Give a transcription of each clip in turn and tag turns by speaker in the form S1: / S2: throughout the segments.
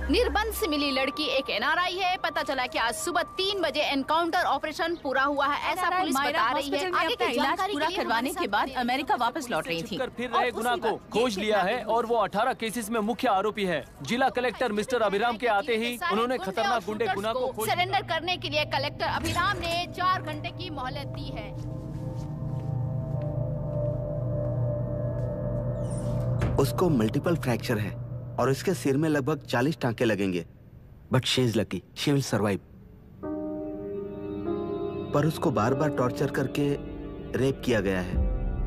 S1: निर्बंध से मिली लड़की एक एनआरआई है। पता चला कि आज सुबह 3 बजे एनकाउंटर ऑपरेशन पूरा हुआ है, ऐसा पुलिस बता रही है।
S2: आगे की इलाज पूरा करवाने के बाद अमेरिका वापस लौट रही थी।
S3: फिर रहे गुना को खोज लिया है और वो 18 केसेस में मुख्य आरोपी है। जिला कलेक्टर मिस्टर अभिराम के आते ही उन्होंने खतरनाक गुंडे गुना को
S1: सरेंडर करने के लिए कलेक्टर अभिराम ने 4 घंटे की मोहलत दी है।
S4: उसको मल्टीपल फ्रैक्चर है और इसके सिर में लगभग 40 टांके लगेंगे, but she is lucky, she will survive. पर उसको बार बार टॉर्चर करके रेप किया गया है।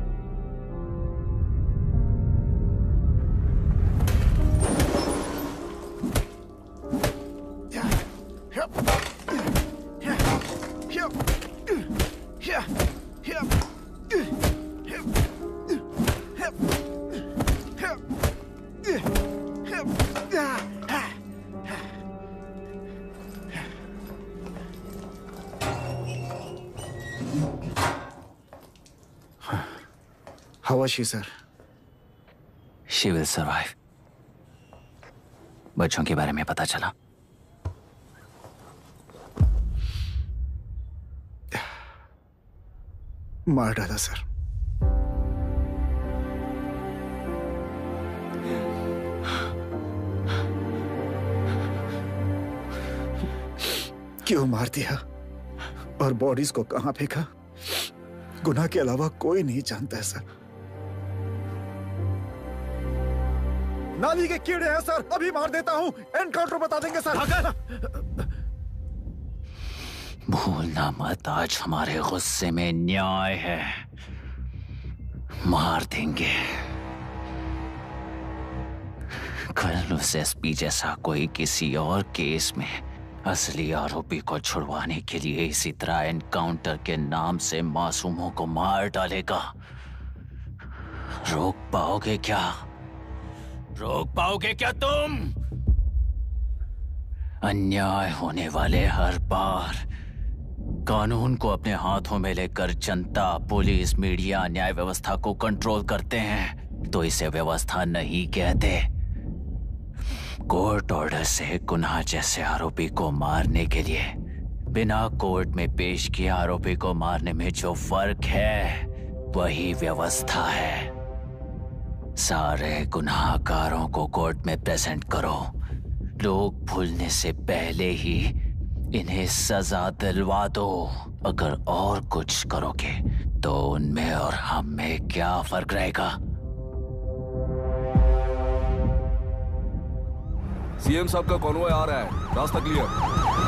S5: How was she, sir?
S6: She will survive. बच्चों के बारे में पता चला?
S5: मार डाला सर। क्यों मार दिया और बॉडीज को कहां फेंका, गुनाह के अलावा कोई नहीं जानता है सर। नाली के कीड़े हैं सर, अभी मार देता हूं, एनकाउंटर बता देंगे सर।
S6: भूलना मत, आज हमारे गुस्से में न्याय है, मार देंगे। कल उस एसपी जैसा कोई किसी और केस में असली आरोपी को छुड़वाने के लिए इसी तरह एनकाउंटर के नाम से मासूमों को मार डालेगा। रोक पाओगे क्या? रोक पाओगे क्या तुम? अन्याय होने वाले हर बार कानून को अपने हाथों में लेकर जनता, पुलिस, मीडिया, न्याय व्यवस्था को कंट्रोल करते हैं तो इसे व्यवस्था नहीं कहते। कोर्ट ऑर्डर से गुनाह जैसे आरोपी को मारने के लिए बिना कोर्ट में पेश किए आरोपी को मारने में जो फर्क है वही व्यवस्था है। सारे गुनाहगारों को कोर्ट में प्रेजेंट करो, लोग भूलने से पहले ही इन्हें सजा दिलवा दो। अगर और कुछ करोगे तो उनमें और हम में क्या फर्क रहेगा?
S7: सीएम साहब का कॉन्वॉय आ रहा है, रास्ता क्लियर।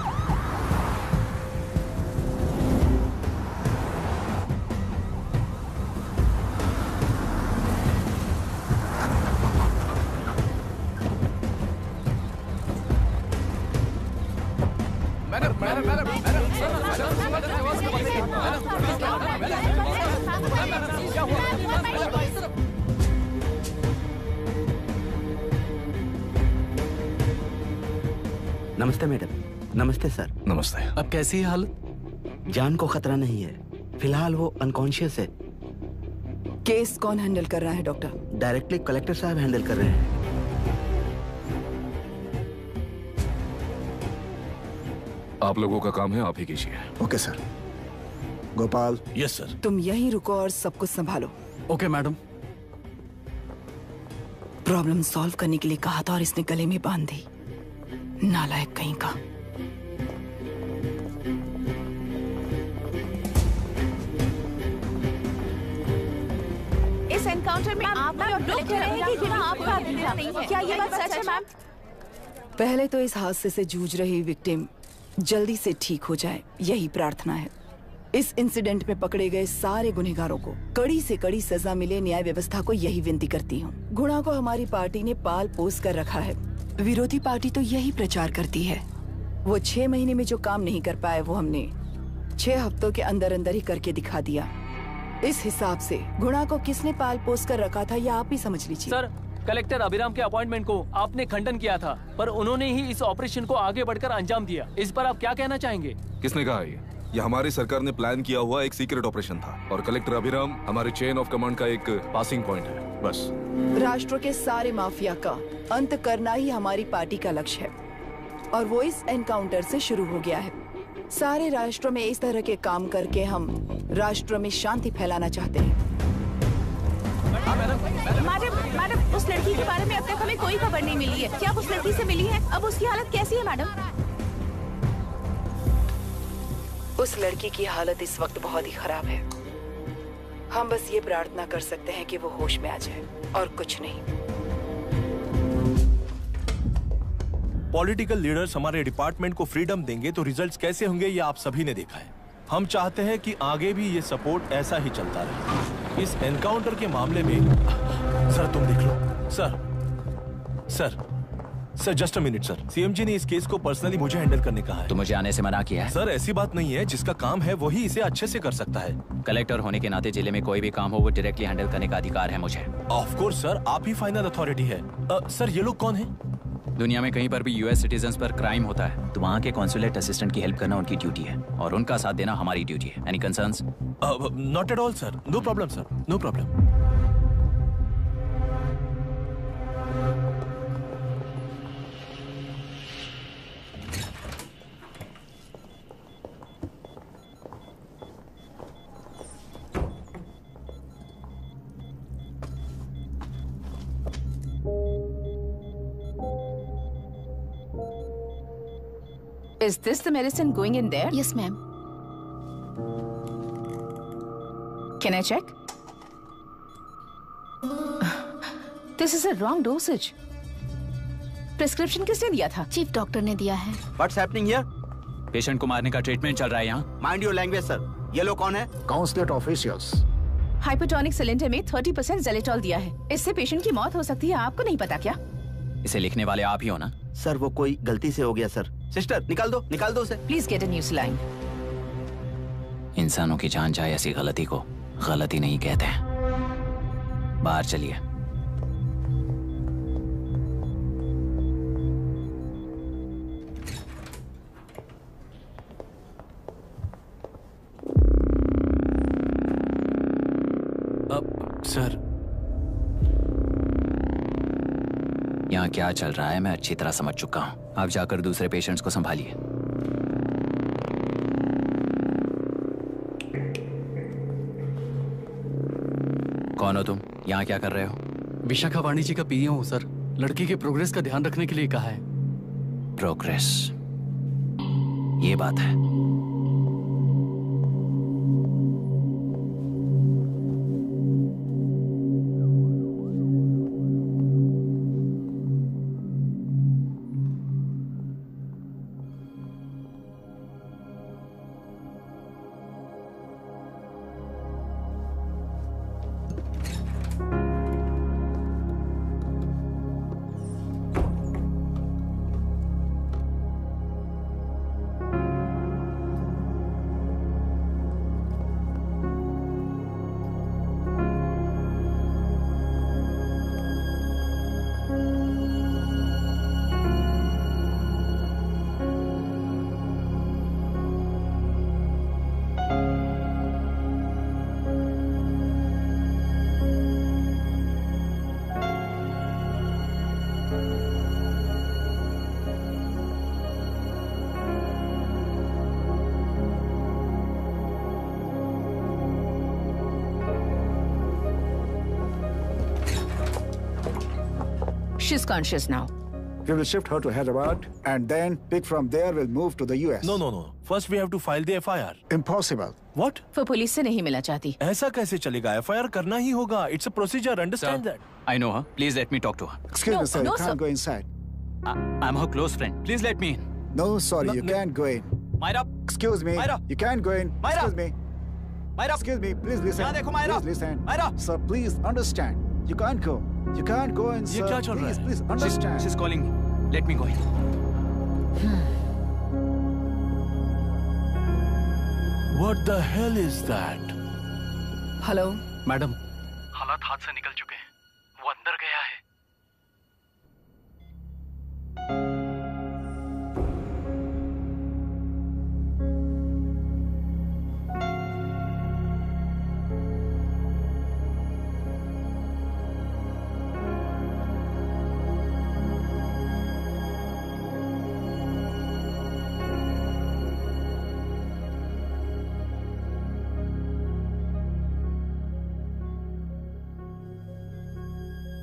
S4: नमस्ते मैडम। नमस्ते सर।
S7: नमस्ते।
S8: अब कैसी है हालत?
S4: जान को खतरा नहीं है, फिलहाल वो अनकॉन्शियस है।
S9: केस कौन हैंडल कर रहा है डॉक्टर?
S4: डायरेक्टली कलेक्टर साहब हैंडल कर रहे हैं।
S7: आप लोगों का काम है, आप ही कीजिए।
S5: Okay sir. Gopal.
S8: Yes sir.
S9: तुम यहीं रुको और सब कुछ संभालो।
S8: Okay madam.
S9: प्रॉब्लम सॉल्व करने के लिए कहा था और इसने गले में बांध दी, नालायक कहीं का।
S2: इस एनकाउंटर में आप लोग कह रहे हैं कि गुनाह आपका नहीं है, क्या ये बात सच है मैम?
S9: पहले तो इस हादसे से जूझ रही विक्टिम जल्दी से ठीक हो जाए, यही प्रार्थना है। इस इंसिडेंट में पकड़े गए सारे गुनहगारों को कड़ी से कड़ी सजा मिले, न्याय व्यवस्था को यही विनती करती हूँ। गुना को हमारी पार्टी ने पाल पोस कर रखा है, विरोधी पार्टी तो यही प्रचार करती है। वो 6 महीने में जो काम नहीं कर पाए वो हमने 6 हफ्तों के अंदर अंदर ही करके दिखा दिया। इस हिसाब से गुणा को किसने पाल पोस कर रखा था या आप ही समझ लीजिए।
S3: सर, कलेक्टर अभिराम के अपॉइंटमेंट को आपने खंडन किया था, पर उन्होंने ही इस ऑपरेशन को आगे बढ़कर अंजाम दिया। इस पर आप क्या कहना चाहेंगे?
S7: किसने कहा ये? ये हमारी सरकार ने प्लान किया हुआ एक सीक्रेट ऑपरेशन था और कलेक्टर अभिराम हमारे चेन ऑफ कमांड का एक पासिंग पॉइंट है, बस।
S9: राष्ट्र के सारे माफिया का अंत करना ही हमारी पार्टी का लक्ष्य है और वो इस एनकाउंटर से शुरू हो गया है। सारे राष्ट्र में इस तरह के काम करके हम राष्ट्र में शांति फैलाना चाहते हैं।
S2: मैडम, उस लड़की के बारे में अब तक हमें कोई खबर नहीं मिली है। क्या उस लड़की से मिली है? अब उसकी हालत कैसी है मैडम?
S9: उस लड़की की हालत इस वक्त बहुत ही खराब है। हम बस ये प्रार्थना कर सकते हैं कि वो होश में आ जाए और कुछ नहीं।
S8: पॉलिटिकल लीडर्स हमारे डिपार्टमेंट को फ्रीडम देंगे तो रिजल्ट्स कैसे होंगे ये आप सभी ने देखा है। हम चाहते हैं कि आगे भी ये सपोर्ट ऐसा ही चलता रहे। इस एनकाउंटर के मामले में सर तुम देख लो। Sir just a minute sir. CMG ने इस केस को पर्सनली मुझे हैंडल करने कहा है।
S6: तो मुझे आने से मना किया है।
S8: सर ऐसी बात नहीं है, जिसका काम है वही इसे अच्छे से कर सकता है।
S6: कलेक्टर होने के नाते जिले में कोई भी काम हो वो डायरेक्टली हैंडल करने का अधिकार है मुझे।
S8: ऑफ कोर्स सर, आप ही फाइनल अथॉरिटी है। सर ये लोग कौन है?
S6: दुनिया में कहीं पर भी यूएस सिटीजन्स पर क्राइम होता है तो वहाँ के कॉन्सुलेट असिस्टेंट की हेल्प करना उनकी ड्यूटी है और उनका साथ देना हमारी ड्यूटी है। Any concerns?
S8: Not at all sir, no problem sir, no problem.
S2: Is this the medicine going in there?
S1: Yes, ma'am.
S2: Can I check? This is a wrong dosage. Prescription किसने दिया था?
S1: चीफ डॉक्टर ने दिया है।
S4: What's happening here?
S6: Patient को मारने का treatment चल रहा है यहाँ।
S4: Mind your language, sir. ये लोग कौन है?
S5: Consulate officials.
S2: हाइपोटोनिक सिलेंडर में 30% जेलेटॉल दिया है। इससे पेशेंट की मौत हो सकती है। आपको नहीं पता क्या?
S6: इसे लिखने वाले आप ही हो ना?
S4: सर वो कोई गलती से हो गया सर। सिस्टर निकाल दो उसे।
S2: Please get a new saline.
S6: इंसानों की जान जाए ऐसी गलती को गलती नहीं कहते हैं। बाहर चलिए।
S8: सर
S6: यहाँ क्या चल रहा है मैं अच्छी तरह समझ चुका हूँ। आप जाकर दूसरे पेशेंट्स को संभालिए। कौन हो तुम? यहाँ क्या कर रहे हो?
S3: विशाखा वाणिज्य का पीए हूँ सर। लड़की के प्रोग्रेस का ध्यान रखने के लिए कहा है।
S6: प्रोग्रेस, ये बात है।
S2: She's conscious now.
S5: We will shift her to Hyderabad and then pick from there. We'll move to the US.
S8: No. First we have to file the FIR.
S5: Impossible.
S8: What?
S2: वो पुलिस से नहीं मिलना चाहती।
S8: ऐसा कैसे चलेगा? FIR करना ही होगा। It's a procedure. Understand that?
S6: I know her. Please let me talk to her.
S5: Excuse
S2: No,
S5: me, sir.
S2: no,
S5: You can't
S2: sir.
S5: go inside.
S6: I'm her close friend. Please let me in.
S5: No, sorry, you can't go in.
S6: Myra,
S5: Excuse me.
S6: Myra.
S5: You can't go in.
S6: Myra.
S5: Excuse me.
S6: Myra.
S5: Excuse me. Please listen.
S6: यहाँ देखो, Myra.
S5: Please listen.
S6: Myra.
S5: Sir, please understand. You can't go. You can't go in,
S8: ये
S5: sir.
S8: क्या चल रहा
S5: Please,
S8: है?
S5: please understand.
S6: She's calling me. Let me go in.
S8: What the hell is that?
S9: Hello
S3: madam, हालात हाथ से निकल चुके हैं। वो अंदर गया है।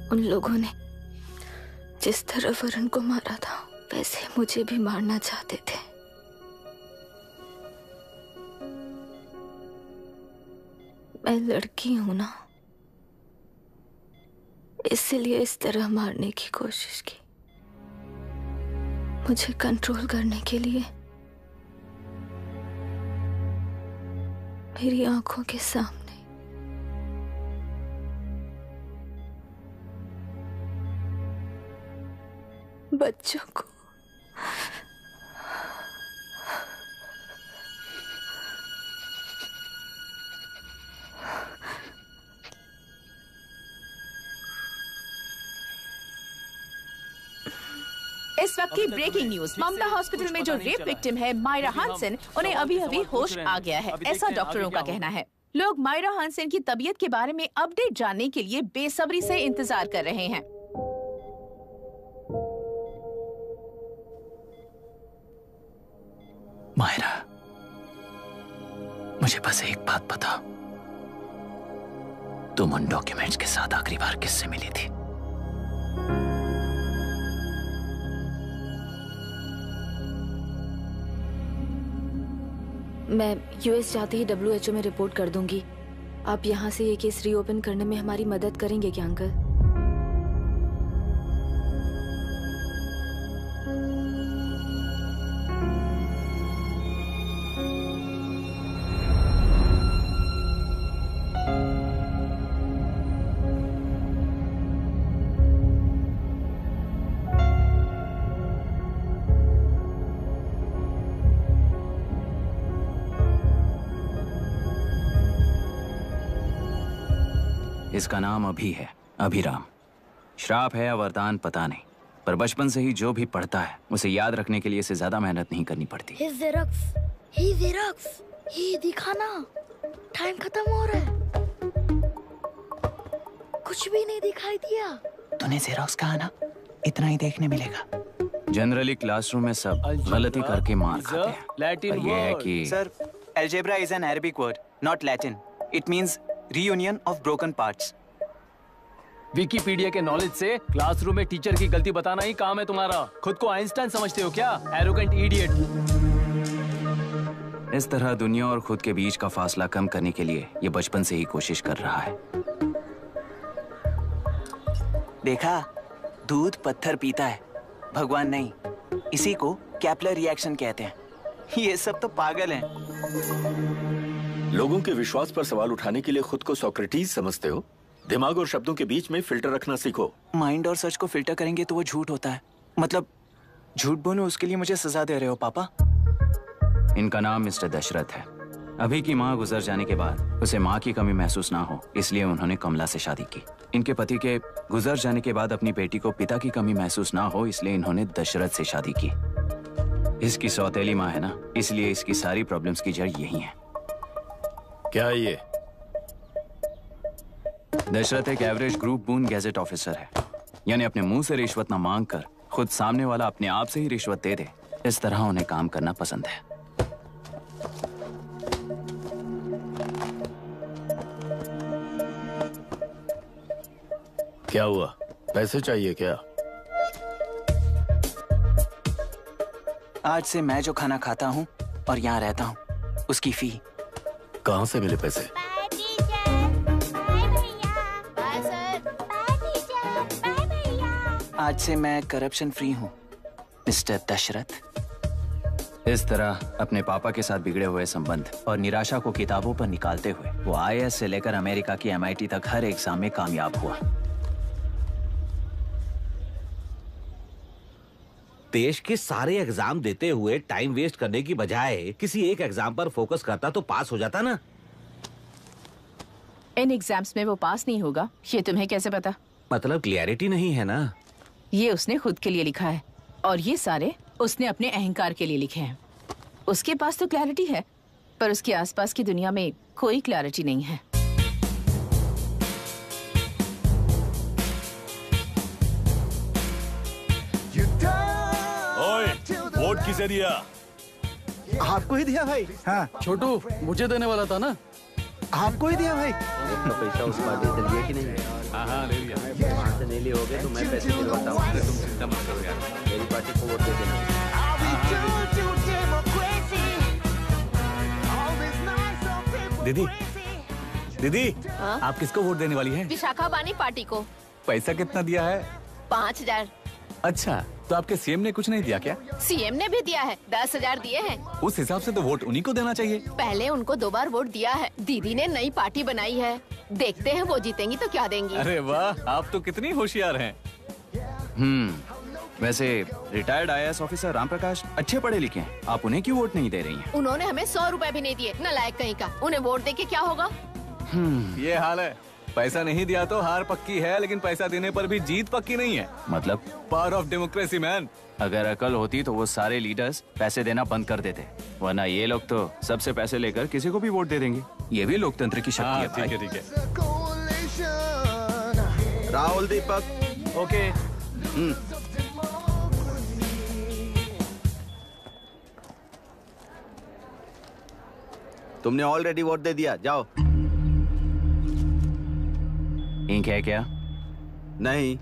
S10: उन लोगों ने जिस तरह वरुण को मारा था वैसे मुझे भी मारना चाहते थे। मैं लड़की हूं ना, इसलिए इस तरह मारने की कोशिश की। मुझे कंट्रोल करने के लिए मेरी आंखों के सामने बच्चों को
S2: इस वक्त की ब्रेकिंग न्यूज, ममता हॉस्पिटल में जो रेप विक्टिम है मायरा हानसन, उन्हें अभी अभी होश आ गया है, ऐसा डॉक्टरों का कहना है। लोग मायरा हानसन की तबीयत के बारे में अपडेट जानने के लिए बेसब्री से इंतजार कर रहे हैं।
S6: मायरा, मुझे बस एक बात बता, तुम उन डॉक्यूमेंट्स के साथ आखिरी बार किससे मिली थी?
S10: मैं यूएस जाते ही WHO में रिपोर्ट कर दूंगी। आप यहाँ से ये केस रीओपन करने में हमारी मदद करेंगे क्या अंकल?
S6: इसका नाम अभी है, अभिराम। श्राप है या वरदान पता नहीं, पर बचपन से ही जो भी पढ़ता है उसे याद रखने के लिए इसे ज्यादा मेहनत नहीं करनी पड़ती।
S10: ही दिखाना, टाइम खत्म हो रहा है। कुछ भी नहीं दिखाई दिया।
S6: तूने जेरोक्स कहा ना, इतना ही देखने मिलेगा। जनरली क्लासरूम में सब गलती करके मार खाते हैं, पर ये है कि
S11: sir, algebra is an Arabic word, not Latin. It means reunion of broken parts.
S3: Wikipedia के नॉलेज से क्लासरूम में टीचर की गलती बताना ही काम है तुम्हारा। खुद को आइंस्टाइन समझते हो क्या? Arrogant idiot.
S6: इस तरह दुनिया और खुद के बीच का फासला कम करने के लिए ये बचपन से ही कोशिश कर रहा है।
S11: देखा, दूध पत्थर पीता है, भगवान नहीं। इसी को कैपलर रिएक्शन कहते हैं। ये सब तो पागल हैं।
S12: लोगों के विश्वास पर सवाल उठाने के लिए खुद को सोक्रेटिस समझते हो? दिमाग और शब्दों के बीच में फिल्टर रखना सीखो।
S11: माइंड और सच को फिल्टर करेंगे तो वो झूठ होता है। मतलब झूठ बोलूं उसके लिए मुझे सजा दे रहे हो पापा?
S6: इनका नाम मिस्टर दशरथ है। अभी की माँ गुजर जाने के बाद उसे माँ की कमी महसूस ना हो, इसलिए उन्होंने कमला से शादी की। इनके पति के गुजर जाने के बाद अपनी बेटी को पिता की कमी महसूस ना हो, इसलिए इन्होंने दशरथ से शादी की। इसकी सौतेली माँ है ना, इसलिए इसकी सारी प्रॉब्लम्स की जड़ यही है।
S12: क्या ये?
S6: दशरथ एक एवरेज ग्रुप बून गैजेट ऑफिसर है, यानी अपने मुंह से रिश्वत न मांग कर खुद सामने वाला अपने आप से ही रिश्वत दे दे, इस तरह उन्हें काम करना पसंद है।
S12: क्या हुआ? पैसे चाहिए क्या?
S11: आज से मैं जो खाना खाता हूँ और यहाँ रहता हूँ, उसकी फी।
S12: कहाँ से मिले पैसे?
S11: आज से मैं करप्शन फ्री हूँ, मिस्टर दशरथ।
S6: इस तरह अपने पापा के साथ बिगड़े हुए संबंध और निराशा को किताबों पर निकालते हुए वो IAS से लेकर अमेरिका की MIT तक हर एग्जाम में कामयाब हुआ।
S13: देश के सारे एग्जाम देते हुए टाइम वेस्ट करने की बजाय किसी एक एग्जाम पर फोकस करता तो पास हो जाता ना।
S2: इन एग्जाम्स में वो पास नहीं होगा, ये तुम्हें कैसे पता?
S13: मतलब क्लियरिटी नहीं है ना।
S2: ये उसने खुद के लिए लिखा है और ये सारे उसने अपने अहंकार के लिए लिखे हैं। उसके पास तो क्लैरिटी है, पर उसके आसपास की दुनिया में कोई क्लैरिटी नहीं है।
S8: ओए, वोट किसे दिया?
S5: आपको ही दिया भाई। हाँ।
S14: छोटू, मुझे देने वाला था ना?
S5: आपको ही दिया भाई?
S4: तो पैसा उस पार्टी से लिए कि नहीं?
S12: हाँ ले लिया।
S4: वहाँ से नहीं लिए होगे तो मैं पैसे दिलवाता हूँ।
S12: तुम चिंता मत करो यार,
S4: मेरी पार्टी को वोट दे देना।
S14: दीदी दीदी, आप किसको वोट देने वाली हैं?
S1: विशाखा बानी पार्टी को।
S14: पैसा कितना दिया है?
S1: 5000।
S14: अच्छा, तो आपके सीएम ने कुछ नहीं दिया क्या?
S1: सीएम ने भी दिया है, 10,000 दिए हैं।
S14: उस हिसाब से तो वोट उन्हीं को देना चाहिए।
S1: पहले उनको 2 बार वोट दिया है। दीदी ने नई पार्टी बनाई है, देखते हैं वो जीतेंगी तो क्या देंगी।
S14: अरे वाह, आप तो कितनी होशियार हैं।
S15: वैसे retired IAS officer Ram Prakash अच्छे पढ़े लिखे हैं, आप उन्हें क्यों वोट नहीं दे रही हैं?
S1: उन्होंने हमें 100 रुपए भी नहीं दिए, नालायक कहीं का। उन्हें वोट दे के क्या होगा?
S14: ये हाल है। पैसा नहीं दिया तो हार पक्की है, लेकिन पैसा देने पर भी जीत पक्की नहीं है।
S15: मतलब
S14: पावर ऑफ डेमोक्रेसी मैन।
S15: अगर अकल होती तो वो सारे लीडर्स पैसे देना बंद कर देते, वरना ये लोग तो सबसे पैसे लेकर किसी को भी वोट दे देंगे। ये भी लोकतंत्र की शक्ति है भाई।
S14: ठीक है।
S4: राहुल दीपक।
S3: ओके।
S4: तुमने ऑलरेडी वोट दे दिया, जाओ।
S15: इंक है क्या?
S4: नहीं।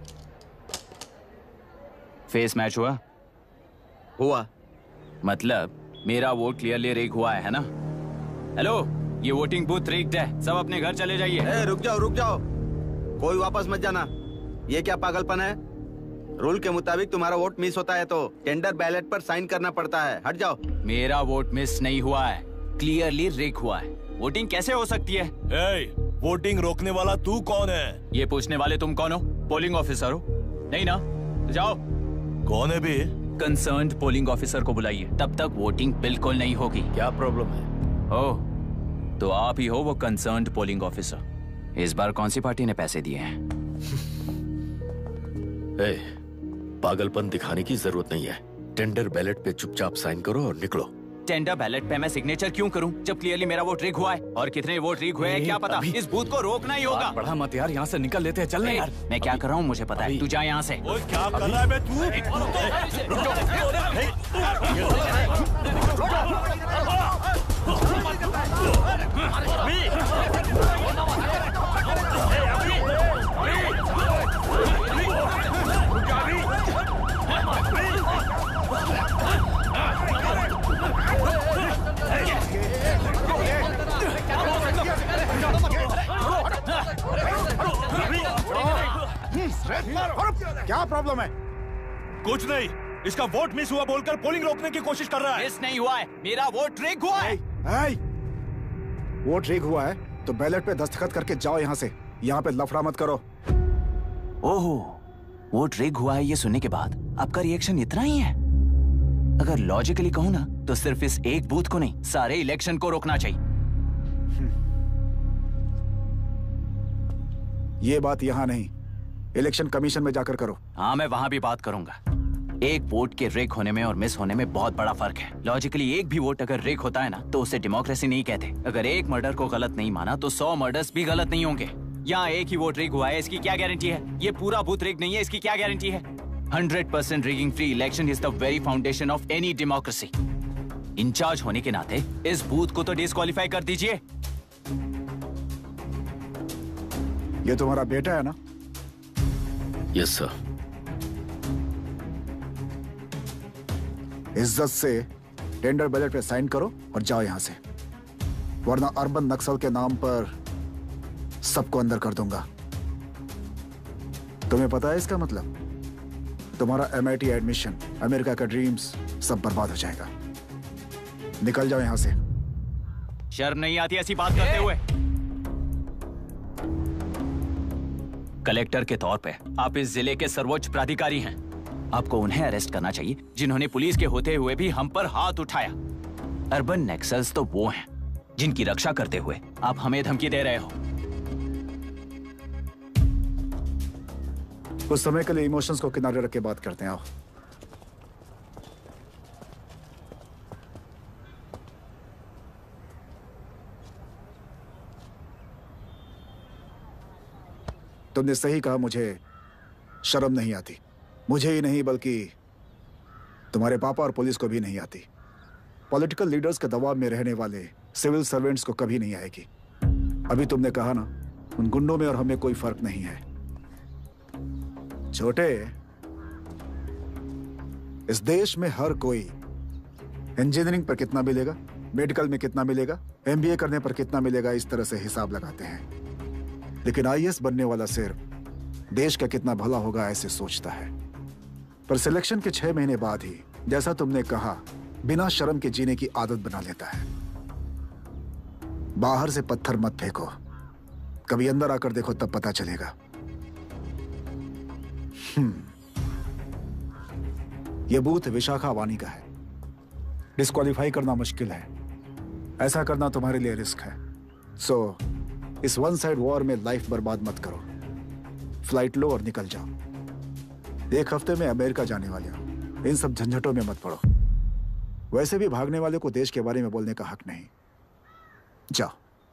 S15: फेस मैच हुआ? मतलब मेरा वोट क्लियरली रिग हुआ है ना? हेलो, ये वोटिंग बूथ रिग्ड है, सब अपने घर चले जाइए।
S4: रुक जाओ, कोई वापस मत जाना। ये क्या पागलपन है? रूल के मुताबिक तुम्हारा वोट मिस होता है तो टेंडर बैलेट पर साइन करना पड़ता है। हट जाओ।
S15: मेरा वोट मिस नहीं हुआ है, क्लियरली रिग हुआ है। वोटिंग कैसे हो सकती है?
S8: वोटिंग रोकने वाला तू कौन है?
S15: ये पूछने वाले तुम कौन हो? पोलिंग ऑफिसर हो? नहीं ना? तो जाओ।
S8: कौन है बे?
S15: कंसर्न्ड पोलिंग ऑफिसर को बुलाइए, तब तक वोटिंग बिल्कुल नहीं होगी।
S8: क्या प्रॉब्लम है?
S15: ओह, तो आप ही हो वो कंसर्न्ड पोलिंग ऑफिसर। इस बार कौन सी पार्टी ने पैसे दिए हैं?
S12: पागलपन दिखाने की जरूरत नहीं है। टेंडर बैलेट पे चुपचाप साइन करो और निकलो।
S15: टेंडर बैलेट पे मैं सिग्नेचर क्यों करूं जब क्लियरली मेरा वोट रिग हुआ है? और कितने वोट रिग हुए हैं क्या पता। इस बूथ को रोकना ही होगा।
S14: बढ़ा मत यार, यहाँ से निकल लेते हैं। चल यार।
S15: मैं क्या कर रहा हूँ मुझे पता है, तू जा यहाँ से।
S8: क्या कर रहा है बे तू?
S5: क्या प्रॉब्लम है?
S8: कुछ नहीं, इसका वोट मिस हुआ बोलकर पोलिंग रोकने की कोशिश कर रहा है।
S15: मिस नहीं हुआ है, मेरा वोट रिग हुआ है।
S5: वोट रिग हुआ है तो बैलेट पे दस्तखत करके जाओ यहाँ से। यहाँ पे लफड़ा मत करो।
S15: ओहो, वोट रिग हुआ है ये सुनने के बाद आपका रिएक्शन इतना ही है? अगर लॉजिकली कहूँ ना तो सिर्फ इस एक बूथ को नहीं, सारे इलेक्शन को रोकना चाहिए।
S5: ये बात यहाँ नहीं, इलेक्शन कमीशन में जाकर करो।
S15: हाँ, मैं वहाँ भी बात करूंगा। एक वोट के रिग होने में और मिस होने में बहुत बड़ा फर्क है। लॉजिकली एक भी वोट अगर रिग होता है ना तो उसे डेमोक्रेसी नहीं कहते। अगर एक मर्डर को गलत नहीं माना तो 100 मर्डर्स भी गलत नहीं होंगे। यहाँ एक ही वोट रिग हुआ है, इसकी क्या गारंटी है? ये पूरा बूथ रिग नहीं है, इसकी क्या गारंटी है? 100% rigging free election is the very foundation of any democracy. Incharge होने के नाते इस बूथ को तो डिस्क्वालीफाई कर दीजिए।
S5: ये तुम्हारा बेटा है ना?
S12: Yes sir.
S5: इज्जत से टेंडर बैलेट पे साइन करो और जाओ यहां से, वरना अर्बन नक्सल के नाम पर सबको अंदर कर दूंगा। तुम्हें पता है इसका मतलब? तुम्हारा MIT एडमिशन, अमेरिका का ड्रीम्स सब बर्बाद हो जाएगा। निकल जाओ यहां से।
S15: शर्म नहीं आती ऐसी बात करते हुए? कलेक्टर के तौर पे आप इस जिले के सर्वोच्च प्राधिकारी हैं। आपको उन्हें अरेस्ट करना चाहिए जिन्होंने पुलिस के होते हुए भी हम पर हाथ उठाया। अर्बन नक्सल्स तो वो हैं जिनकी रक्षा करते हुए आप हमें धमकी दे रहे हो।
S5: कुछ समय के लिए इमोशंस को किनारे रख के बात करते हैं। आओ। तुमने सही कहा, मुझे शर्म नहीं आती। मुझे ही नहीं बल्कि तुम्हारे पापा और पुलिस को भी नहीं आती। पॉलिटिकल लीडर्स के दबाव में रहने वाले सिविल सर्वेंट्स को कभी नहीं आएगी। अभी तुमने कहा ना, उन गुंडों में और हमें कोई फर्क नहीं है। छोटे, इस देश में हर कोई इंजीनियरिंग पर कितना मिलेगा, मेडिकल में कितना मिलेगा, एमबीए करने पर कितना मिलेगा, इस तरह से हिसाब लगाते हैं। लेकिन आईएएस बनने वाला सिर्फ देश का कितना भला होगा ऐसे सोचता है। पर सिलेक्शन के 6 महीने बाद ही, जैसा तुमने कहा, बिना शर्म के जीने की आदत बना लेता है। बाहर से पत्थर मत फेंको, कभी अंदर आकर देखो तब पता चलेगा। यह बूथ विशाखावानी का है। डिस्क्वालीफाई करना मुश्किल है, ऐसा करना तुम्हारे लिए रिस्क है। सो इस वन साइड वॉर में लाइफ बर्बाद मत करो। फ्लाइट लो और निकल जाओ। 1 हफ्ते में अमेरिका जाने वाले हो, इन सब झंझटों में मत पड़ो। वैसे भी भागने वाले को देश के बारे में बोलने का हक नहीं। जाओ।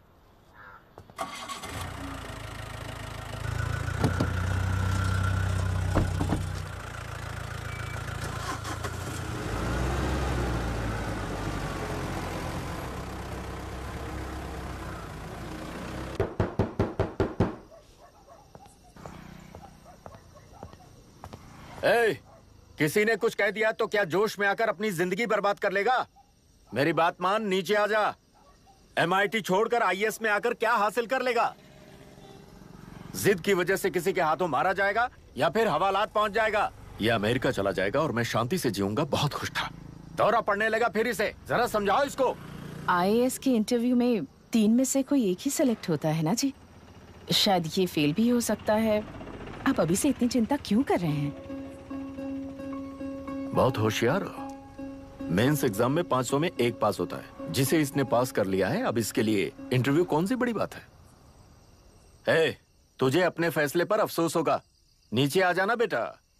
S12: किसी ने कुछ कह दिया तो क्या जोश में आकर अपनी जिंदगी बर्बाद कर लेगा? मेरी बात मान, नीचे आ जा। MIT छोड़कर IAS में आकर क्या हासिल कर लेगा? जिद की वजह से किसी के हाथों मारा जाएगा या फिर हवालात पहुंच जाएगा या अमेरिका चला जाएगा और मैं शांति से जीऊंगा। बहुत खुश था। दौरा पड़ने लगा फिर इसे। जरा समझाओ इसको।
S2: IAS के इंटरव्यू में 3 में से कोई एक ही सिलेक्ट होता है ना जी। शायद ये फेल भी हो सकता है। आप अभी से इतनी चिंता क्यों कर रहे हैं?
S12: बहुत होशियार हो। मेंस एग्जाम में 500 में 1 पास होता है, जिसे इसने पास कर लिया है। अब इसके लिए इंटरव्यू कौन सी बड़ी बात है? तुझे अपने फैसले पर अफसोस होगा। नीचे आ जाना बेटा।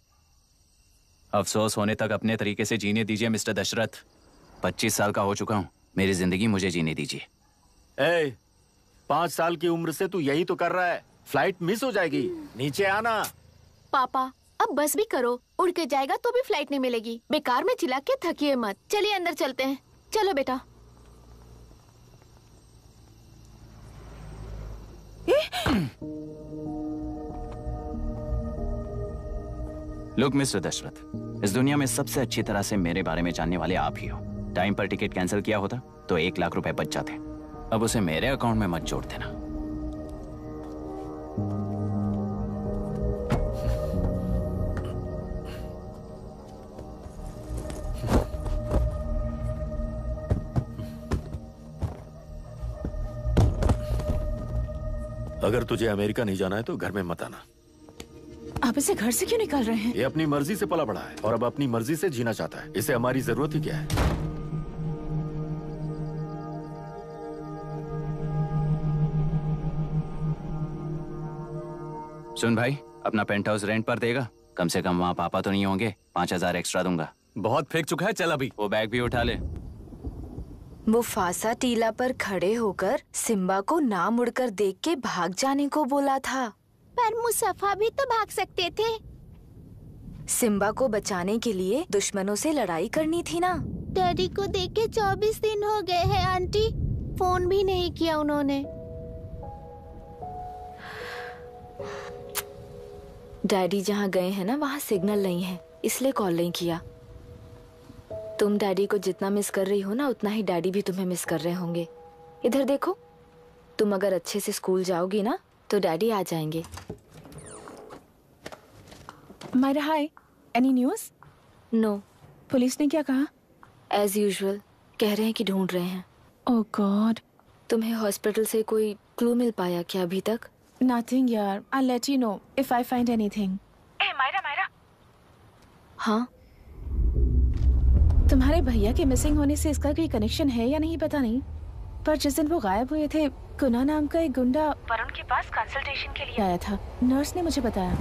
S15: अफसोस होने तक अपने तरीके से जीने दीजिए मिस्टर दशरथ। 25 साल का हो चुका हूँ, मेरी जिंदगी मुझे जीने दीजिए।
S12: 5 साल की उम्र से तू यही तो कर रहा है। फ्लाइट मिस हो जाएगी। नीचे आना।
S16: पापा अब बस भी करो, उड़ के जाएगा तो भी फ्लाइट नहीं मिलेगी। बेकार में चिल्ला के थकिए मत। चलिए अंदर चलते हैं। चलो बेटा।
S15: लुक मिस्टर दशरथ, इस दुनिया में सबसे अच्छी तरह से मेरे बारे में जानने वाले आप ही हो। टाइम पर टिकट कैंसिल किया होता तो 1 लाख रुपए बच जाते। अब उसे मेरे अकाउंट में मत जोड़ देना।
S12: अगर तुझे अमेरिका नहीं जाना है तो घर में मत आना।
S2: आप इसे घर से क्यों निकाल रहे हैं?
S12: ये अपनी मर्जी से पला बड़ा है और अब अपनी मर्जी से जीना चाहता है। इसे हमारी जरूरत ही क्या है?
S15: सुन भाई, अपना पेंट हाउस रेंट पर देगा? कम से कम वहाँ पापा तो नहीं होंगे। 5000 एक्स्ट्रा दूंगा।
S14: बहुत फेंक चुका है, चल अभी।
S15: वो बैग भी उठा ले।
S10: मुफासा टीला पर खड़े होकर सिम्बा को ना मुड़कर देख के भाग जाने को बोला था।
S16: पर मुसफा भी तो भाग सकते थे।
S10: सिम्बा को बचाने के लिए दुश्मनों से लड़ाई करनी थी ना।
S16: डैडी को देखे 24 दिन हो गए हैं आंटी। फोन भी नहीं किया उन्होंने।
S10: डैडी जहाँ गए हैं ना, वहाँ सिग्नल नहीं है, इसलिए कॉल नहीं किया। तुम डैडी को जितना मिस कर रही हो ना, उतना ही डैडी भी तुम्हें मिस कर रहे होंगे। इधर देखो, तुम अगर अच्छे से स्कूल जाओगी ना तो डैडी आ जाएंगे।
S2: Myra hi, any news?
S10: No.
S2: Police ने क्या कहा?
S10: एज यूजुअल कह रहे हैं कि ढूंढ रहे हैं।
S2: ओह गॉड।
S10: तुम्हें हॉस्पिटल से कोई क्लू मिल पाया क्या अभी तक?
S2: नथिंग यार, I'll let you know if I find anything. Myra.
S10: हाँ?
S2: तुम्हारे भैया के मिसिंग होने से इसका कोई कनेक्शन है या नहीं पता नहीं, पर जिस दिन वो गायब हुए थे, कुना नाम का एक गुंडा वरुण के पास कंसल्टेशन के लिए आया था। नर्स ने मुझे बताया।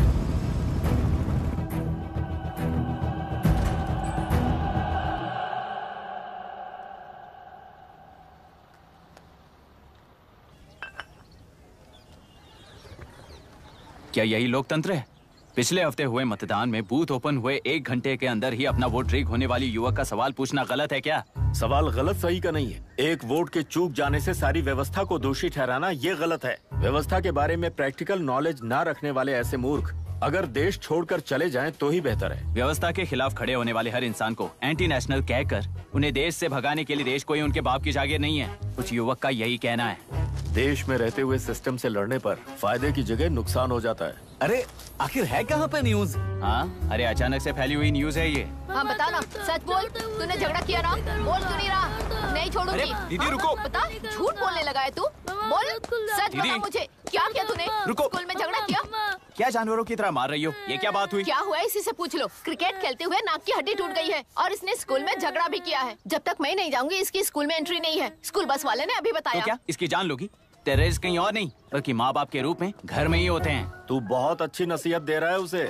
S15: क्या यही लोकतंत्र है? पिछले हफ्ते हुए मतदान में बूथ ओपन हुए 1 घंटे के अंदर ही अपना वोट रीक होने वाली युवक का सवाल पूछना गलत है क्या?
S12: सवाल गलत सही का नहीं है। एक वोट के चूक जाने से सारी व्यवस्था को दोषी ठहराना ये गलत है। व्यवस्था के बारे में प्रैक्टिकल नॉलेज ना रखने वाले ऐसे मूर्ख अगर देश छोड़कर चले जाएं तो ही बेहतर है।
S15: व्यवस्था के खिलाफ खड़े होने वाले हर इंसान को एंटी नेशनल कहकर उन्हें देश से भगाने के लिए देश कोई उनके बाप की जागीर नहीं है। कुछ युवक का यही कहना है।
S12: देश में रहते हुए सिस्टम से लड़ने पर फायदे की जगह नुकसान हो जाता है।
S14: अरे आखिर है कहाँ पे न्यूज?
S15: हाँ, अरे अचानक से फैली हुई न्यूज है ये।
S16: हाँ बता ना, सच बोल, तूने झगड़ा किया ना? बोल क्यों नहीं रहा? नहीं छोड़ूंगी।
S14: दीदी रुको।
S16: बता, झूठ बोलने लगा है तू? बोल, सच बता मुझे, क्या किया तूने?
S15: रुको।
S16: स्कूल में झगड़ा किया?
S15: क्या जानवरों की तरह मार रही हो? ये क्या बात हुई?
S16: क्या हुआ इसी से पूछ लो। क्रिकेट खेलते हुए नाक की हड्डी टूट गई है और इसने स्कूल में झगड़ा भी किया है। जब तक मैं नहीं जाऊंगी इसकी स्कूल में एंट्री नहीं है। स्कूल बस वाले ने अभी बताया।
S15: तो क्या इसकी जान लोगी? टेररिस्ट कहीं और नहीं बल्कि माँ बाप के रूप में घर में ही होते हैं।
S12: तू बहुत अच्छी नसीहत दे रहा है उसे।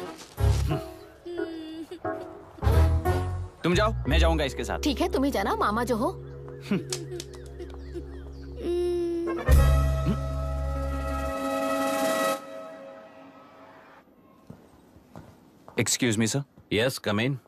S15: तुम जाओ, मैं जाऊंगा इसके साथ।
S16: ठीक है, तुम ही जाना, मामा जो हो।
S15: Excuse me sir.
S13: Yes, come in.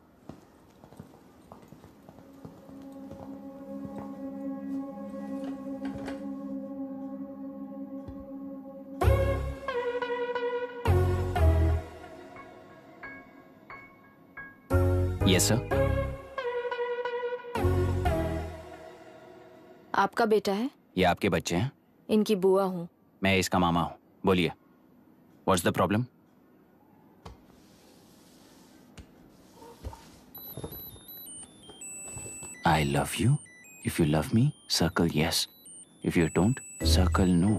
S15: Yes sir.
S10: आपका बेटा है?
S15: ये आपके बच्चे हैं?
S10: इनकी बुआ हूँ।
S15: मैं इसका मामा हूँ। बोलिए, what's the problem? I love you. If you love me, circle yes. If you don't, circle no.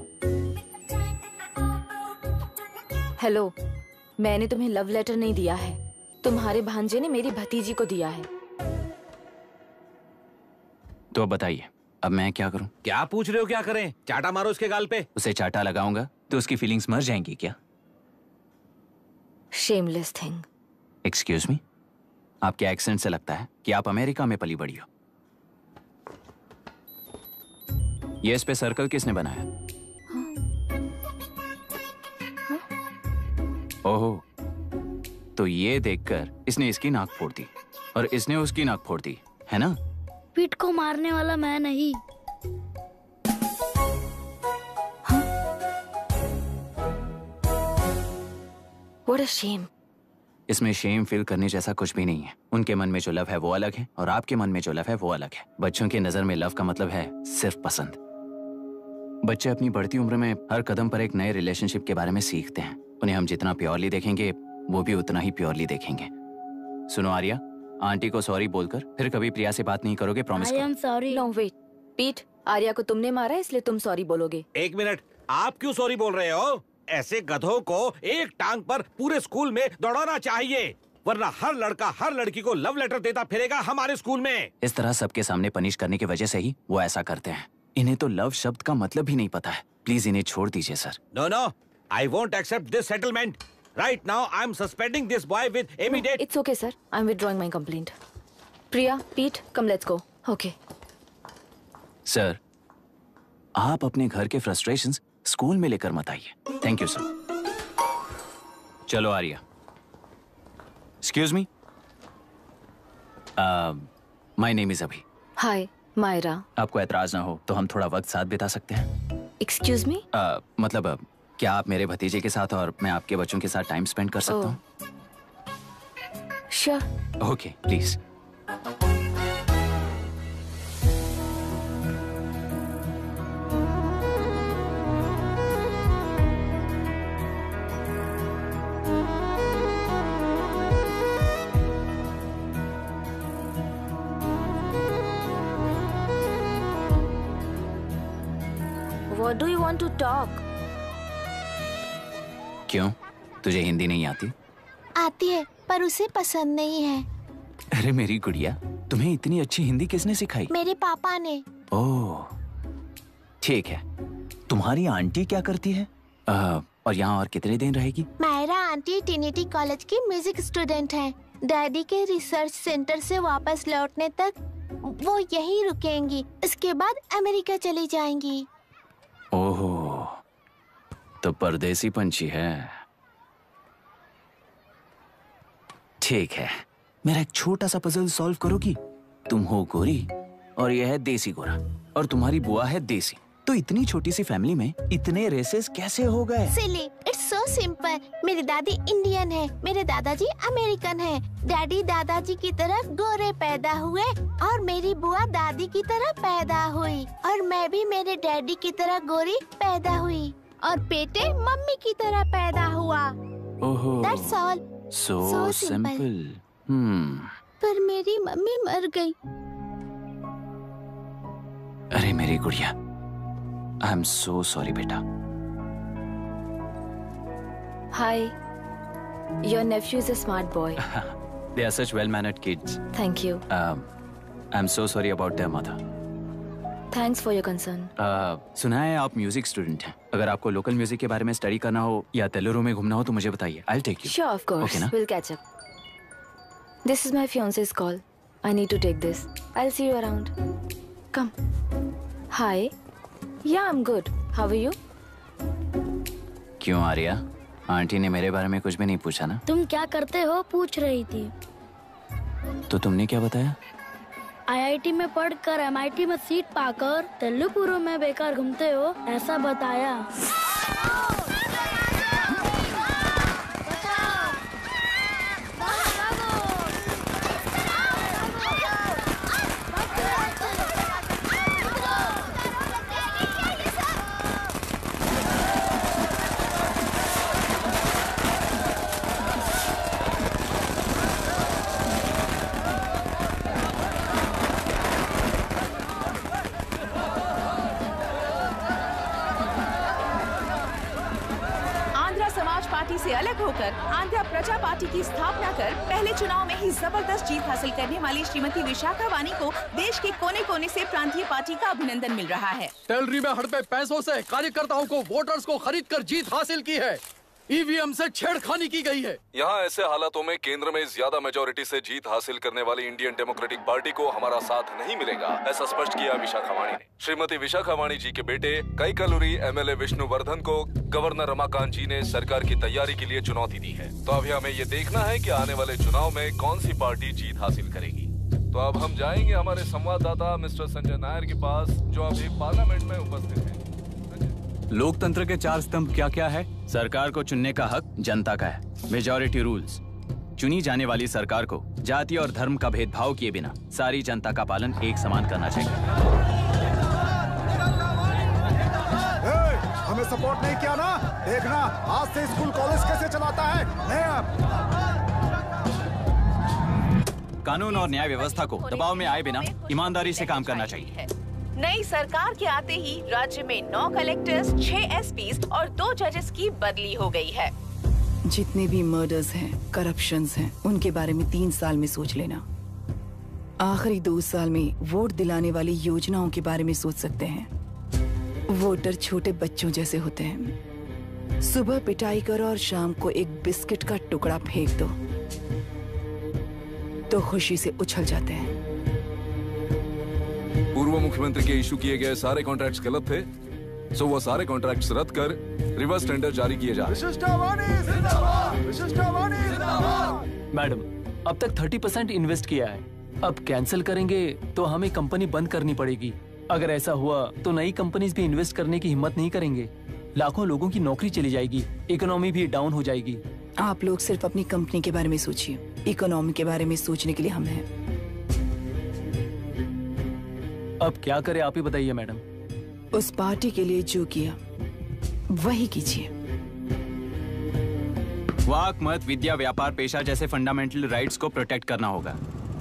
S10: Hello, मैंने तुम्हें लव लेटर नहीं दिया है। तुम्हारे भांजे ने मेरी भतीजी को दिया है।
S15: तो अब बताइए, अब मैं क्या करूं?
S13: क्या पूछ रहे हो? क्या करें? चाटा मारो उसके गाल पे।
S15: उसे चाटा लगाऊंगा तो उसकी फीलिंग्स मर जाएंगी क्या?
S10: Shameless thing.
S15: एक्सक्यूज मी, आपके एक्सेंट से लगता है कि आप अमेरिका में पली बड़ी हो। ये इस पे सर्कल किसने बनाया? ओहो, तो ये देखकर इसने इसकी नाक फोड़ दी और इसने उसकी नाक फोड़ दी, है ना?
S17: पीठ को मारने वाला मैं नहीं।
S10: What a shame.
S15: इसमें शेम फील करने जैसा कुछ भी नहीं है। उनके मन में जो लव है वो अलग है और आपके मन में जो लव है वो अलग है। बच्चों की नजर में लव का मतलब है सिर्फ पसंद। बच्चे अपनी बढ़ती उम्र में हर कदम पर एक नए रिलेशनशिप के बारे में सीखते हैं। उन्हें हम जितना प्योरली देखेंगे वो भी उतना ही प्योरली देखेंगे। सुनो आर्या, आंटी को सॉरी बोलकर फिर कभी प्रिया से बात नहीं करोगे, प्रॉमिस करो।
S17: I am sorry.
S10: No wait, पीट, आर्या को तुमने मारा इसलिए तुम सॉरी बोलोगे।
S13: एक मिनट, आप क्यों सॉरी बोल रहे हो? ऐसे गधों को एक टांग पर पूरे स्कूल में दौड़ाना चाहिए, वरना हर लड़का हर लड़की को लव लेटर देता फिरेगा हमारे स्कूल में।
S15: इस तरह सबके सामने पनिश करने की वजह से ही वो ऐसा करते हैं। इन्हें तो लव शब्द का मतलब भी नहीं पता है। प्लीज इन्हें छोड़ दीजिए sir.
S13: No no, I won't accept this settlement. Right now I am suspending this boy with immediate.
S10: It's okay sir, I am withdrawing my complaint. Priya, Pete, come let's go. Okay
S15: sir, आप अपने घर के frustrations school में लेकर मत आइए। Thank you sir. चलो Arya. Excuse me, my name is Abhi.
S10: Hi Myra.
S15: आपको एतराज ना हो तो हम थोड़ा वक्त साथ बिता सकते हैं?
S10: एक्सक्यूज मी,
S15: मतलब क्या आप मेरे भतीजे के साथ और मैं आपके बच्चों के साथ टाइम स्पेंड कर सकता हूँ?
S10: Sure.
S15: Okay, please.
S10: What do you want to talk?
S15: क्यों, तुझे हिंदी नहीं आती?
S16: आती है पर उसे पसंद नहीं है।
S15: अरे मेरी गुड़िया, तुम्हें इतनी अच्छी हिंदी किसने सिखाई?
S16: मेरे पापा ने।
S15: ओह, ठीक है। तुम्हारी आंटी क्या करती है? और यहाँ और कितने दिन रहेगी?
S16: मायरा आंटी ट्रिनिटी कॉलेज की म्यूजिक स्टूडेंट हैं। डैडी के रिसर्च सेंटर से वापस लौटने तक वो यहीं रुकेंगी। इसके बाद अमेरिका चली जाएंगी।
S15: ओह, तो परदेसी पंछी है। ठीक है, मेरा एक छोटा सा पजल सॉल्व करोगी? तुम हो गोरी और यह है देसी गोरा, और तुम्हारी बुआ है देसी। तो इतनी छोटी सी फैमिली में इतने रेसेस कैसे हो गए?
S16: Silly, it's so simple. मेरी दादी इंडियन है, मेरे दादाजी अमेरिकन है। डैडी दादाजी की तरह गोरे पैदा हुए और मेरी बुआ दादी की तरह पैदा हुई, और मैं भी मेरे डैडी की तरह गोरी पैदा हुई, और बेटे मम्मी की तरह पैदा हुआ।
S15: ओहो,
S16: That's all.
S15: so simple.
S16: पर मेरी मम्मी मर गई।
S15: अरे मेरी गुड़िया, आई एम सो सॉरी बेटा।
S10: Hi, your nephew is a smart boy.
S15: They are such well-mannered kids.
S10: Thank you.
S15: I'm so sorry about their mother.
S10: Thanks for your concern.
S15: सुना है आप म्यूजिक स्टूडेंट हैं। अगर आपको लोकल म्यूजिक के बारे में स्टडी करना हो या तेलुरु में घूमना हो तो मुझे बताइए। I'll take you.
S10: Sure, of course.
S15: Okay, ना?
S10: We'll catch up. This is my fiance's call. I need to take this. I'll see you around. Come. Hi. Yeah, I'm good. How are you?
S15: क्यों Arya? Aunty ने मेरे बारे में कुछ भी नहीं पूछा ना?
S17: तुम क्या करते हो पूछ रही थी।
S15: तो तुमने क्या बताया?
S17: IIT में पढ़कर MIT में सीट पाकर तेलुगु में बेकार घूमते हो, ऐसा बताया।
S2: से अलग होकर आंध्र प्रजा पार्टी की स्थापना कर पहले चुनाव में ही जबरदस्त जीत हासिल करने वाली श्रीमती विशाखा वानी को देश के कोने कोने से प्रांतीय पार्टी का अभिनंदन मिल रहा है।
S18: टेलरी में हड़पे पैसों से कार्यकर्ताओं को वोटर्स को खरीद कर जीत हासिल की है। ईवीएम से छेड़खानी की गई है।
S7: यहाँ ऐसे हालातों में केंद्र में ज्यादा मेजोरिटी से जीत हासिल करने वाली इंडियन डेमोक्रेटिक पार्टी को हमारा साथ नहीं मिलेगा, ऐसा स्पष्ट किया विशाखा वाणी ने। श्रीमती विशाखा वाणी जी के बेटे कैकलुरी MLA विष्णुवर्धन को गवर्नर रमाकांत जी ने सरकार की तैयारी के लिए चुनौती दी है। तो अभी हमें ये देखना है कि आने वाले चुनाव में कौन सी पार्टी जीत हासिल करेगी। तो अब हम जाएंगे हमारे संवाददाता मिस्टर संजय नायर के पास, जो अभी पार्लियामेंट में उपस्थित है।
S15: लोकतंत्र के 4 स्तंभ क्या क्या है? सरकार को चुनने का हक जनता का है। Majority rules. चुनी जाने वाली सरकार को जाति और धर्म का भेदभाव किए बिना सारी जनता का पालन एक समान करना चाहिए।
S5: हमें सपोर्ट नहीं किया ना, देखना आज से स्कूल कॉलेज कैसे चलाता है।
S15: कानून और न्याय व्यवस्था को दबाव में आए बिना ईमानदारी से काम करना चाहिए।
S2: नई सरकार के आते ही राज्य में 9 कलेक्टर्स, 6 SPs और 2 जजेस की बदली हो गई है।
S9: जितने भी मर्डर्स हैं, करप्शंस हैं, उनके बारे में 3 साल में सोच लेना। आखिरी 2 साल में वोट दिलाने वाली योजनाओं के बारे में सोच सकते हैं। वोटर छोटे बच्चों जैसे होते हैं। सुबह पिटाई करो और शाम को एक बिस्किट का टुकड़ा फेंक दो तो खुशी से उछल जाते हैं।
S7: पूर्व मुख्यमंत्री के इशू किए गए सारे कॉन्ट्रैक्ट्स गलत थे, सो वो सारे कॉन्ट्रैक्ट्स रद्द कर रिवर्स टेंडर जारी किए जा रहे हैं।
S3: मैडम, अब तक 30% इन्वेस्ट किया है, अब कैंसिल करेंगे तो हमें कंपनी बंद करनी पड़ेगी। अगर ऐसा हुआ तो नई कंपनीज भी इन्वेस्ट करने की हिम्मत नहीं करेंगे। लाखों लोगों की नौकरी चली जाएगी, इकोनॉमी भी डाउन हो जाएगी।
S9: आप लोग सिर्फ अपनी कंपनी के बारे में सोचिए, इकोनॉमी के बारे में सोचने के लिए हम हैं।
S3: अब क्या करें आप ही बताइए मैडम।
S9: उस पार्टी के लिए जो किया वही कीजिए।
S15: वाक, मत, विद्या, व्यापार, पेशा जैसे फंडामेंटल राइट्स को प्रोटेक्ट करना होगा।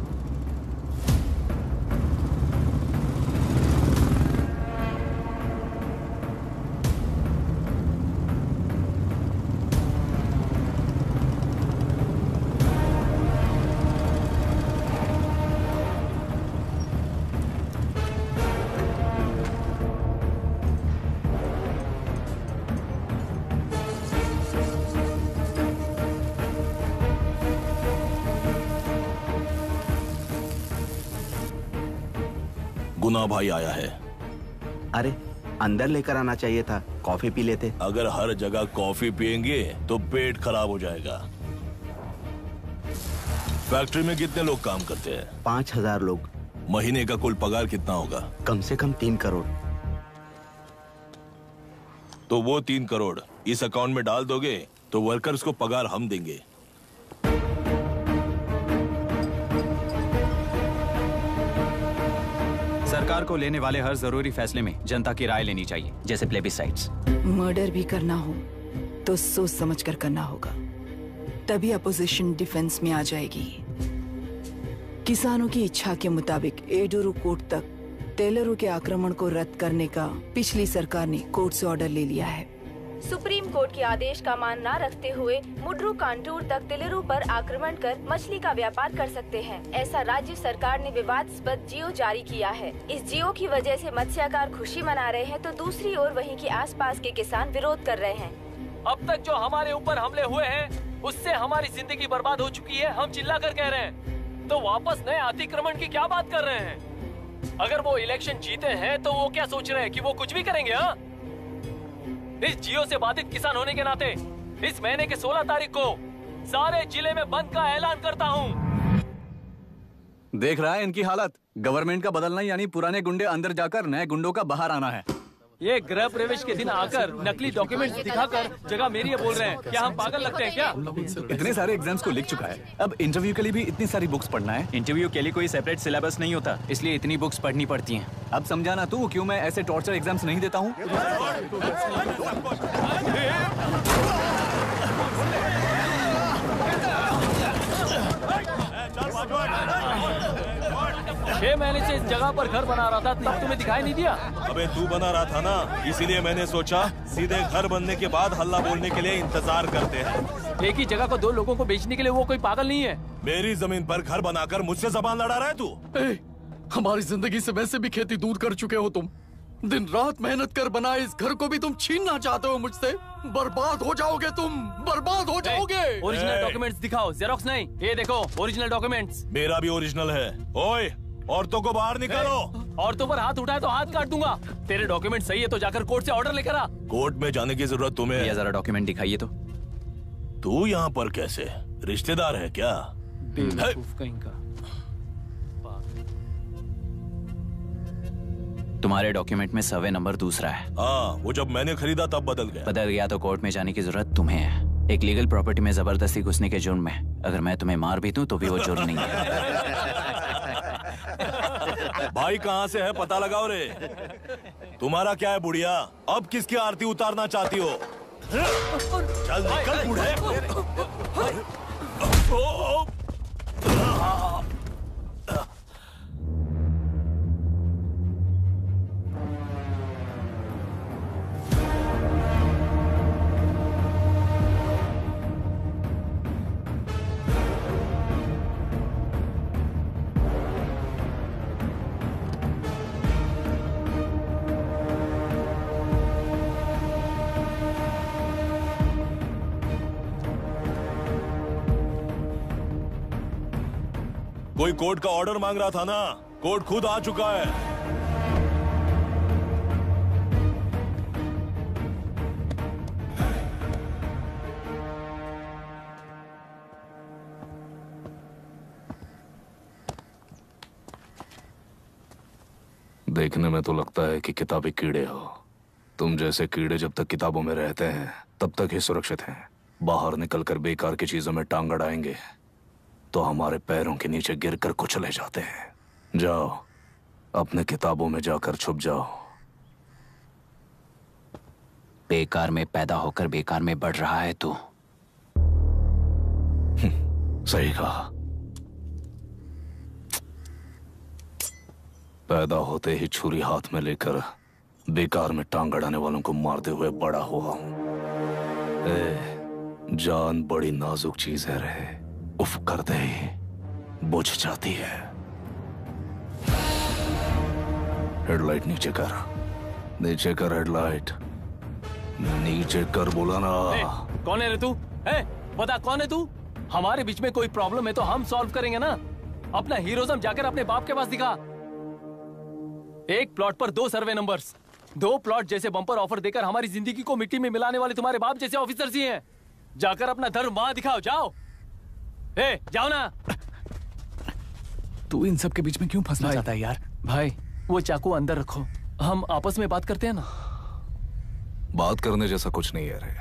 S8: गुना भाई आया है।
S4: अरे अंदर लेकर आना चाहिए था, कॉफी पी लेते।
S8: अगर हर जगह कॉफी पियेंगे तो पेट खराब हो जाएगा। फैक्ट्री में कितने लोग काम करते हैं?
S4: 5000 लोग।
S8: महीने का कुल पगार कितना होगा?
S4: कम से कम 3 करोड़।
S8: तो वो 3 करोड़ इस अकाउंट में डाल दोगे तो वर्कर्स को पगार हम देंगे।
S15: सरकार को लेने वाले हर जरूरी फैसले में जनता की राय लेनी चाहिए, जैसे प्लेबिसाइट्स।
S9: मर्डर भी करना हो तो सोच समझ कर करना होगा, तभी अपोजिशन डिफेंस में आ जाएगी। किसानों की इच्छा के मुताबिक एडोरू कोर्ट तक टेलरों के आक्रमण को रद्द करने का पिछली सरकार ने कोर्ट से ऑर्डर ले लिया है।
S2: सुप्रीम कोर्ट के आदेश का मान न रखते हुए मुड्रू कांटूर तक टेलरों पर आक्रमण कर मछली का व्यापार कर सकते हैं। ऐसा राज्य सरकार ने विवादास्पद जियो जारी किया है। इस जियो की वजह से मत्स्यकार खुशी मना रहे हैं तो दूसरी ओर वहीं के आसपास के किसान विरोध कर रहे हैं।
S3: अब तक जो हमारे ऊपर हमले हुए हैं उससे हमारी जिंदगी बर्बाद हो चुकी है, हम चिल्ला कर कह रहे हैं, तो वापस नए अतिक्रमण की क्या बात कर रहे हैं? अगर वो इलेक्शन जीते हैं तो वो क्या सोच रहे हैं कि वो कुछ भी करेंगे? हाँ, इस जियो से बाधित किसान होने के नाते इस महीने के 16 तारीख को सारे जिले में बंद का ऐलान करता हूँ।
S14: देख रहा है इनकी हालत। गवर्नमेंट का बदलना यानी पुराने गुंडे अंदर जाकर नए गुंडों का बाहर आना है।
S3: ये गृह प्रवेश के दिन आकर नकली डॉक्यूमेंट्स दिखाकर जगह मेरी है बोल रहे हैं। क्या हम पागल लगते हैं क्या?
S14: इतने सारे एग्जाम्स को लिख चुका है, अब इंटरव्यू के लिए भी इतनी सारी बुक्स पढ़ना है।
S15: इंटरव्यू के लिए कोई सेपरेट सिलेबस नहीं होता, इसलिए इतनी बुक्स पढ़नी पड़ती हैं।
S14: अब समझाना तू क्यों मैं ऐसे टॉर्चर एग्जाम्स नहीं देता हूँ।
S3: 6 महीने से इस जगह पर घर बना रहा था, तुम्हें दिखाई नहीं दिया?
S8: अबे तू बना रहा था ना, इसीलिए मैंने सोचा सीधे घर बनने के बाद हल्ला बोलने के लिए इंतजार करते हैं।
S3: एक ही जगह को 2 लोगों को बेचने के लिए वो कोई पागल नहीं है।
S8: मेरी जमीन पर घर बनाकर मुझसे जबान लड़ा रहा है तू।
S18: हमारी जिंदगी से वैसे भी खेती दूर कर चुके हो तुम। दिन रात मेहनत कर बनाए इस घर को भी तुम छीनना चाहते हो मुझसे। बर्बाद हो जाओगे तुम, बर्बाद हो जाओगे।
S3: ओरिजिनल डॉक्यूमेंट्स दिखाओ, जेरोक्स नहीं। ये देखो ओरिजिनल डॉक्यूमेंट्स।
S8: मेरा भी ओरिजिनल है। ओए, औरतों को बाहर निकालो।
S3: औरतों पर हाथ उठाए तो हाथ काट दूंगा। तेरे डॉक्यूमेंट सही है तो जाकर कोर्ट से ऑर्डर लेकर आ।
S8: कोर्ट में जाने की जरूरत तुम्हें है।
S15: जरा डॉक्यूमेंट दिखाइए तो।
S8: तू यहाँ पर कैसे? रिश्तेदार है क्या?
S3: बेवकूफ कहीं का।
S15: तुम्हारे डॉक्यूमेंट में सर्वे नंबर दूसरा है।
S8: हाँ, वो जब मैंने खरीदा तब बदल गया।
S15: बदल गया तो कोर्ट में जाने की जरूरत तुम्हें है। एक लीगल प्रॉपर्टी में जबरदस्ती घुसने के जुर्म में अगर मैं तुम्हें मार भी दूं तो भी वो जुर्म नहीं है।
S8: भाई कहाँ से है पता लगाओ रे। तुम्हारा क्या है बुढ़िया? अब किसकी आरती उतारना चाहती हो? चल निकल बूढ़े। कोई कोर्ट का ऑर्डर मांग रहा था ना, कोर्ट खुद आ चुका है।
S7: देखने में तो लगता है कि किताबी कीड़े हो। तुम जैसे कीड़े जब तक किताबों में रहते हैं तब तक ही सुरक्षित हैं। बाहर निकलकर बेकार की चीजों में टांग अड़ाएंगे तो हमारे पैरों के नीचे गिरकर कुचले जाते हैं। जाओ, अपने किताबों में जाकर छुप जाओ।
S15: बेकार में पैदा होकर बेकार में बढ़ रहा है तू।
S7: सही कहा। पैदा होते ही छुरी हाथ में लेकर बेकार में टांग अड़ाने वालों को मारते हुए बड़ा हुआ हूं। जान बड़ी नाजुक चीज है रे, उफ करते ही बुझ जाती है। हेडलाइट नीचे कर, नीचे कर हेडलाइट, नीचे कर बोला ना।
S3: कौन है रे तू? बता कौन है तू? हमारे बीच में कोई प्रॉब्लम है तो हम सॉल्व करेंगे ना। अपना हीरोइज्म जाकर अपने बाप के पास दिखा। एक प्लॉट पर 2 सर्वे नंबर्स, 2 प्लॉट जैसे बम्पर ऑफर देकर हमारी जिंदगी को मिट्टी में मिलाने वाले तुम्हारे बाप जैसे ऑफिसर्स ही हैं। जाकर अपना धर्म वहां दिखाओ, जाओ। जाओ ना।
S14: तू इन सब के बीच में क्यों फंसना चाहता है यार?
S3: भाई वो चाकू अंदर रखो, हम आपस में बात करते हैं ना।
S7: बात करने जैसा कुछ नहीं है रे।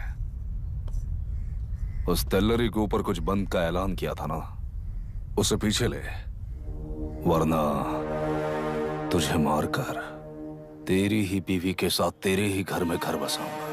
S7: उस तेलरी के ऊपर कुछ बंद का ऐलान किया था ना, उसे पीछे ले, वरना तुझे मारकर तेरी ही बीवी के साथ तेरे ही घर में घर बसाऊंगा।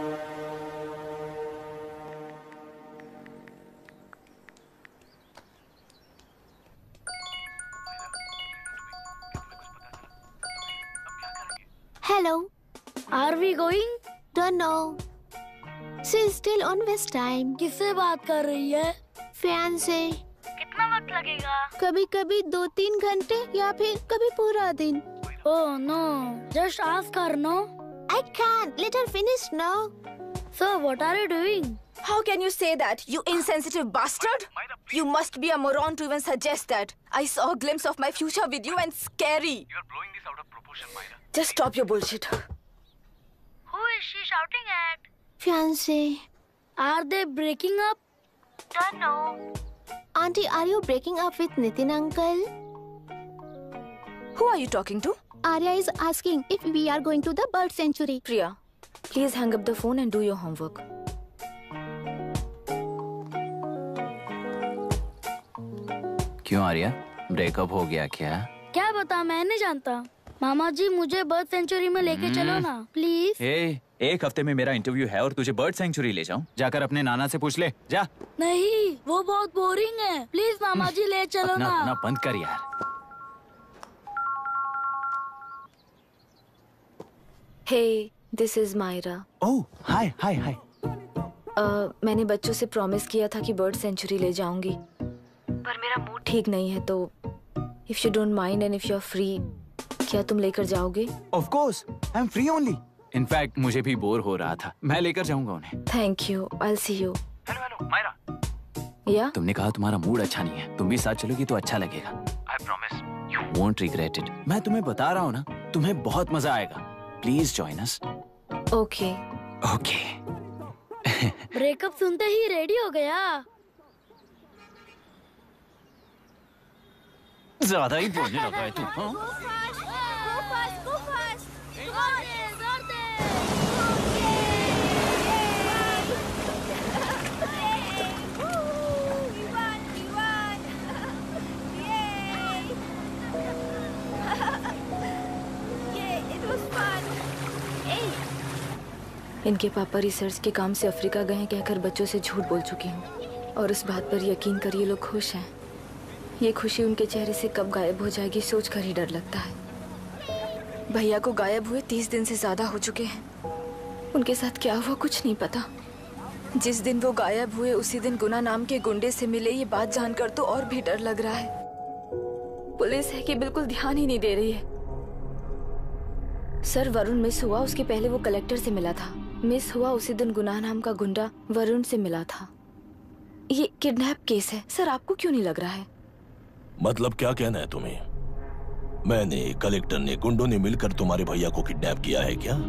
S16: Hello.
S17: Are we going?
S16: Don't know. She's still on West time.
S17: किससे बात कर रही है?
S16: फैन से।
S17: कितना वक्त लगेगा?
S16: कभी कभी 2-3 घंटे या फिर कभी पूरा दिन।
S17: Oh no. Just ask her, no?
S16: I can't. Let her finish, no?
S17: So what are you doing?
S2: How can you say that, you insensitive bastard? You must be a moron to even suggest that. I saw a glimpse of my future with you and scary.
S14: You're blowing this out of proportion, Myra.
S2: Just stop your bullshit.
S17: Who is she shouting at?
S16: Fiancé.
S17: Are they breaking up?
S16: Don't know. Auntie, are you breaking up with Nitin uncle?
S2: Who are you talking to?
S16: Arya is asking if we are going to the bird sanctuary.
S10: Priya, please hang up the phone and do your homework.
S15: क्यों Arya, breakup हो गया क्या?
S17: क्या बता, मैं नहीं जानता। मामा जी मुझे बर्ड सेंचुरी में लेके चलो ना प्लीज।
S15: एक हफ्ते में मेरा इंटरव्यू है और तुझे बर्ड सेंचुरी ले जाऊं? जाकर अपने नाना से पूछ ले, जा।
S17: नहीं, वो बहुत बोरिंग है, प्लीज मामा जी ले चलो ना।
S15: अपना बंद कर यार।
S10: Hey, this is Myra.
S15: ओह, हाय हाय हाय।
S10: मैंने बच्चों से प्रॉमिस किया था कि बर्ड सेंचुरी ले जाऊंगी, पर मेरा मूड ठीक नहीं है, तो if you don't mind and if you are free, क्या तुम लेकर जाओगे?
S15: Of course, I'm free only. In fact, मुझे भी बोर हो रहा था, मैं लेकर जाऊंगा उन्हें।
S10: Thank you. I'll see you.
S15: Hello Myra.
S10: Yeah?
S15: तुमने कहा तुम्हारा मूड अच्छा नहीं है, तुम भी साथ चलोगी तो अच्छा लगेगा। I promise, you won't regret it. मैं तुम्हें बता रहा हूँ ना, तुम्हें बहुत मजा आएगा। Please join us.
S10: Okay.
S15: Okay.
S17: Breakup सुनते ही रेडी हो गया।
S15: ज्यादा ही बोलने लगा है तू, हाँ?
S10: इनके पापा रिसर्च के काम से अफ्रीका गए हैं कहकर बच्चों से झूठ बोल चुकी हूँ, और उस बात पर यकीन कर ये लोग खुश हैं। ये खुशी उनके चेहरे से कब गायब हो जाएगी सोचकर ही डर लगता है। भैया को गायब हुए 30 दिन से ज्यादा हो चुके हैं। उनके साथ क्या हुआ कुछ नहीं पता। जिस दिन वो गायब हुए उसी दिन गुना नाम के गुंडे से मिले, ये बात जानकर तो और भी डर लग रहा है। पुलिस है कि बिल्कुल ध्यान ही नहीं दे रही है। सर, वरुण मिस हुआ उसके पहले वो कलेक्टर से मिला था। मिस हुआ उसी दिन गुनाह नाम का गुंडा वरुण से मिला था। ये किडनैप केस है सर, आपको क्यों नहीं लग रहा है?
S8: मतलब क्या कहना है तुम्हें? मैंने, कलेक्टर ने, गुंडों ने मिलकर तुम्हारे भैया को किडनैप किया है क्या?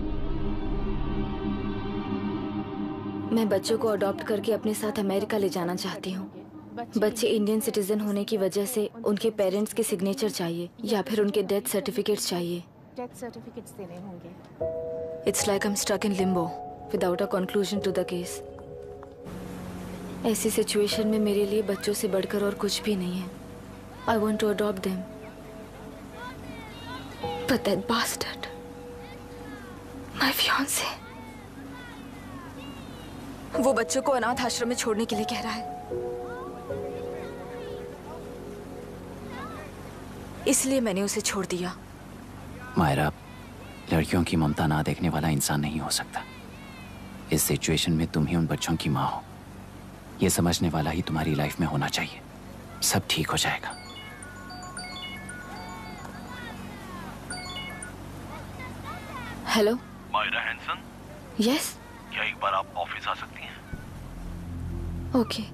S10: मैं बच्चों को अडॉप्ट करके अपने साथ अमेरिका ले जाना चाहती हूँ। बच्चे इंडियन सिटीजन होने की वजह से उनके पेरेंट्स के सिग्नेचर चाहिए या फिर उनके डेथ सर्टिफिकेट्स चाहिए।
S2: डेथ सर्टिफिकेट्स देने होंगे।
S10: It's like I'm stuck in limbo without a conclusion to the case. ऐसी सिचुएशन में मेरे लिए बच्चों से बढ़कर और कुछ भी नहीं है। I want to adopt them. But that bastard, my fiancé, वो बच्चों को अनाथ आश्रम में छोड़ने के लिए कह रहा है। इसलिए मैंने उसे छोड़ दिया।
S15: मायरा, लड़कियों की ममता ना देखने वाला इंसान नहीं हो सकता। इस सिचुएशन में तुम ही उन बच्चों की माँ हो, ये समझने वाला ही तुम्हारी लाइफ में होना चाहिए। सब ठीक हो जाएगा।
S10: Hello
S8: Myra Hanson?
S10: यस।
S8: क्या एक बार आप ऑफिस आ सकती हैं?
S10: ओके।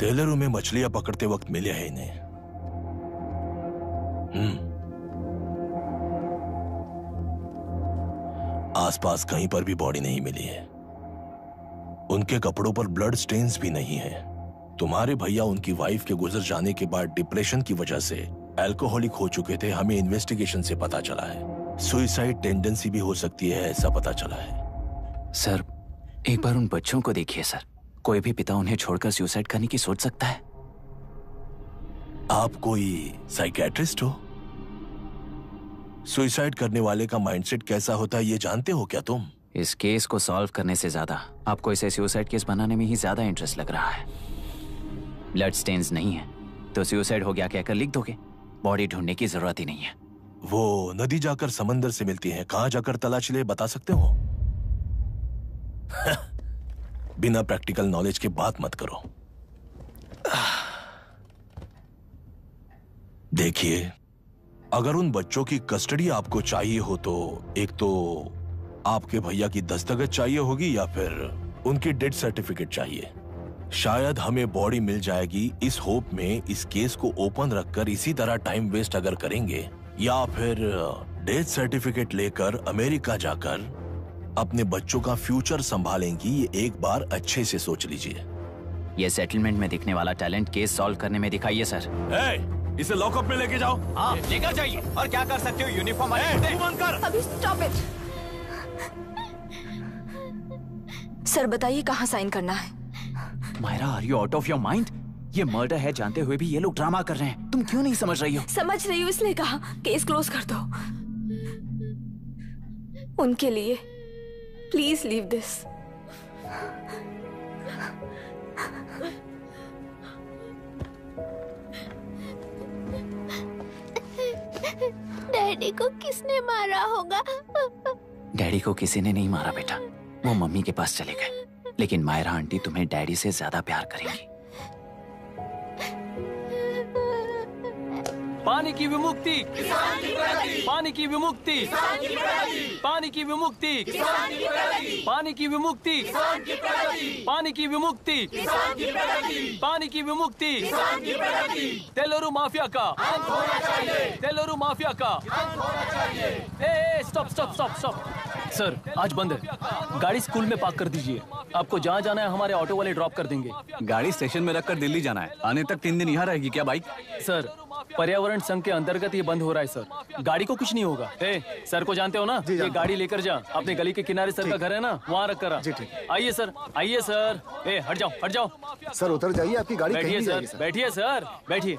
S8: टेलरू में मछलियां पकड़ते वक्त मिले हैं इन्हें। आसपास कहीं पर भी बॉडी नहीं मिली है। उनके कपड़ों पर ब्लड स्टेन्स भी नहीं है। तुम्हारे भैया उनकी वाइफ के गुजर जाने के बाद डिप्रेशन की वजह से अल्कोहलिक हो चुके थे। हमें इन्वेस्टिगेशन से पता चला है सुसाइड टेंडेंसी भी हो सकती है, ऐसा पता चला है।
S15: सर एक बार उन बच्चों को देखिए सर। कोई भी पिता उन्हें छोड़कर सुसाइड करने की सोच सकता है?
S8: आप कोई साइकियाट्रिस्ट हो? सुसाइड करने वाले का माइंडसेट कैसा होता है ये जानते हो क्या तुम?
S15: इस केस को सॉल्व करने से ज्यादा आपको इसे सुसाइड केस बनाने में ही ज्यादा इंटरेस्ट लग रहा है। ब्लड स्टेन्स नहीं है तो सुसाइड हो गया कहकर लिख दोगे। बॉडी ढूंढने की जरूरत ही नहीं है।
S8: वो नदी जाकर समंदर से मिलती है, कहां जाकर तलाश ले बता सकते हो? बिना प्रैक्टिकल नॉलेज के बात मत करो। देखिए, अगर उन बच्चों की कस्टडी आपको चाहिए हो तो एक तो आपके भैया की दस्तखत चाहिए होगी या फिर उनकी डेथ सर्टिफिकेट चाहिए। शायद हमें बॉडी मिल जाएगी इस होप में इस केस को ओपन रखकर इसी तरह टाइम वेस्ट अगर करेंगे, या फिर डेथ सर्टिफिकेट लेकर अमेरिका जाकर अपने बच्चों का फ्यूचर संभालेंगी, ये एक बार अच्छे से सोच लीजिए।
S15: ये सेटलमेंट में दिखने वाला टैलेंट केस सॉल्व करने में दिखाइए सर।
S8: इसे लॉकअप में लेके जाओ।
S15: हाँ, लेकर जाइए। और क्या कर सकते हो? यूनिफॉर्म
S2: अभी स्टॉप इट।
S10: सर बताइए कहाँ साइन करना है?
S15: Myra, are you out of your mind? ये मर्डर है जानते हुए भी ये लोग ड्रामा कर रहे हैं। तुम क्यों नहीं समझ रही हो?
S10: समझ रही हूँ, इसलिए कहा केस क्लोज कर दो। उनके लिए प्लीज लीव दिस।
S16: डैडी को किसने मारा होगा?
S15: डैडी को किसी ने नहीं मारा बेटा, वो मम्मी के पास चले गए। लेकिन मायरा आंटी तुम्हें डैडी से ज्यादा प्यार करेंगी।
S3: पानी की विमुक्ति, पानी की विमुक्ति, पानी की विमुक्ति, पानी की विमुक्ति, पानी की विमुक्ति, पानी की विमुक्ति, तेलुरु माफिया का, तेलुरु माफिया का। Stop stop stop stop. Sir आज बंद है, गाड़ी स्कूल में पार्क कर दीजिए। आपको जहाँ जाना है हमारे ऑटो वाले ड्रॉप कर देंगे।
S14: गाड़ी स्टेशन में रखकर दिल्ली जाना है। आने तक 3 दिन यहाँ रहेगी क्या बाइक?
S3: सर पर्यावरण संघ के अंतर्गत ये बंद हो रहा है सर। गाड़ी को कुछ नहीं होगा। सर को जानते हो ना? ये गाड़ी लेकर जा, अपने गली के किनारे सर का घर है ना, वहाँ रख कर आ। आइए सर, आइए सर। हट जाओ, हट जाओ।
S5: सर उतर जाइए, आपकी गाड़ी
S3: बैठिए
S5: कहीं
S3: सर, बैठिए सर, बैठिए।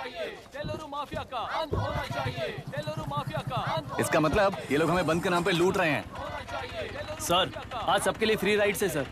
S14: इसका मतलब ये लोग हमें बंद के नाम पे लूट रहे हैं।
S3: सर आज सबके लिए फ्री राइड से सर।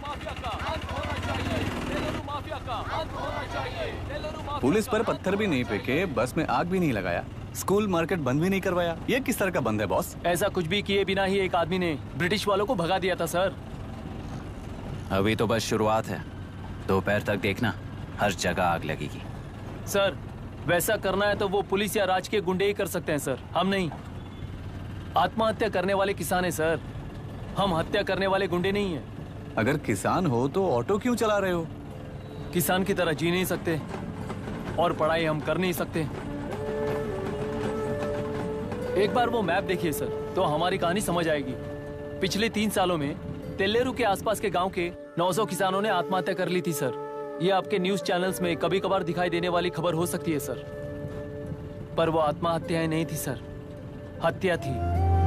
S14: पुलिस पर पत्थर भी नहीं फेंके, बस में आग भी नहीं लगाया, स्कूल मार्केट बंद भी नहीं करवाया। ये किस तरह का बंद है बॉस?
S3: ऐसा कुछ भी किए बिना ही एक आदमी ने ब्रिटिश वालों को भगा दिया था सर।
S15: अभी तो बस शुरुआत है, दोपहर तक देखना हर जगह आग लगेगी।
S3: सर वैसा करना है तो वो पुलिस या राज के गुंडे ही कर सकते हैं सर, हम नहीं। आत्महत्या करने वाले किसान है सर, हम हत्या करने वाले गुंडे नहीं है।
S14: अगर किसान हो तो ऑटो क्यों चला रहे हो?
S3: किसान की तरह जी नहीं सकते और पढ़ाई हम कर नहीं सकते। एक बार वो मैप देखिए सर तो हमारी कहानी समझ आएगी। पिछले 3 सालों में तेल्लेरू के आसपास के गांव के 900 किसानों ने आत्महत्या कर ली थी सर। ये आपके न्यूज चैनल्स में कभी कभार दिखाई देने वाली खबर हो सकती है सर, पर वो आत्महत्याएं नहीं थी सर, हत्या थी।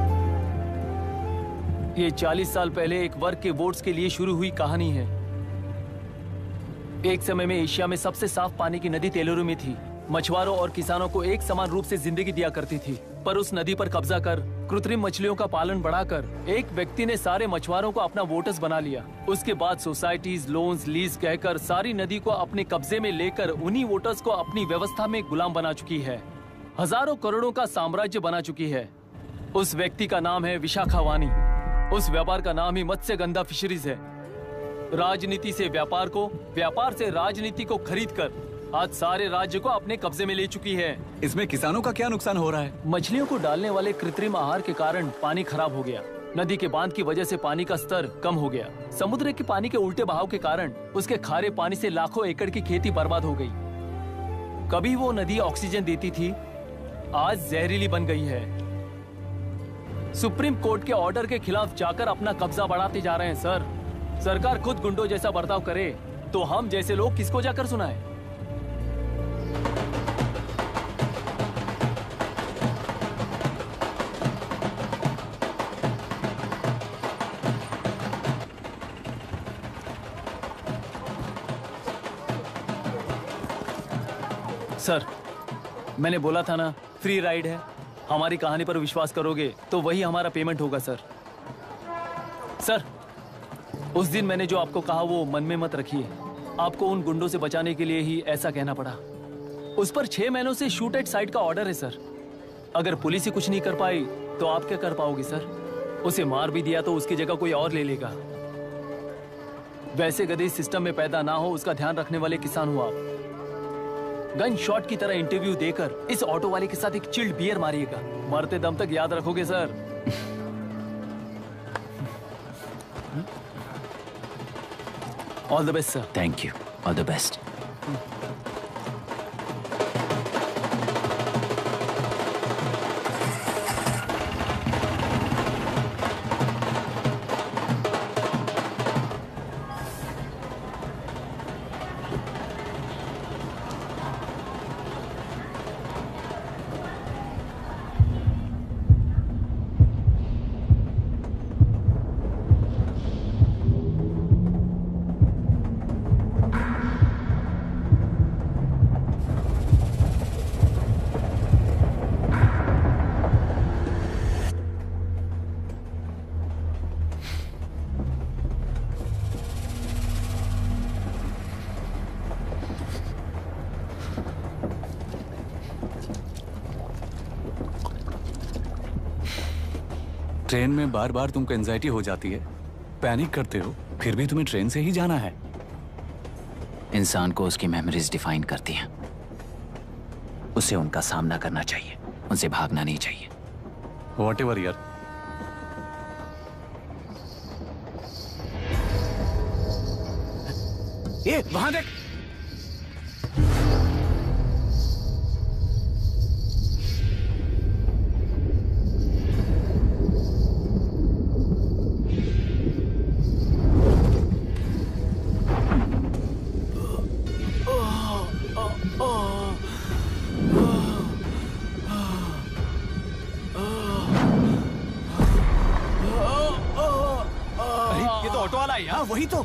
S3: ये 40 साल पहले एक वर्ग के वोट्स के लिए शुरू हुई कहानी है। एक समय में एशिया में सबसे साफ पानी की नदी तेलुरु में थी। मछुआरों और किसानों को एक समान रूप से जिंदगी दिया करती थी, पर उस नदी पर कब्जा कर कृत्रिम मछलियों का पालन बढ़ाकर एक व्यक्ति ने सारे मछुआरों को अपना वोटर्स बना लिया। उसके बाद सोसाइटीज, लोन्स, लीज कहकर सारी नदी को अपने कब्जे में लेकर उन्हीं वोटर्स को अपनी व्यवस्था में गुलाम बना चुकी है। हजारों करोड़ों का साम्राज्य बना चुकी है। उस व्यक्ति का नाम है विशाखावानी। उस व्यापार का नाम ही मत्स्यगंधा फिशरीज है। राजनीति से व्यापार को, व्यापार से राजनीति को खरीद कर आज सारे राज्य को अपने कब्जे में ले चुकी है।
S14: इसमें किसानों का क्या नुकसान हो रहा है?
S3: मछलियों को डालने वाले कृत्रिम आहार के कारण पानी खराब हो गया। नदी के बांध की वजह से पानी का स्तर कम हो गया। समुद्र के पानी के उल्टे बहाव के कारण उसके खारे पानी से लाखों एकड़ की खेती बर्बाद हो गई। कभी वो नदी ऑक्सीजन देती थी, आज जहरीली बन गई है। सुप्रीम कोर्ट के ऑर्डर के खिलाफ जाकर अपना कब्जा बढ़ाते जा रहे हैं सर। सरकार खुद गुंडों जैसा बर्ताव करे तो हम जैसे लोग किसको जाकर सुनाएं? सर, मैंने बोला था ना, फ्री राइड है। हमारी कहानी पर विश्वास करोगे तो वही हमारा पेमेंट होगा सर। सर, उस दिन मैंने जो आपको कहा वो मन में मत रखिए। आपको उन गुंडों से बचाने के लिए ही ऐसा कहना पड़ा। उस पर 6 महीनों से शूट एट साइट का ऑर्डर है सर। अगर पुलिस ही कुछ नहीं कर पाई तो आप क्या कर पाओगे सर? उसे मार भी दिया तो उसकी जगह कोई और ले लेगा। वैसे गधे सिस्टम में पैदा ना हो उसका ध्यान रखने वाले किसान हो आप। गन शॉट की तरह इंटरव्यू देकर इस ऑटो वाले के साथ एक चिल्ड बियर मारिएगा। मरते दम तक याद रखोगे sir. All the best sir.
S15: Thank you. All the best.
S14: Train में बार बार तुमको एंजाइटी हो जाती है, पैनिक करते हो, फिर भी तुम्हें ट्रेन से ही जाना है।
S15: इंसान को उसकी मेमोरीज डिफाइन करती हैं। उसे उनका सामना करना चाहिए, उनसे भागना नहीं चाहिए।
S14: व्हाटएवर यार।
S15: ये वहां देख।
S14: वही तो।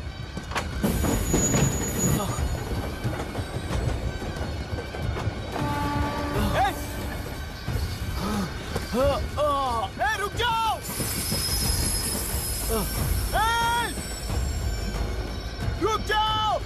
S19: रुक जाओ। रुक जाओ।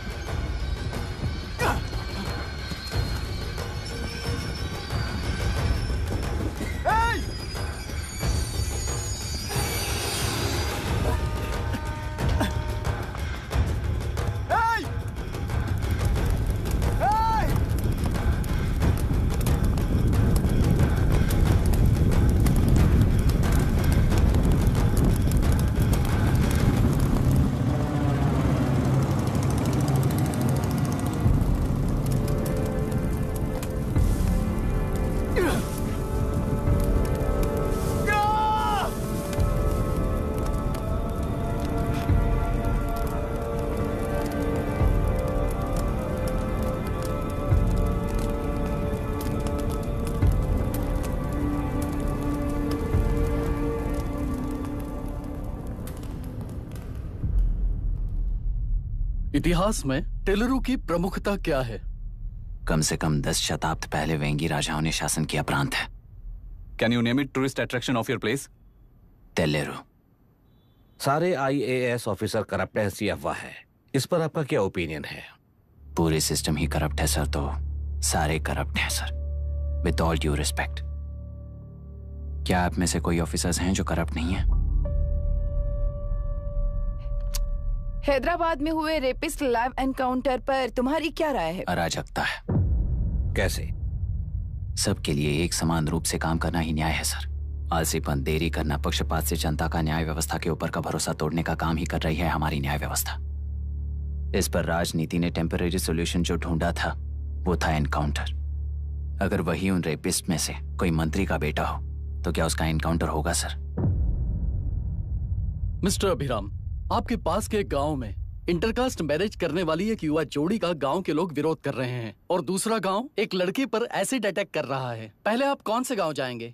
S18: इतिहास में टेलरू की प्रमुखता क्या है?
S15: कम से कम 10 शताब्द पहले वेंगी राजाओं ने शासन किया प्रांत है।
S14: Can you name it tourist attraction of your place?
S15: Teleru.
S13: सारे IAS ऑफिसर करप्ट है, ऐसी अफवाह है। इस पर आपका क्या ओपिनियन है?
S15: पूरे सिस्टम ही करप्ट है सर, तो सारे करप्ट हैं sir. With all due respect, क्या आप में से कोई ऑफिसर्स हैं जो करप्ट नहीं है?
S9: हैदराबाद में हुए रेपिस्ट लाइव एनकाउंटर पर तुम्हारी क्या राय है?
S15: अराजकता है।
S13: कैसे?
S15: सबके लिए एक समान रूप से काम करना ही न्याय है सर। आलसीपन, देरी करना, पक्षपात से जनता का न्याय व्यवस्था के ऊपर का भरोसा तोड़ने का काम ही कर रही है हमारी न्याय व्यवस्था। इस पर राजनीति ने टेम्पररी सॉल्यूशन जो ढूंढा था वो था एनकाउंटर। अगर वही उन रेपिस्ट में से कोई मंत्री का बेटा हो तो क्या उसका एनकाउंटर होगा सर?
S18: मिस्टर अभिराम, आपके पास के गांव में इंटरकास्ट मैरिज करने वाली एक युवा जोड़ी का गांव के लोग विरोध कर रहे हैं और दूसरा गांव एक लड़के पर एसिड अटैक कर रहा है। पहले आप कौन से गांव जाएंगे?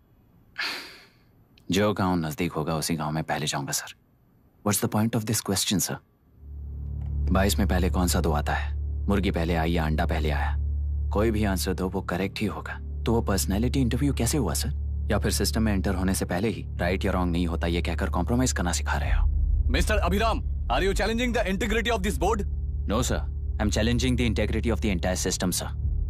S15: जो गांव नजदीक होगा उसी गांव में पहले जाऊंगा sir. What's the point of this question sir? 22 में पहले कौन सा दो आता है? मुर्गी पहले आई या अंडा पहले आया? कोई भी आंसर दो वो करेक्ट ही होगा। तो वो पर्सनैलिटी इंटरव्यू कैसे हुआ सर? या फिर सिस्टम में एंटर होने से पहले ही राइट या रॉन्ग नहीं होता ये कहकर कॉम्प्रोमाइज करना सिखा रहे हो?
S14: Mister Abhiram, are you challenging the integrity of this board?
S15: No sir, I am challenging the integrity of the entire system sir.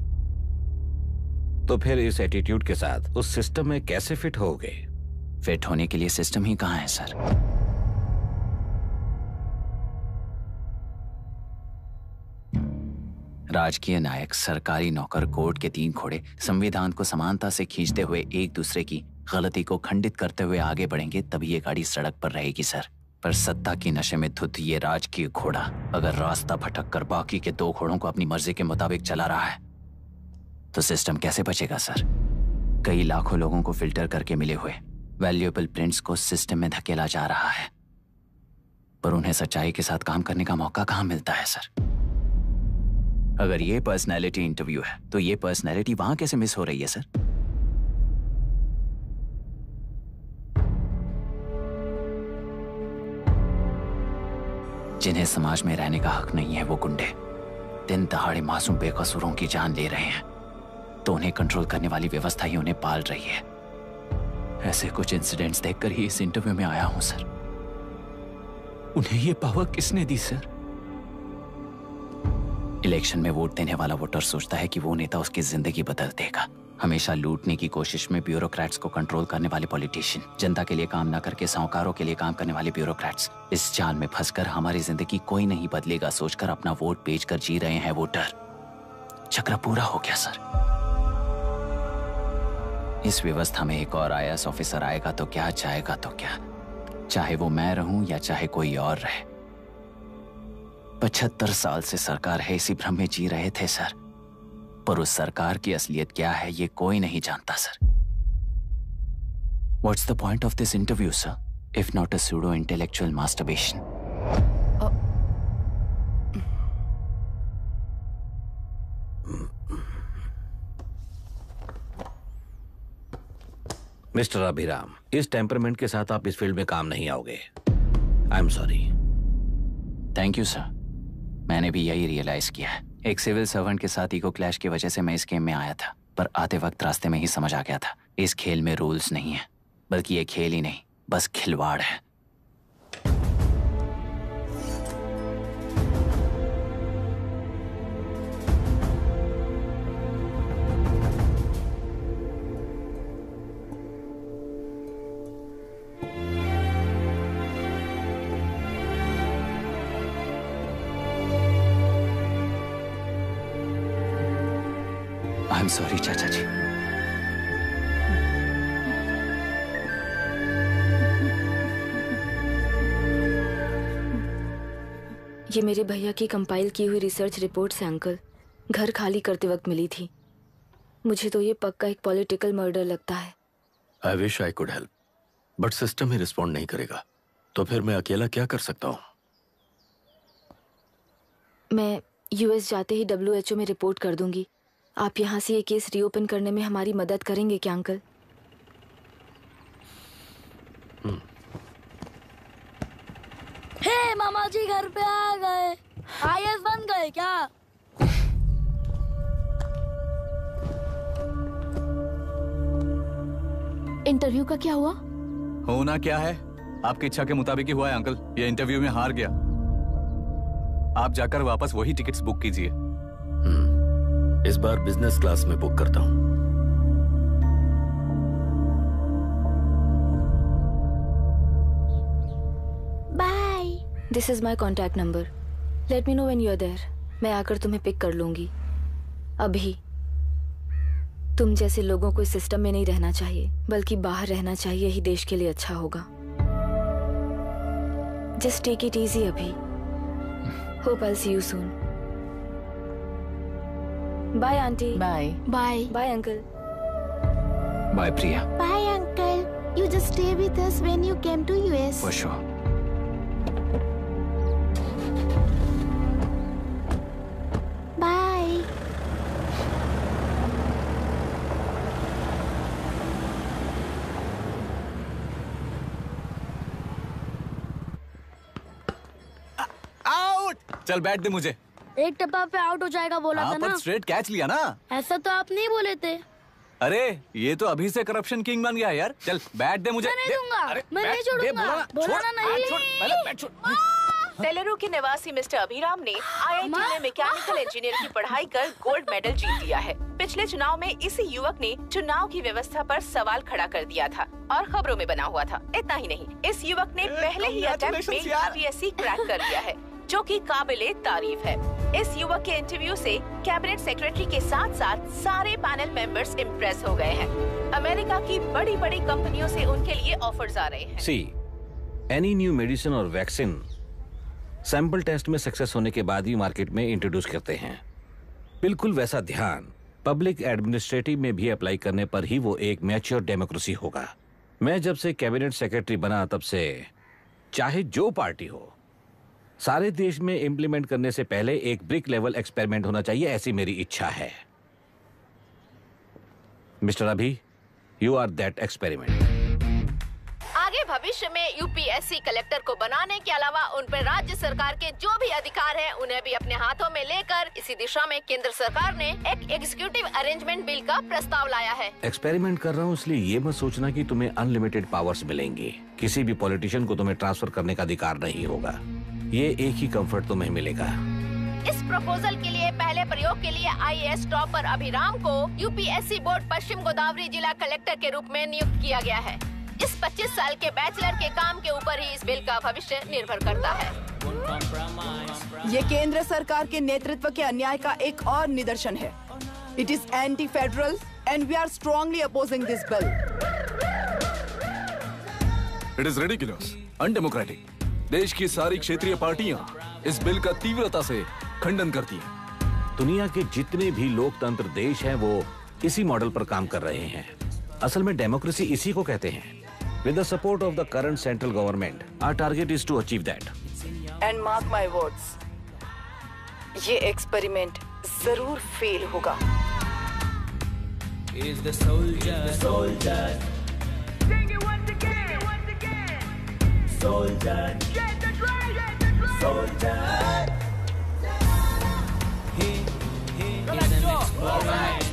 S13: तो फिर इस एटीट्यूड के साथ उस सिस्टम में कैसे फिट होगे?
S15: फिट होने के लिए सिस्टम ही कहाँ है सर? राजकीय नायक, सरकारी नौकर, कोर्ट के 3 घोड़े संविधान को समानता से खींचते हुए एक दूसरे की गलती को खंडित करते हुए आगे बढ़ेंगे तभी ये गाड़ी सड़क पर रहेगी सर। पर सत्ता की नशे में धुत ये राजकीय घोड़ा अगर रास्ता भटक कर बाकी के 2 घोड़ों को अपनी मर्जी के मुताबिक चला रहा है तो सिस्टम कैसे बचेगा सर? कई लाखों लोगों को फिल्टर करके मिले हुए वैल्यूएबल प्रिंट्स को सिस्टम में धकेला जा रहा है, पर उन्हें सच्चाई के साथ काम करने का मौका कहां मिलता है सर? अगर ये पर्सनैलिटी इंटरव्यू है तो ये पर्सनैलिटी वहां कैसे मिस हो रही है सर? जिन्हें समाज में रहने का हक नहीं है वो गुंडे दिन दहाड़े मासूम बेकसूरों की जान ले रहे हैं तो उन्हें कंट्रोल करने वाली व्यवस्था ही उन्हें पाल रही है। ऐसे कुछ इंसिडेंट्स देखकर ही इस इंटरव्यू में आया हूं सर। उन्हें ये पावर किसने दी सर? इलेक्शन में वोट देने वाला वोटर सोचता है कि वो नेता उसकी जिंदगी बदल देगा। हमेशा लूटने की कोशिश में ब्यूरोक्रेट्स को कंट्रोल करने वाले पॉलिटिशियन, जनता के लिए काम न करके साहूकारों के लिए काम करने वाले ब्यूरोक्रेट्स, इस जाल में फंसकर हमारी जिंदगी कोई नहीं बदलेगा सोचकर अपना वोट बेचकर जी रहे हैं वोटर। चक्र पूरा हो गया सर। इस व्यवस्था में एक और IAS ऑफिसर आएगा तो क्या, जाएगा तो क्या, चाहे वो मैं रहूं या चाहे कोई और रहे। 75 साल से सरकार है इसी भ्रम में जी रहे थे सर, पर उस सरकार की असलियत क्या है ये कोई नहीं जानता sir. What's the point of this interview, sir, if not a pseudo-intellectual masturbation?
S13: Mister Abhiram, इस टेम्परमेंट के साथ आप इस फील्ड में काम नहीं आओगे। I am sorry.
S15: Thank you sir. मैंने भी यही रियलाइज किया है। एक सिविल सर्वेंट के साथ ईगो क्लैश की वजह से मैं इस गेम में आया था, पर आते वक्त रास्ते में ही समझ आ गया था इस खेल में रूल्स नहीं है, बल्कि ये खेल ही नहीं बस खिलवाड़ है। आई एम सॉरी चाचा जी।
S10: ये मेरे भैया की कंपाइल की हुई रिसर्च रिपोर्ट से अंकल, घर खाली करते वक्त मिली थी। मुझे तो ये पक्का एक पॉलिटिकल मर्डर लगता है।
S20: I wish I could help, but system ही रिस्पॉन्ड नहीं करेगा, तो फिर मैं अकेला क्या कर सकता हूँ?
S10: मैं US जाते ही WHO में रिपोर्ट कर दूंगी। आप यहाँ से ये केस रीओपन करने में हमारी मदद करेंगे क्या अंकल?
S17: हे मामा जी घर पे आ गए। IAS बन गए क्या?
S1: इंटरव्यू का क्या हुआ?
S14: होना क्या है, आपकी इच्छा के मुताबिक ही हुआ है अंकल। ये इंटरव्यू में हार गया। आप जाकर वापस वही टिकट्स बुक कीजिए।
S20: इस बार बिजनेस क्लास में बुक करता हूँ।
S10: Bye. This is my contact number. Let me know when you are there. मैं आकर तुम्हें पिक कर लूंगी। अभी। तुम जैसे लोगों को इस सिस्टम में नहीं रहना चाहिए, बल्कि बाहर रहना चाहिए, ही देश के लिए अच्छा होगा। जस्ट टेक इट इजी अभी। Hope I see you soon. Bye aunty.
S2: Bye
S16: bye
S10: bye uncle.
S15: Bye Priya.
S16: Bye uncle, you just stay with us when you came to US.
S15: For sure.
S16: Bye.
S14: Out. चल बैठ दे मुझे।
S17: एक टप्पा पे out हो जाएगा बोला था ना।
S14: पर स्ट्रेट कैच लिया ना।
S17: ऐसा तो आप नहीं बोले थे।
S14: अरे ये तो अभी से करप्शन किंग बन गया यार। चल बैठ दे मुझे।
S17: मैं नहीं दूंगा। मैं नहीं छोड़ूंगा। बोला नहीं।
S2: टेलरू के निवासी मिस्टर अभिराम ने IIT में मैकेनिकल इंजीनियर की पढ़ाई कर गोल्ड मेडल जीत लिया है। पिछले चुनाव में इसी युवक ने चुनाव की व्यवस्था पर सवाल खड़ा कर दिया था और खबरों में बना हुआ था। इतना ही नहीं, इस युवक ने पहले ही अटेम्प्ट में UPSC क्रैक कर लिया है, जो कि काबिले तारीफ है। इस युवक के इंटरव्यू से कैबिनेट सेक्रेटरी के साथ साथ सारे पैनल मेंबर्स इम्प्रेस हो गए हैं। अमेरिका की बड़ी बड़ी कंपनियों से उनके लिए ऑफर्स आ रहे हैं।
S13: सी एनी न्यू मेडिसिन और वैक्सीन सैंपल टेस्ट में सक्सेस होने के बाद ही मार्केट में इंट्रोड्यूस करते हैं। बिल्कुल वैसा ध्यान पब्लिक एडमिनिस्ट्रेटिव में भी अप्लाई करने पर ही वो एक मैच्योर डेमोक्रेसी होगा। मैं जब से कैबिनेट सेक्रेटरी बना तब से चाहे जो पार्टी हो, सारे देश में इंप्लीमेंट करने से पहले एक ब्रिक लेवल एक्सपेरिमेंट होना चाहिए, ऐसी मेरी इच्छा है। मिस्टर अभी, यू आर दैट एक्सपेरिमेंट।
S1: आगे भविष्य में UPSC कलेक्टर को बनाने के अलावा उन पर राज्य सरकार के जो भी अधिकार हैं, उन्हें भी अपने हाथों में लेकर इसी दिशा में केंद्र सरकार ने एक एग्जीक्यूटिव अरेंजमेंट बिल का प्रस्ताव लाया है।
S13: एक्सपेरिमेंट कर रहा हूँ इसलिए ये मत सोचना कि तुम्हें अनलिमिटेड पावर्स मिलेंगे। किसी भी पॉलिटिशियन को तुम्हें ट्रांसफर करने का अधिकार नहीं होगा। ये एक ही कंफर्ट तुम्हें मिलेगा।
S1: इस प्रपोजल के लिए पहले प्रयोग के लिए IAS टॉपर अभिराम को UPSC बोर्ड पश्चिम गोदावरी जिला कलेक्टर के रूप में नियुक्त किया गया है। इस 25 साल के बैचलर के काम के ऊपर ही इस बिल का भविष्य निर्भर करता है।
S9: ये केंद्र सरकार के नेतृत्व के अन्याय का एक और निदर्शन है। It is anti federal and we are strongly opposing this bill.
S21: It is ridiculous, undemocratic. देश की सारी क्षेत्रीय पार्टियां इस बिल का तीव्रता से खंडन करती हैं।
S13: दुनिया के जितने भी लोकतंत्र देश हैं वो इसी मॉडल पर काम कर रहे हैं। असल में डेमोक्रेसी इसी को कहते हैं। With the support of the current central government, our target is to achieve that.
S9: And mark my words, ये एक्सपेरिमेंट जरूर फेल होगा।
S22: Is the soldier, Sing it once again, Soldier, get the drum, Soldier. He is an experiment.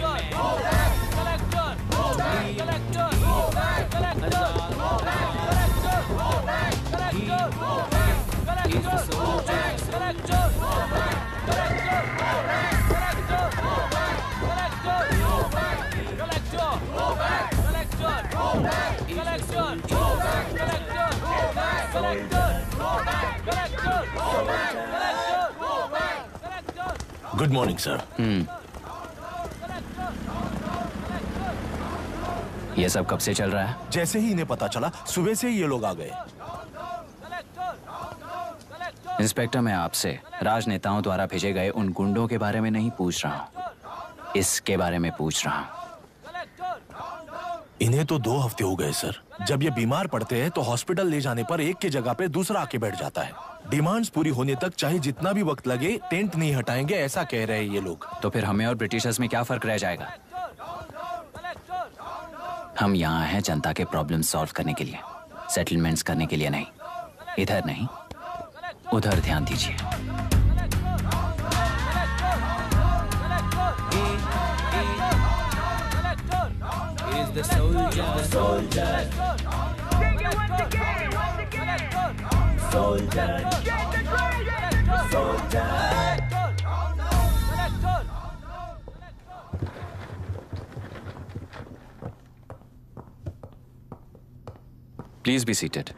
S8: Good morning sir.
S15: ये सब कब से चल रहा है?
S8: जैसे ही इन्हें पता चला, सुबह से ही ये लोग आ गए।
S15: इंस्पेक्टर, मैं आपसे राजनेताओं द्वारा भेजे गए उन गुंडों के बारे में नहीं पूछ रहा हूँ, इसके बारे में पूछ रहा हूँ।
S8: इन्हें तो 2 हफ्ते हो गए सर। जब ये बीमार पड़ते हैं तो हॉस्पिटल ले जाने पर एक की जगह पे दूसरा आके बैठ जाता है। डिमांड्स पूरी होने तक चाहे जितना भी वक्त लगे टेंट नहीं हटाएंगे, ऐसा कह रहे हैं ये लोग।
S15: तो फिर हमें और ब्रिटिशर्स में क्या फर्क रह जाएगा? हम यहाँ हैं जनता के प्रॉब्लम सॉल्व करने के लिए, सेटलमेंट्स करने के लिए नहीं। इधर नहीं, उधर ध्यान दीजिए।
S22: Is the soldier, Sing it once again, Soldier, get the drum, Soldier.
S15: Please be seated.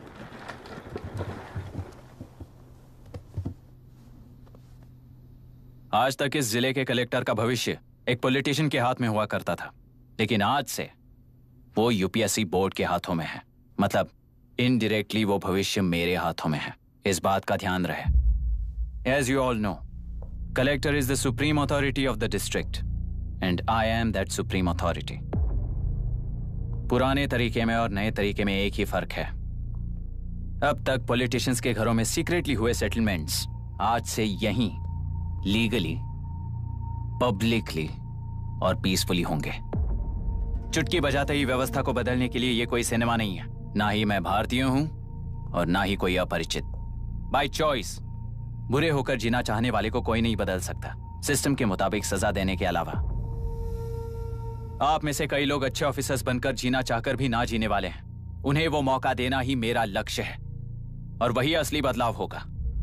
S15: आज तक इस जिले के कलेक्टर का भविष्य एक पॉलिटिशियन के हाथ में हुआ करता था, लेकिन आज से वो यूपीएससी बोर्ड के हाथों में है। मतलब इनडायरेक्टली वो भविष्य मेरे हाथों में है। इस बात का ध्यान रहे। As you all know, collector is the supreme authority of the district and I am that supreme authority. पुराने तरीके में और नए तरीके में एक ही फर्क है। अब तक पॉलिटिशियंस के घरों में सीक्रेटली हुए सेटलमेंट्स आज से यहीं लीगली, पब्लिकली और पीसफुली होंगे। चुटकी बजाते ही व्यवस्था को बदलने के लिए ये कोई सिनेमा नहीं है। ना ही मैं भारतीय हूं और ना ही कोई अपरिचित। बाय चॉइस बुरे होकर जीना चाहने वाले को कोई नहीं बदल सकता, सिस्टम के मुताबिक सजा देने के अलावा। आप में से कई लोग अच्छे ऑफिसर्स बनकर जीना चाहकर भी ना जीने वाले हैं। उन्हें वो मौका देना ही मेरा लक्ष्य है और वही असली बदलाव होगा।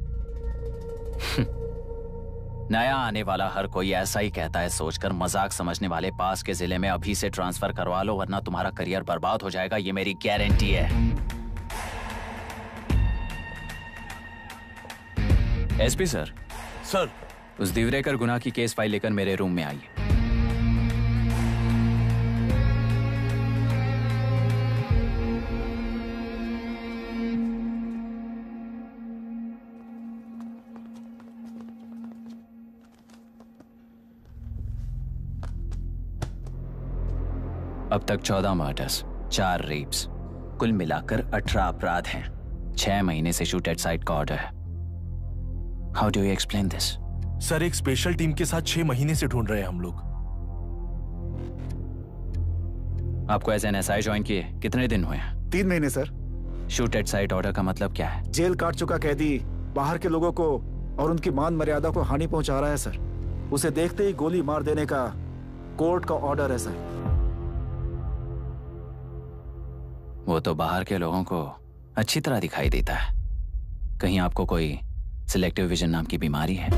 S15: नया आने वाला हर कोई ऐसा ही कहता है सोचकर मजाक समझने वाले पास के जिले में अभी से ट्रांसफर करवा लो, वरना तुम्हारा करियर बर्बाद हो जाएगा। ये मेरी गारंटी है। SP sir.
S8: सर।
S15: उस दिवरेकर गुनाह की केस फाइल लेकर मेरे रूम में आइए। अब तक 14 मर्डर्स, 4 रेप्स, कुल मिलाकर 18 अपराध हैं। 6 महीने से शूट एट साइट का ऑर्डर है। How do you explain this?
S8: Sir, एक स्पेशल टीम के साथ 6 महीने से ढूंढ रहे हैं हम लोग।
S15: आपको एज एन एसआई ज्वाइन किए कितने दिन हुए हैं?
S5: 3 महीने sir.
S15: Shoot at sight order का मतलब क्या है?
S5: जेल काट चुका कैदी बाहर के लोगों को और उनकी मान मर्यादा को हानि पहुंचा रहा है सर। उसे देखते ही गोली मार देने का कोर्ट का ऑर्डर है सर।
S15: वो तो बाहर के लोगों को अच्छी तरह दिखाई देता है। कहीं आपको कोई सिलेक्टिव विजन नाम की बीमारी है?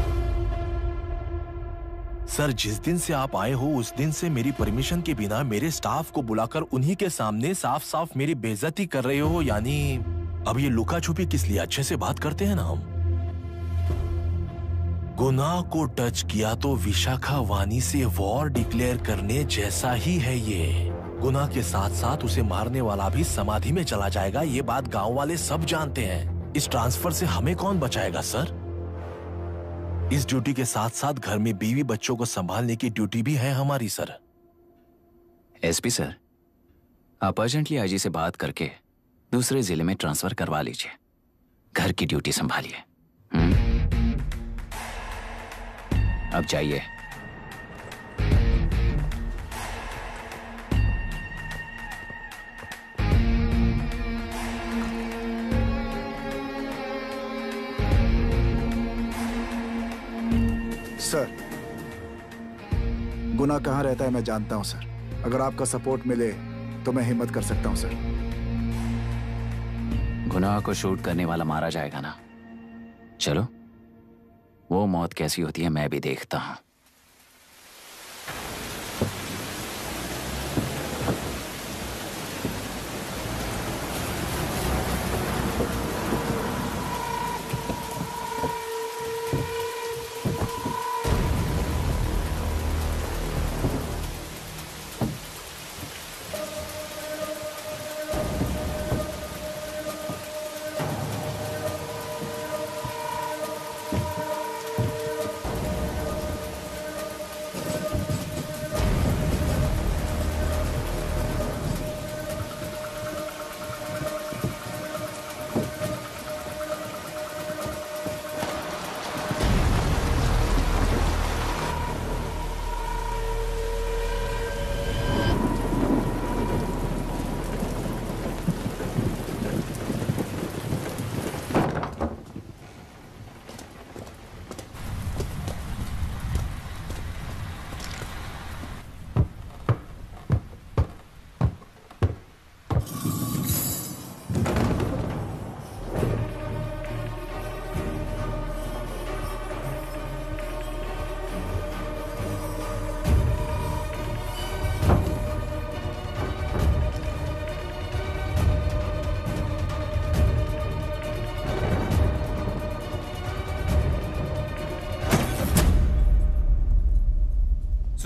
S8: सर, जिस दिन से आप आए हो उस दिन से मेरी परमिशन के बिना मेरे स्टाफ को बुलाकर उन्हीं के सामने साफ साफ मेरी बेइज्जती कर रहे हो। यानी अब ये लुका छुपी किस लिए? अच्छे से बात करते हैं ना हम। गुनाह को टच किया तो विशाखा वानी से वॉर डिक्लेयर करने जैसा ही है ये। गुनाह के साथ साथ उसे मारने वाला भी समाधि में चला जाएगा। ये बात गांव वाले सब जानते हैं। इस ट्रांसफर से हमें कौन बचाएगा सर? इस ड्यूटी के साथ साथ घर में बीवी बच्चों को संभालने की ड्यूटी भी है हमारी सर।
S15: एसपी सर, आप अर्जेंटली आईजी से बात करके दूसरे जिले में ट्रांसफर करवा लीजिए। घर की ड्यूटी संभालिए। अब जाइए।
S5: सर, गुनाह कहाँ रहता है मैं जानता हूं सर। अगर आपका सपोर्ट मिले तो मैं हिम्मत कर सकता हूं सर।
S15: गुनाह को शूट करने वाला मारा जाएगा ना? चलो, वो मौत कैसी होती है मैं भी देखता हूं।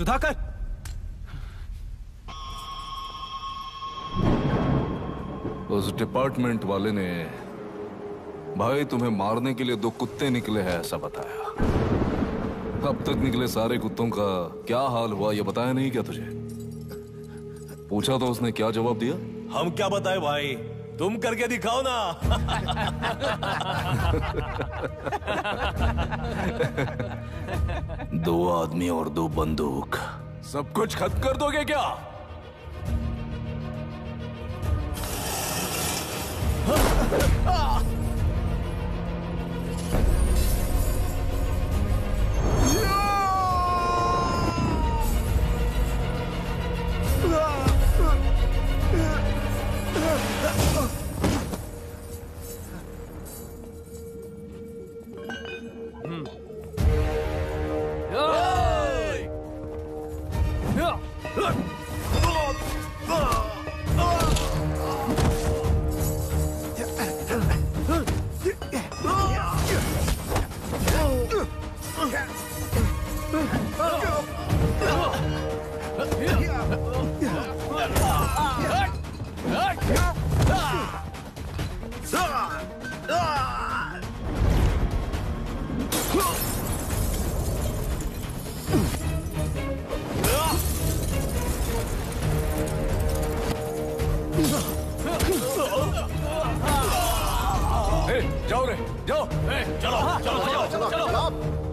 S3: सुधाकर,
S7: उस डिपार्टमेंट वाले ने भाई तुम्हें मारने के लिए 2 कुत्ते निकले हैं ऐसा बताया। अब तक निकले सारे कुत्तों का क्या हाल हुआ ये बताया नहीं क्या तुझे? पूछा तो उसने क्या जवाब दिया?
S8: हम क्या बताए भाई, तुम करके दिखाओ ना।
S7: 2 आदमी और 2 बंदूक, सब कुछ खत्म कर दोगे क्या?
S21: जाओ रे, जाओ।
S8: चलो चलो चलो चलो चलो।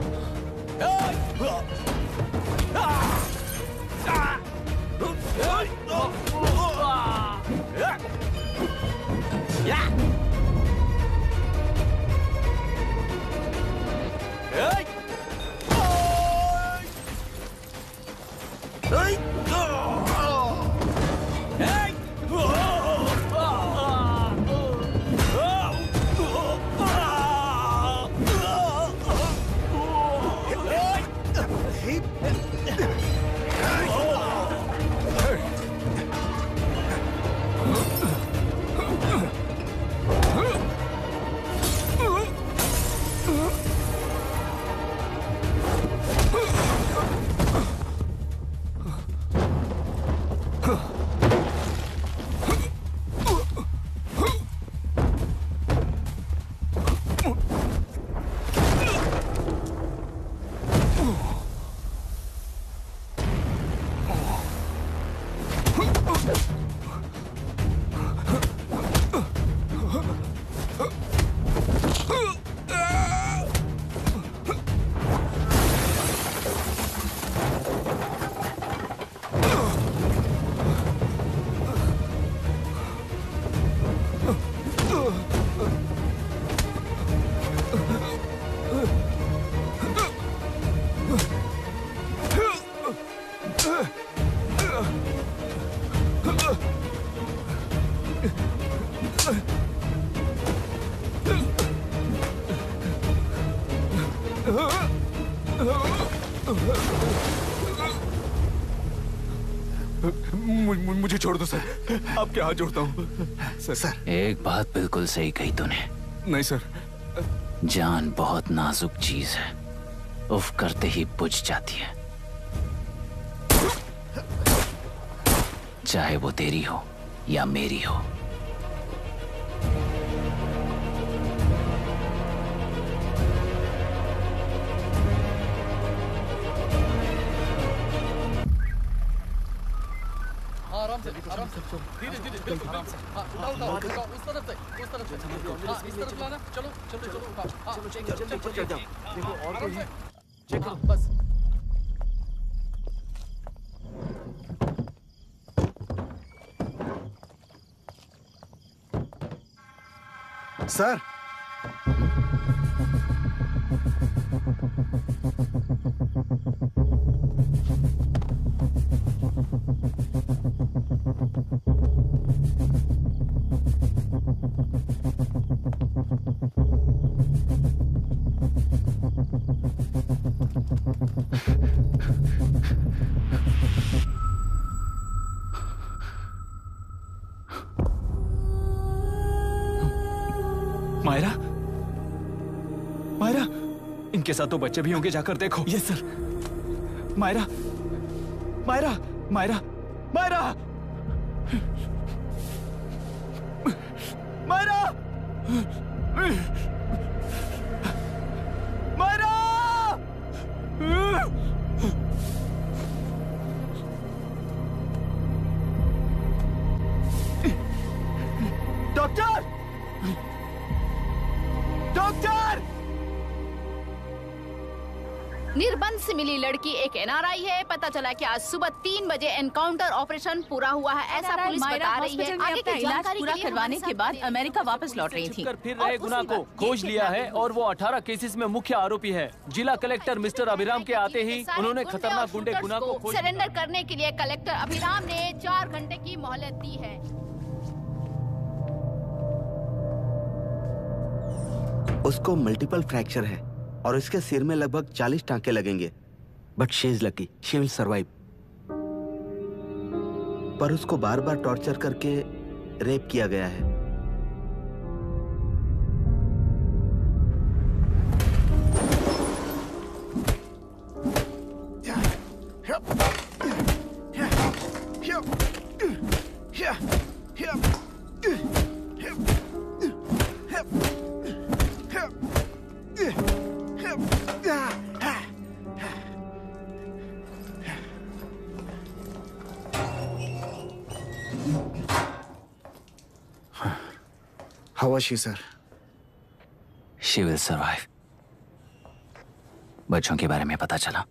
S21: मुझे छोड़ दो सर, आपके हाथ जोड़ता हूँ सर।
S15: एक बात बिल्कुल सही कही तूने।
S21: नहीं सर।
S15: जान बहुत नाजुक चीज है, उफ करते ही बुझ जाती है, चाहे वो तेरी हो या मेरी हो।
S18: आराम से धीरे धीरे बिल्कुल आराम से। हाँ उठाओ उठाओ हाथ उठाओ, उस तरफ से हाँ इस तरफ लाना। चलो चलो चलो उठाओ। हाँ चलो देखो और कोई चेक करो बस।
S5: सर
S3: मायरा, मायरा, इनके साथ तो बच्चे भी होंगे, जाकर देखो। Yes sir. Myra,
S5: Myra, Myra, Myra, Myra, Myra! Doctor! Doctor!
S1: निर्बंध से मिली लड़की एक एनआरआई है। पता चला कि आज सुबह 3 बजे एनकाउंटर ऑपरेशन पूरा हुआ है, ऐसा पुलिस बता रही है।
S2: आगे की जानकारी पूरा करवाने के बाद अमेरिका वापस लौट रही थी।
S3: फिर रहे गुना को खोज लिया है और वो 18 केसेस में मुख्य आरोपी है। जिला कलेक्टर मिस्टर अभिराम के आते ही उन्होंने खतरनाक गुंडे गुना को
S1: सरेंडर करने के लिए कलेक्टर अभिराम ने 4 घंटे की मोहलत दी है।
S4: उसको मल्टीपल फ्रैक्चर है और इसके सिर में लगभग 40 टांके लगेंगे, but she is lucky, she will survive. पर उसको बार बार टॉर्चर करके रेप किया गया है।
S5: How was she, sir?
S15: She will survive. बच्चों के बारे में पता चला?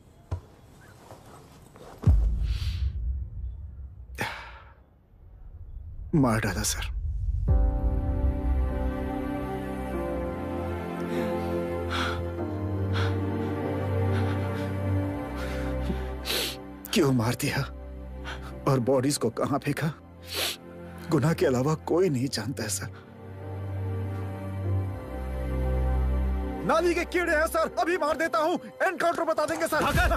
S5: मार डाला सर। क्यों मार दिया और बॉडीज को कहां फेंका, गुनाह के अलावा कोई नहीं जानता है सर। नाली के कीड़े हैं सर, अभी मार देता हूं, एनकाउंटर बता देंगे सर।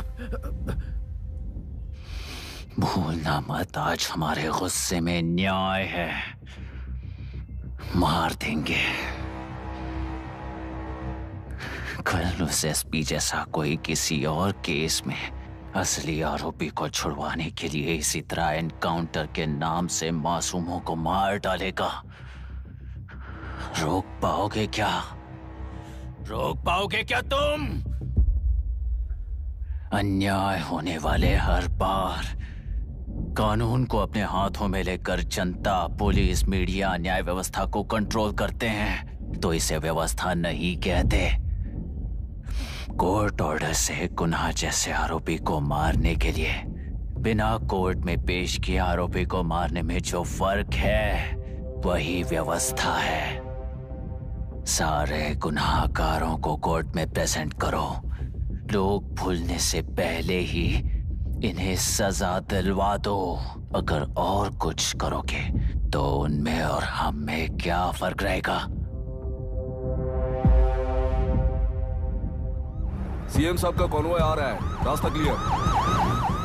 S15: भूलना मत, आज हमारे गुस्से में न्याय है, मार देंगे। कल उस एसपी जैसा कोई किसी और केस में असली आरोपी को छुड़वाने के लिए इसी तरह एनकाउंटर के नाम से मासूमों को मार डालेगा। रोक पाओगे क्या? रोक पाओगे क्या तुम? अन्याय होने वाले हर बार कानून को अपने हाथों में लेकर जनता, पुलिस, मीडिया, न्याय व्यवस्था को कंट्रोल करते हैं तो इसे व्यवस्था नहीं कहते। कोर्ट ऑर्डर से गुनाह जैसे आरोपी को मारने के लिए बिना कोर्ट में पेश किए आरोपी को मारने में जो फर्क है वही व्यवस्था है। सारे गुनाहगारों को कोर्ट में प्रेजेंट करो, लोग भूलने से पहले ही इन्हें सजा दिलवा दो। अगर और कुछ करोगे तो उनमें और हम में क्या फर्क रहेगा?
S7: सीएम साहब का कॉन्वॉय आ रहा है, रास्ता क्लियर।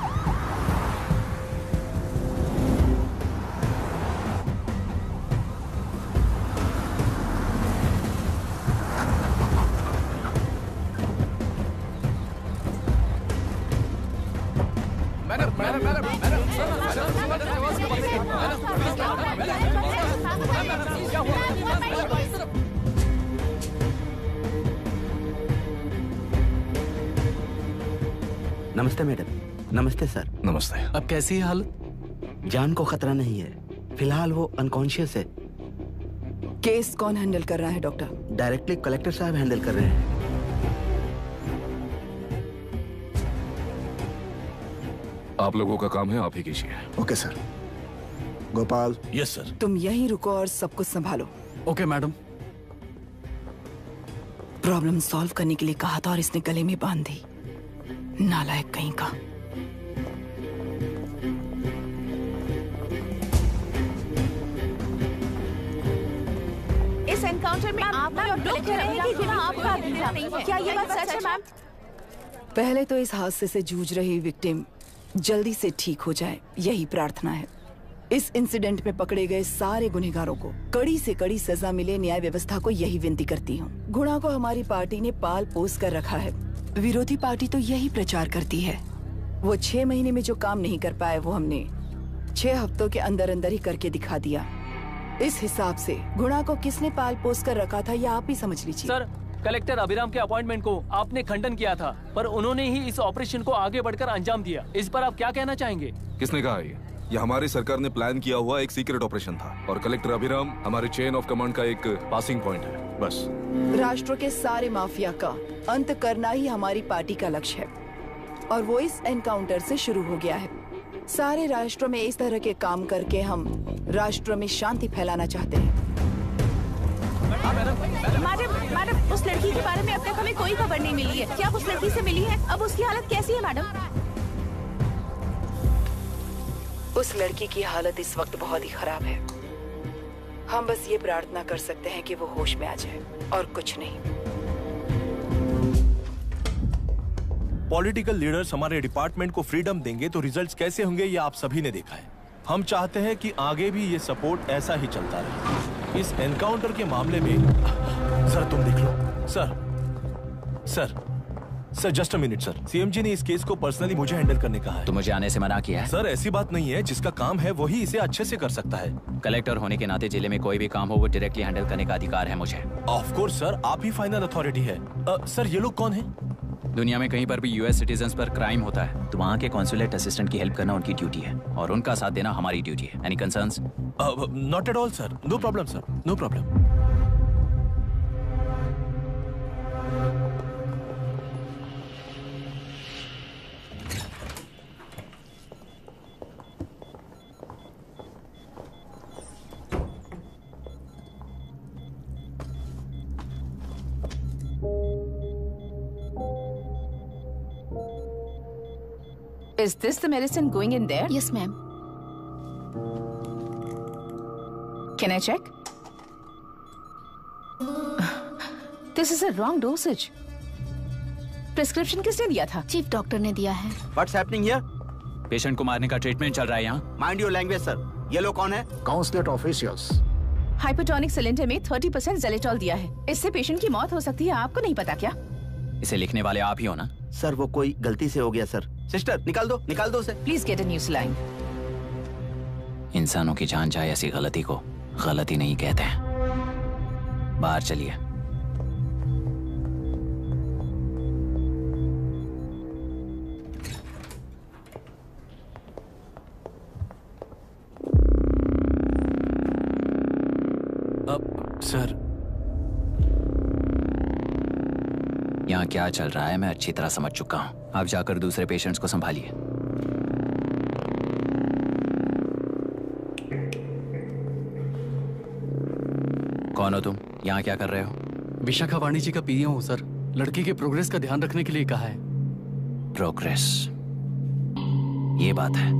S4: नमस्ते मैडम। नमस्ते सर।
S20: नमस्ते।
S18: अब कैसी है हालत?
S4: जान को खतरा नहीं है, फिलहाल वो अनकॉन्शियस है।
S9: केस कौन हैंडल कर रहा है डॉक्टर?
S4: डायरेक्टली कलेक्टर साहब हैंडल कर रहे हैं।
S7: आप लोगों का काम है, आप ही कीजिए।
S5: Okay sir. Gopal.
S20: Yes sir.
S9: तुम यहीं रुको और सब कुछ संभालो।
S18: Okay madam.
S9: प्रॉब्लम सॉल्व करने के लिए कहा था और इसने गले में बांध दी, नालायक कहीं का।
S2: इस एनकाउंटर में आपका और कलेक्टर रहेंगे कि ना आपका नहीं है? क्या ये बात सच है मैम?
S9: पहले तो इस हादसे से जूझ रही विक्टिम जल्दी से ठीक हो जाए, यही प्रार्थना है। इस इंसिडेंट में पकड़े गए सारे गुनहगारों को कड़ी से कड़ी सजा मिले, न्याय व्यवस्था को यही विनती करती हूँ। गुणा को हमारी पार्टी ने पाल पोस कर रखा है, विरोधी पार्टी तो यही प्रचार करती है वो 6 महीने में जो काम नहीं कर पाए वो हमने 6 हफ्तों के अंदर अंदर ही करके दिखा दिया। इस हिसाब से गुणा को किसने पाल पोस कर रखा था, या आप ही समझ लीजिए।
S3: सर, कलेक्टर अभिराम के अपॉइंटमेंट को आपने खंडन किया था, पर उन्होंने ही इस ऑपरेशन को आगे बढ़कर अंजाम दिया। इस पर आप क्या कहना चाहेंगे?
S7: किसने कहा ये हमारी सरकार ने प्लान किया हुआ एक सीक्रेट ऑपरेशन था और कलेक्टर अभिराम हमारे चेन ऑफ कमांड का एक पासिंग पॉइंट है, बस।
S9: राष्ट्र के सारे माफिया का अंत करना ही हमारी पार्टी का लक्ष्य है और वो इस एनकाउंटर से शुरू हो गया है। सारे राष्ट्रों में इस तरह के काम करके हम राष्ट्र में शांति फैलाना चाहते हैं।
S2: मैडम, उस लड़की के बारे में अब तक हमें कोई खबर नहीं मिली है। क्या आप उस लड़की से मिली हैं? अब उसकी हालत कैसी है मैडम?
S9: उस लड़की की हालत इस वक्त बहुत ही खराब है। हम बस ये प्रार्थना कर सकते हैं कि वो होश में आ जाए और कुछ नहीं।
S8: पॉलिटिकल लीडर्स हमारे डिपार्टमेंट को फ्रीडम देंगे तो रिजल्ट्स कैसे होंगे ये आप सभी ने देखा है। हम चाहते हैं कि आगे भी ये सपोर्ट ऐसा ही चलता रहे। इस एनकाउंटर के मामले में सर तुम देख लो। Sir just a minute sir. CM ji ने इस केस को पर्सनली मुझे हैंडल करने कहा है।
S15: तो मुझे आने से मना किया है?
S8: सर ऐसी बात नहीं है, जिसका काम है वही इसे अच्छे से कर सकता है।
S15: कलेक्टर होने के नाते जिले में कोई भी काम हो वो डायरेक्टली हैंडल करने का अधिकार है मुझे।
S8: ऑफ कोर्स सर, आप ही फाइनल अथॉरिटी है। सर ये लोग कौन है?
S15: दुनिया में कहीं पर भी यूएस सिटीजन्स पर क्राइम होता है तो वहाँ के कॉन्सुलेट असिस्टेंट की हेल्प करना उनकी ड्यूटी है और उनका साथ देना हमारी ड्यूटी है। Any concerns?
S8: Not at all sir, no problem sir, no problem.
S2: Is this the medicine going in there?
S1: Yes, ma'am.
S2: Can I check? This is a wrong dosage. Prescription किसने दिया था?
S1: चीफ डॉक्टर ने दिया है।
S4: What's happening here?
S15: Patient को मारने का treatment चल रहा है यहाँ।
S4: Mind your language, sir. ये लोग कौन है?
S5: Consulate officials.
S2: हाइपोटोनिक सिलेंडर में 30% जेलेटॉल दिया है। इससे पेशेंट की मौत हो सकती है। आपको नहीं पता क्या?
S15: इसे लिखने वाले आप ही हो ना?
S4: सर वो कोई गलती से हो गया सर। सिस्टर निकाल दो उसे।
S2: Please get a new saline.
S15: इंसानों की जान जाए ऐसी गलती को गलती नहीं कहते हैं। बाहर चलिए।
S8: अब सर
S15: यहाँ क्या चल रहा है मैं अच्छी तरह समझ चुका हूँ। आप जाकर दूसरे पेशेंट्स को संभालिए। कौन हो तुम? यहाँ क्या कर रहे हो?
S18: विशाखा वाणी जी का पीए हूँ सर। लड़की के प्रोग्रेस का ध्यान रखने के लिए कहा है।
S15: प्रोग्रेस, ये बात है।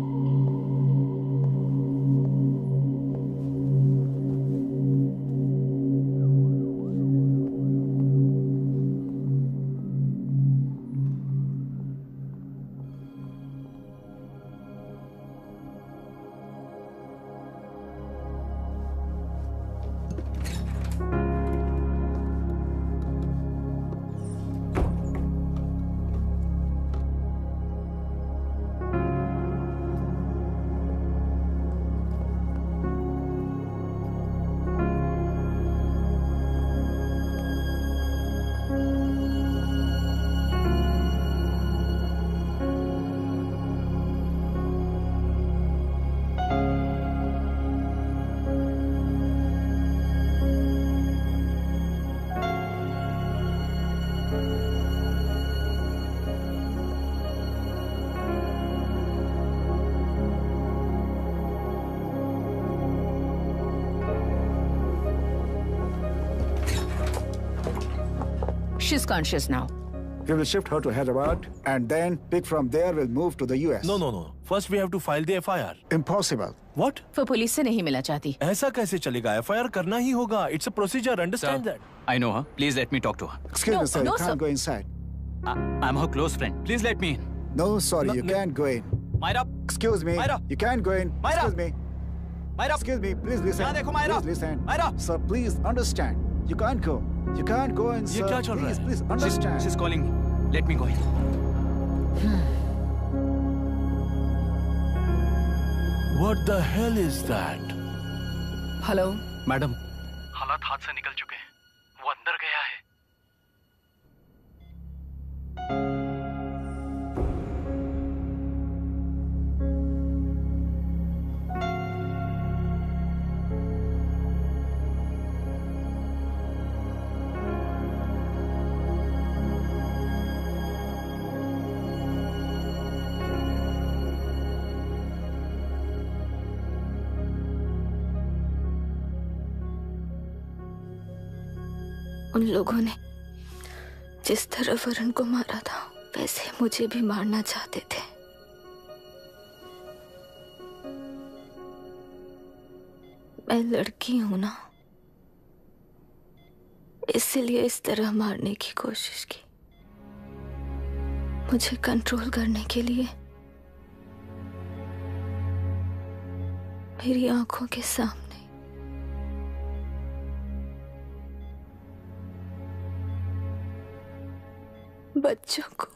S2: She's conscious now.
S5: We will shift her to Hyderabad and then pick from there we'll move to the US.
S8: No. First we have to file the FIR.
S5: Impossible.
S8: What?
S2: वो पुलिस से नहीं मिला चाहती।
S8: ऐसा कैसे चलेगा? FIR करना ही होगा। It's a procedure. Understand that?
S15: I know her. Please let me talk to her.
S5: Excuse me, sir. You can't go inside.
S15: I'm her close friend. Please let me in.
S5: No, sorry, you can't go in.
S15: Myra.
S5: Excuse me.
S15: Myra.
S5: You can't go in.
S15: Myra.
S5: Excuse me.
S15: Myra.
S5: Excuse me. Please listen.
S15: यहाँ देखो Myra.
S5: Please listen.
S15: Myra.
S5: Sir, please understand. You can't go. You can't go in, sir.
S8: ये क्या चल रहा है?
S5: Please understand.
S15: She's calling me. Let me go in.
S8: What the hell is that?
S9: Hello
S18: madam,
S6: हालात हाथ से निकल चुके हैं। वो अंदर गया है।
S10: उन लोगों ने जिस तरह वरुण को मारा था वैसे मुझे भी मारना चाहते थे। मैं लड़की हूं ना, इसलिए इस तरह मारने की कोशिश की। मुझे कंट्रोल करने के लिए मेरी आंखों के सामने बच्चों को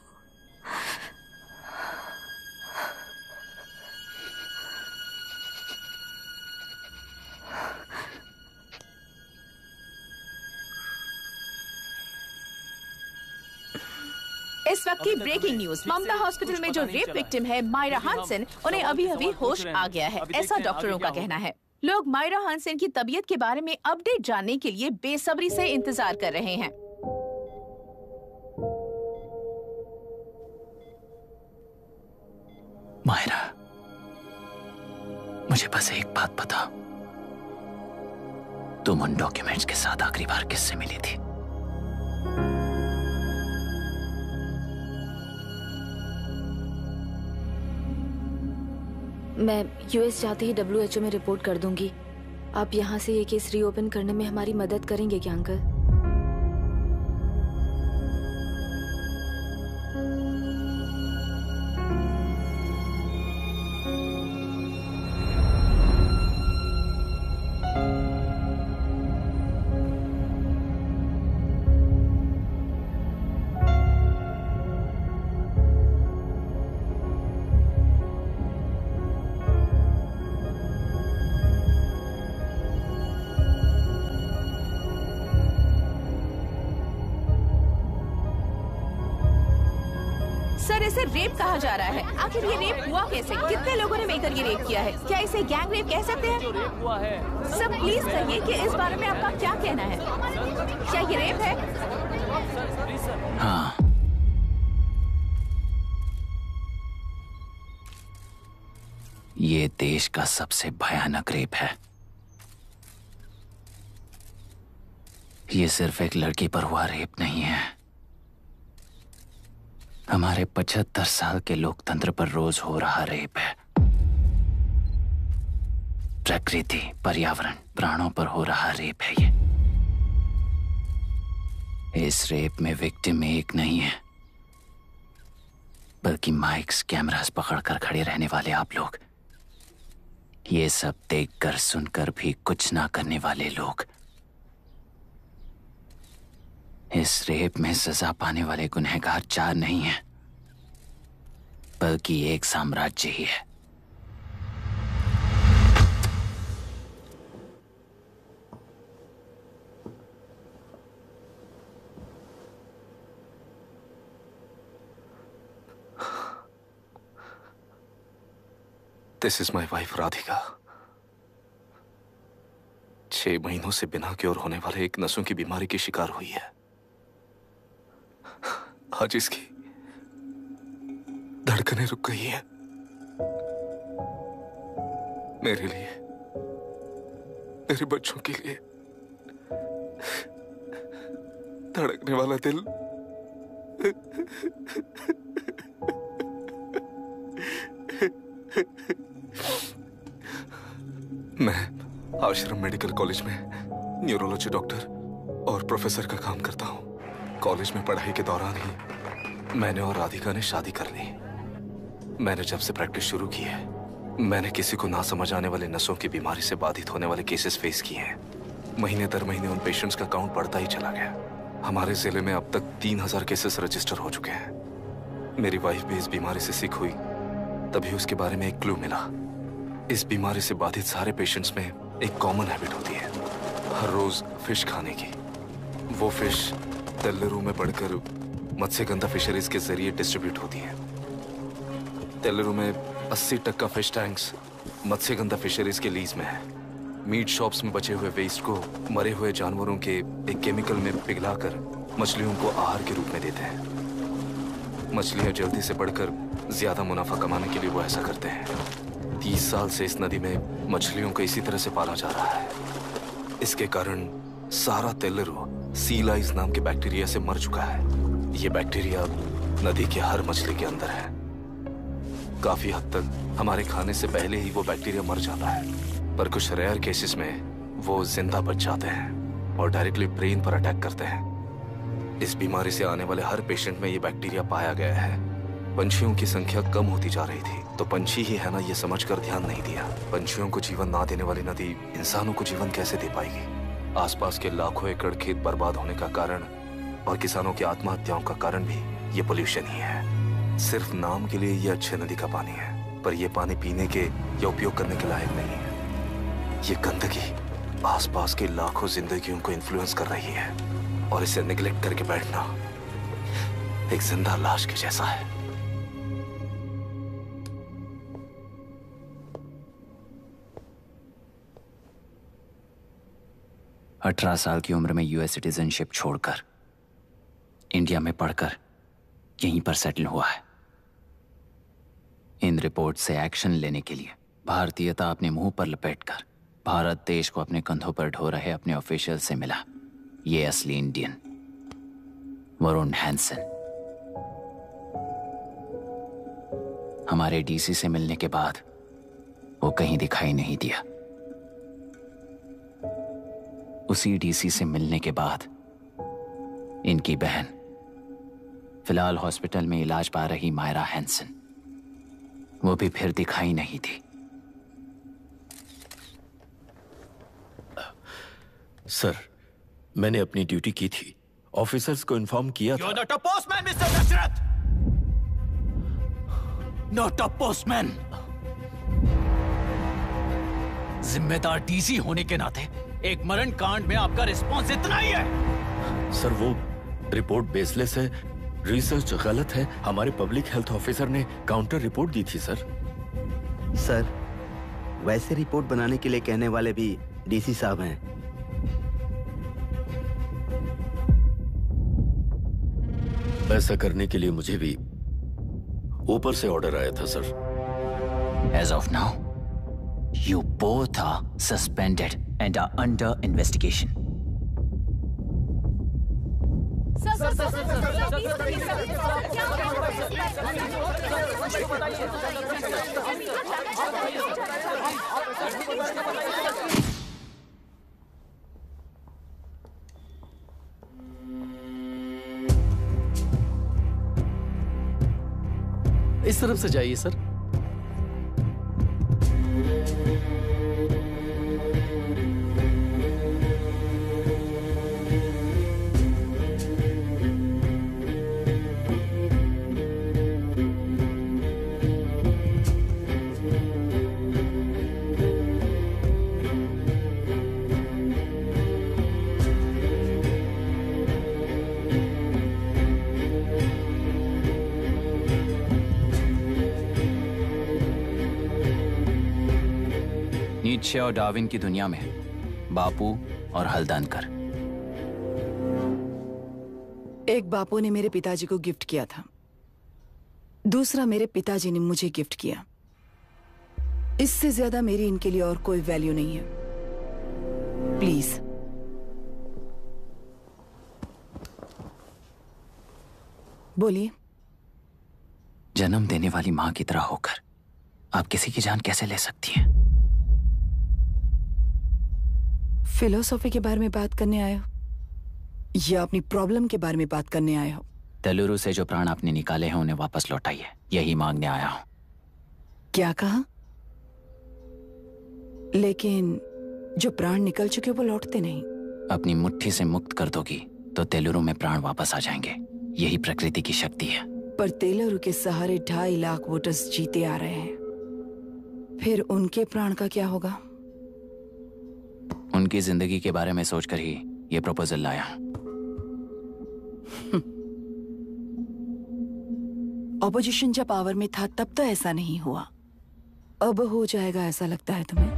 S2: इस वक्त की ब्रेकिंग न्यूज। ममता हॉस्पिटल में जो रेप विक्टिम है मायरा हानसन, उन्हें अभी अभी होश आ गया है, ऐसा डॉक्टरों का कहना है। लोग मायरा हानसन की तबीयत के बारे में अपडेट जानने के लिए बेसब्री से इंतजार कर रहे हैं।
S15: मायरा, मुझे बस एक बात बता, तुम उन डॉक्यूमेंट्स के साथ आखिरी बार किससे मिली थी?
S10: मैं यूएस जाते ही WHO में रिपोर्ट कर दूंगी। आप यहाँ से ये केस रीओपन करने में हमारी मदद करेंगे क्या अंकल?
S2: सर, इसे रेप कहा जा रहा है। आखिर ये रेप हुआ कैसे? कितने लोगों ने मिलकर ये रेप किया है? क्या इसे गैंग रेप कह सकते हैं? सर प्लीज कहिए कि इस बारे में आपका क्या कहना है? क्या ये रेप है?
S15: हाँ, ये देश का सबसे भयानक रेप है। ये सिर्फ एक लड़की पर हुआ रेप नहीं है, हमारे 75 साल के लोकतंत्र पर रोज हो रहा रेप है। प्रकृति, पर्यावरण, प्राणों पर हो रहा रेप है ये। इस रेप में विक्टिम एक नहीं है, बल्कि माइक्स, कैमरास पकड़कर खड़े रहने वाले आप लोग। ये सब देखकर सुनकर भी कुछ ना करने वाले लोग। इस रेप में सजा पाने वाले गुनहगार 4 नहीं हैं, बल्कि एक साम्राज्य ही है।
S7: This is my wife Radhika. 6 महीनों से बिना क्योर होने वाले एक नसों की बीमारी की शिकार हुई है। आज इसकी धड़कनें रुक गई हैं। मेरे लिए, मेरे बच्चों के लिए धड़कने वाला दिल मैं आश्रम मेडिकल कॉलेज में न्यूरोलॉजी डॉक्टर और प्रोफेसर का काम करता हूं। कॉलेज में पढ़ाई के दौरान ही मैंने और राधिका ने शादी कर ली। मैंने जब से प्रैक्टिस शुरू की है, मैंने किसी को ना समझ आने वाले नसों की बीमारी से बाधित होने वाले केसेस फेस किए हैं। महीने दर महीने उन पेशेंट्स का काउंट बढ़ता ही चला गया। हमारे जिले में अब तक 3000 केसेस रजिस्टर हो चुके हैं। मेरी वाइफ भी इस बीमारी से सिक हुई, तभी उसके बारे में एक क्लू मिला। इस बीमारी से बाधित सारे पेशेंट्स में एक कॉमन हैबिट होती है, हर रोज फिश खाने की। वो फिश तेल्लुरु में पड़कर मत्स्यगंधा फिशरीज के जरिए डिस्ट्रीब्यूट होती है। तेल्लुरु में 80% फिश टैंक्स मत्स्यगंधा फिशरीज के लीज में है। मीट शॉप्स में बचे हुए वेस्ट को मरे हुए जानवरों के एक केमिकल में पिघलाकर मछलियों को आहार के रूप में देते हैं। मछलियां जल्दी से बढ़कर ज्यादा मुनाफा कमाने के लिए वो ऐसा करते हैं। 30 साल से इस नदी में मछलियों को इसी तरह से पाला जा रहा है। इसके कारण सारा तेल्लुरु सी लाइस नाम के बैक्टीरिया से मर चुका है। ये बैक्टीरिया नदी के हर मछली के अंदर है। काफी हद तक हमारे खाने से पहले ही वो बैक्टीरिया मर जाता है, पर कुछ रेयर केसेस में वो जिंदा बच जाते हैं और डायरेक्टली ब्रेन पर अटैक करते हैं। इस बीमारी से आने वाले हर पेशेंट में ये बैक्टीरिया पाया गया है। पंछियों की संख्या कम होती जा रही थी, तो पंछी ही है ना ये समझकर ध्यान नहीं दिया। पंछियों को जीवन ना देने वाली नदी इंसानों को जीवन कैसे दे पाएगी? आसपास के लाखों एकड़ खेत बर्बाद होने का कारण और किसानों की आत्महत्याओं का कारण भी ये पोल्यूशन ही है। सिर्फ नाम के लिए ये अच्छे नदी का पानी है, पर यह पानी पीने के या उपयोग करने के लायक नहीं है। ये गंदगी आसपास की लाखों जिंदगियों को इन्फ्लुएंस कर रही है और इसे निगलेक्ट करके बैठना एक जिंदा लाश के जैसा है।
S15: अठारह साल की उम्र में यूएस सिटीजनशिप छोड़कर इंडिया में पढ़कर यहीं पर सेटल हुआ है। इन रिपोर्ट से एक्शन लेने के लिए भारतीयता अपने मुंह पर लपेटकर भारत देश को अपने कंधों पर ढो रहे अपने ऑफिशियल से मिला ये असली इंडियन वरुण हैंसन। हमारे डीसी से मिलने के बाद वो कहीं दिखाई नहीं दिया। उसी डीसी से मिलने के बाद इनकी बहन फिलहाल हॉस्पिटल में इलाज पा रही मायरा हैंसन, वो भी फिर दिखाई नहीं दी।
S20: सर, मैंने अपनी ड्यूटी की थी, ऑफिसर्स को इन्फॉर्म किया था।
S15: You're not a postman, Mr. Dasharath! Not a postman! जिम्मेदार डीसी होने के नाते एक मरण कांड में आपका रिस्पॉन्स इतना ही है।
S20: सर, वो रिपोर्ट बेसलेस है, रिसर्च गलत है। हमारे पब्लिक हेल्थ ऑफिसर ने काउंटर रिपोर्ट दी थी सर।
S4: सर, वैसे रिपोर्ट बनाने के लिए कहने वाले भी डीसी साहब हैं।
S20: ऐसा करने के लिए मुझे भी ऊपर से ऑर्डर आया था sir.
S15: As of now, you both are suspended and are under investigation.
S18: इस तरफ से जाइए सर।
S15: नीत्शे और डार्विन की दुनिया में बापू और हल्दनकर।
S9: एक बापू ने मेरे पिताजी को गिफ्ट किया था, दूसरा मेरे पिताजी ने मुझे गिफ्ट किया। इससे ज्यादा मेरी इनके लिए और कोई वैल्यू नहीं है। प्लीज बोलिए।
S15: जन्म देने वाली मां की तरह होकर आप किसी की जान कैसे ले सकती हैं?
S9: फिलोसॉफी के बारे में बात करने आए हो या अपनी प्रॉब्लम के बारे में बात करने आए हो?
S15: तेलुरु से जो प्राण आपने निकाले हैं उन्हें वापस लौटाइए, यही मांगने आया हूं।
S9: क्या कहा? लेकिन जो प्राण निकल चुके वो लौटते नहीं।
S15: अपनी मुट्ठी से मुक्त कर दोगी तो तेलुरु में प्राण वापस आ जाएंगे, यही प्रकृति की शक्ति है।
S9: पर तेलुरु के सहारे 2.5 लाख वोटर्स जीते आ रहे हैं। फिर उनके प्राण का क्या होगा?
S15: उनकी जिंदगी के बारे में सोचकर ही ये प्रपोजल लाया।
S9: ऑपोजिशन जब पावर में था तब तो ऐसा नहीं हुआ, अब हो जाएगा ऐसा लगता है तुम्हें?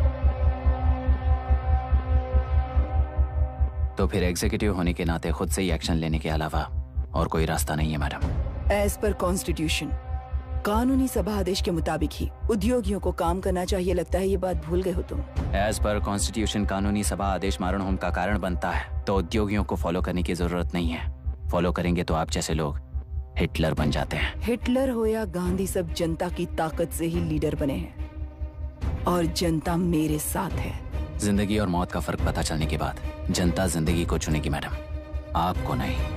S15: तो फिर एग्जीक्यूटिव होने के नाते खुद से ही एक्शन लेने के अलावा और कोई रास्ता नहीं है मैडम।
S9: एज पर कॉन्स्टिट्यूशन, कानूनी सभा आदेश के मुताबिक ही उद्योगियों को काम करना चाहिए। लगता है ये बात भूल गए हो तुम।
S15: एज पर कॉन्स्टिट्यूशन कानूनी सभा आदेश मारण होम का कारण बनता है, तो उद्योगियों को फॉलो करने की जरूरत नहीं है। फॉलो करेंगे तो आप जैसे लोग हिटलर बन जाते हैं।
S9: हिटलर हो या गांधी, सब जनता की ताकत से ही लीडर बने हैं और जनता मेरे साथ है।
S15: जिंदगी और मौत का फर्क पता चलने के बाद जनता जिंदगी को चुनेगी मैडम, आपको नहीं।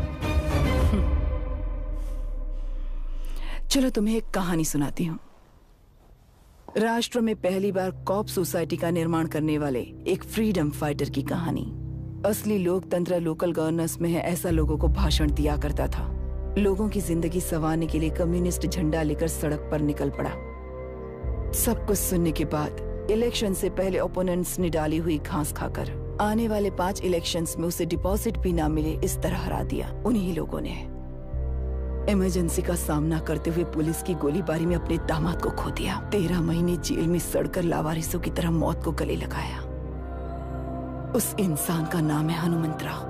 S9: चलो तुम्हें एक कहानी सुनाती हूँ। राष्ट्र में पहली बार कॉप सोसाइटी का निर्माण करने वाले एक फ्रीडम फाइटर की कहानी। असली लोकतंत्र लोकल गवर्नेंस में है, ऐसा लोगों को भाषण दिया करता था। लोगों की जिंदगी संवारने के लिए कम्युनिस्ट झंडा लेकर सड़क पर निकल पड़ा। सब कुछ सुनने के बाद इलेक्शन से पहले ओपोनेंट्स ने डाली हुई घास खाकर आने वाले 5 इलेक्शंस में उसे डिपॉजिट भी ना मिले इस तरह हरा दिया उन्हीं लोगों ने। इमरजेंसी का सामना करते हुए पुलिस की गोलीबारी में अपने दामाद को खो दिया। 13 महीने जेल में सड़कर लावारिसों की तरह मौत को गले लगाया। उस इंसान का नाम है हनुमंतराव।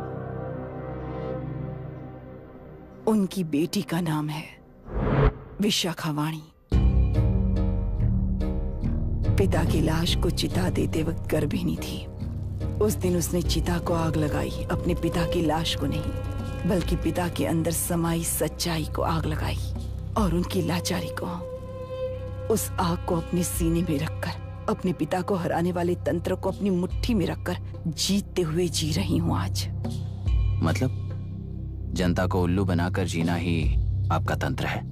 S9: उनकी बेटी का नाम है विशाखावाणी। पिता की लाश को चिता देते वक्त गर्भिणी थी। उस दिन उसने चिता को आग लगाई, अपने पिता की लाश को नहीं बल्कि पिता के अंदर समाई सच्चाई को आग लगाई और उनकी लाचारी को। उस आग को अपने सीने में रखकर अपने पिता को हराने वाले तंत्र को अपनी मुट्ठी में रखकर जीतते हुए जी रही हूँ आज।
S15: मतलब जनता को उल्लू बनाकर जीना ही आपका तंत्र है?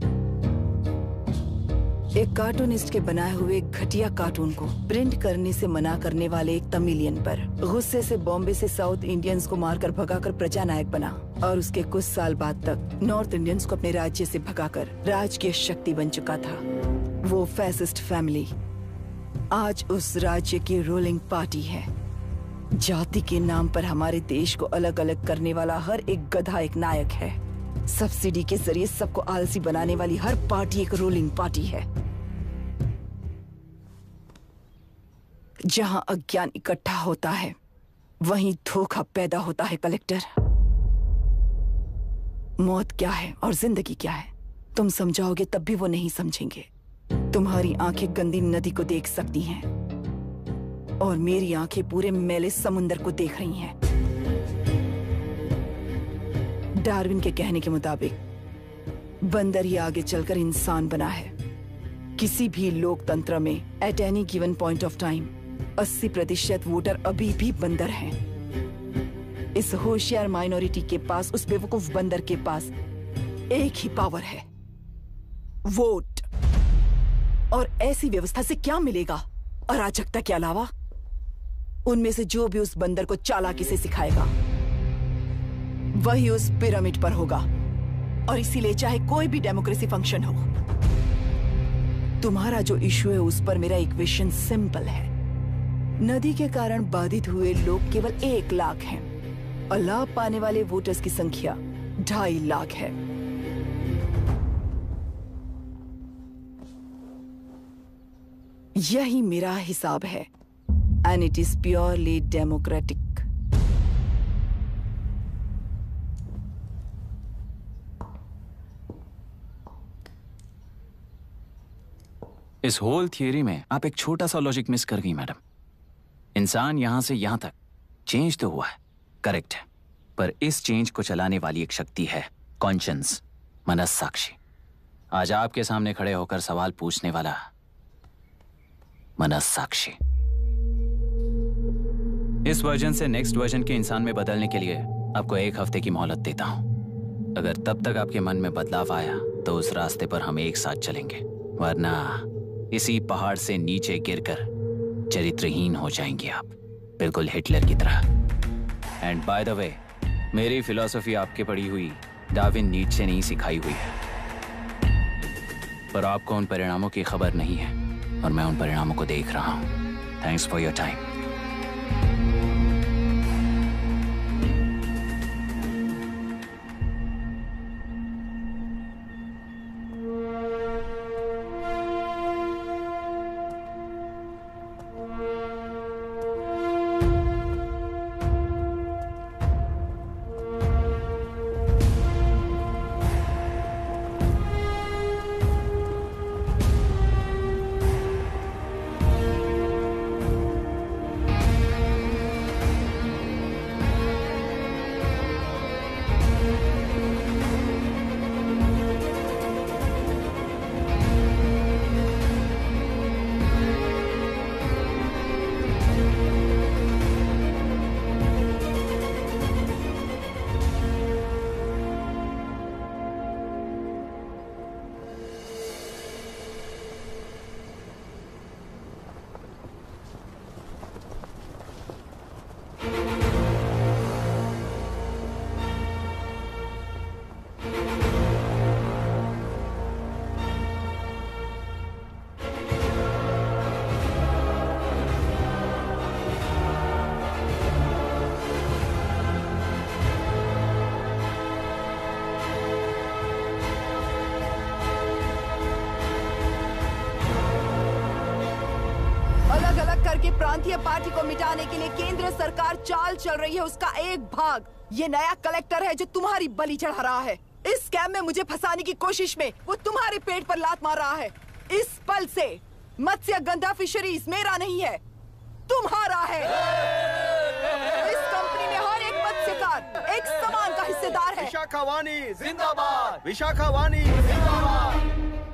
S9: एक कार्टूनिस्ट के बनाए हुए घटिया कार्टून को प्रिंट करने से मना करने वाले एक तमिलियन पर गुस्से से बॉम्बे से साउथ इंडियंस को मारकर भगाकर प्रजानायक बना और उसके कुछ साल बाद तक नॉर्थ इंडियंस को अपने राज्य से भगाकर राजकीय शक्ति बन चुका था। वो फैसिस्ट फैमिली आज उस राज्य की रूलिंग पार्टी है। जाति के नाम पर हमारे देश को अलग अलग करने वाला हर एक गधा एक नायक है। सब्सिडी के जरिए सबको आलसी बनाने वाली हर पार्टी एक रूलिंग पार्टी है। जहां अज्ञान इकट्ठा होता है वहीं धोखा पैदा होता है। कलेक्टर, मौत क्या है और जिंदगी क्या है तुम समझाओगे तब भी वो नहीं समझेंगे। तुम्हारी आंखें गंदी नदी को देख सकती हैं और मेरी आंखें पूरे मैले समुंदर को देख रही हैं। डार्विन के कहने के मुताबिक बंदर ही आगे चलकर इंसान बना है। किसी भी लोकतंत्र में at any given point of time 80% voter अभी भी बंदर हैं। इस होशियार माइनॉरिटी के पास, उस बेवकूफ बंदर के पास एक ही पावर है, वोट। और ऐसी व्यवस्था से क्या मिलेगा अराजकता के अलावा? उनमें से जो भी उस बंदर को चालाकी से सिखाएगा वही उस पिरामिड पर होगा। और इसीलिए चाहे कोई भी डेमोक्रेसी फंक्शन हो, तुम्हारा जो इशू है उस पर मेरा इक्वेशन सिंपल है। नदी के कारण बाधित हुए लोग केवल 1 लाख हैं और लाभ पाने वाले वोटर्स की संख्या 2.5 लाख है। यही मेरा हिसाब है and it is purely democratic.
S15: इस होल थियरी में आप एक छोटा सा लॉजिक मिस कर गई मैडम। इंसान यहां से यहां तक चेंज तो हुआ है, करेक्ट है, पर इस चेंज को चलाने वाली एक शक्ति है, कॉन्शियंस, मनस्साक्षी। आज आपके सामने खड़े होकर सवाल पूछने वाला मनस्साक्षी। इस वर्जन से नेक्स्ट वर्जन के इंसान में बदलने के लिए आपको 1 हफ्ते की मोहलत देता हूं। अगर तब तक आपके मन में बदलाव आया तो उस रास्ते पर हम एक साथ चलेंगे, वरना इसी पहाड़ से नीचे गिरकर चरित्रहीन हो जाएंगे आप, बिल्कुल हिटलर की तरह। एंड बाय द वे, मेरी फिलॉसफी आपके पढ़ी हुई डार्विन नीचे से नहीं सिखाई हुई है, पर आपको उन परिणामों की खबर नहीं है। और मैं उन परिणामों को देख रहा हूँ। Thanks for your time.
S9: करके प्रांतीय पार्टी को मिटाने के लिए केंद्र सरकार चाल चल रही है। उसका एक भाग ये नया कलेक्टर है जो तुम्हारी बलि चढ़ा रहा है। इस स्कैम में मुझे फंसाने की कोशिश में वो तुम्हारे पेट पर लात मार रहा है। इस पल से मत्स्य गंधा फिशरीज मेरा नहीं है, तुम्हारा है। इस कंपनी में हर एक मत्स्यकार एक समान का हिस्सेदार है।
S4: विशाखावाणी जिंदाबाद, विशाखावाणी जिंदाबाद।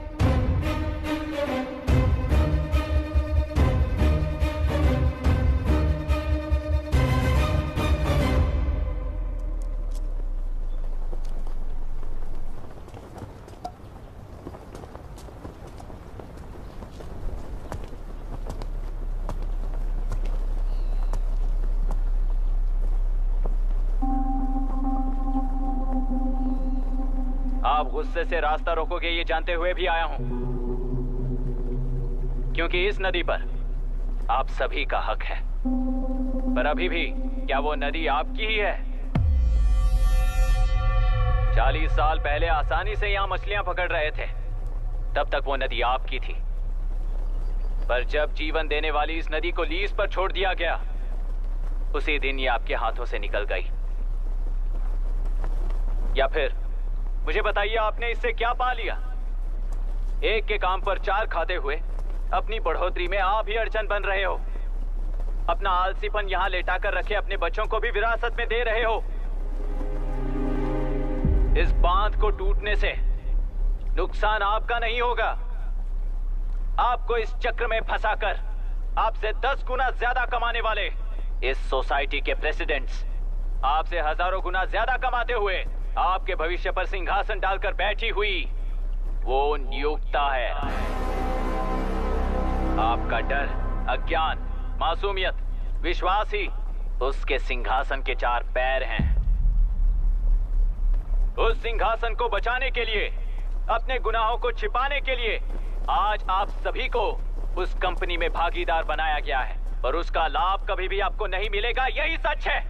S11: आप गुस्से से रास्ता रोकोगे ये जानते हुए भी आया हूं, क्योंकि इस नदी पर आप सभी का हक है। पर अभी भी क्या वो नदी आपकी ही है? 40 साल पहले आसानी से यहां मछलियां पकड़ रहे थे, तब तक वो नदी आपकी थी। पर जब जीवन देने वाली इस नदी को लीज पर छोड़ दिया गया, उसी दिन ये आपके हाथों से निकल गई। या फिर मुझे बताइए, आपने इससे क्या पा लिया? एक के काम पर चार खाते हुए अपनी बढ़ोतरी में आप ही अड़चन बन रहे हो। अपना आलसीपन यहाँ लेटाकर रखे अपने बच्चों को भी विरासत में दे रहे हो। इस बांध को टूटने से नुकसान आपका नहीं होगा, आपको इस चक्र में फंसाकर आपसे 10 गुना ज्यादा कमाने वाले इस सोसाइटी के प्रेसिडेंट्स आपसे हजारों गुना ज्यादा कमाते हुए आपके भविष्य पर सिंहासन डालकर बैठी हुई वो नियोक्ता है। आपका डर, अज्ञान, मासूमियत, विश्वास ही उसके सिंहासन के 4 पैर हैं। उस सिंहासन को बचाने के लिए, अपने गुनाहों को छिपाने के लिए आज आप सभी को उस कंपनी में भागीदार बनाया गया है, और उसका लाभ कभी भी आपको नहीं मिलेगा। यही सच है।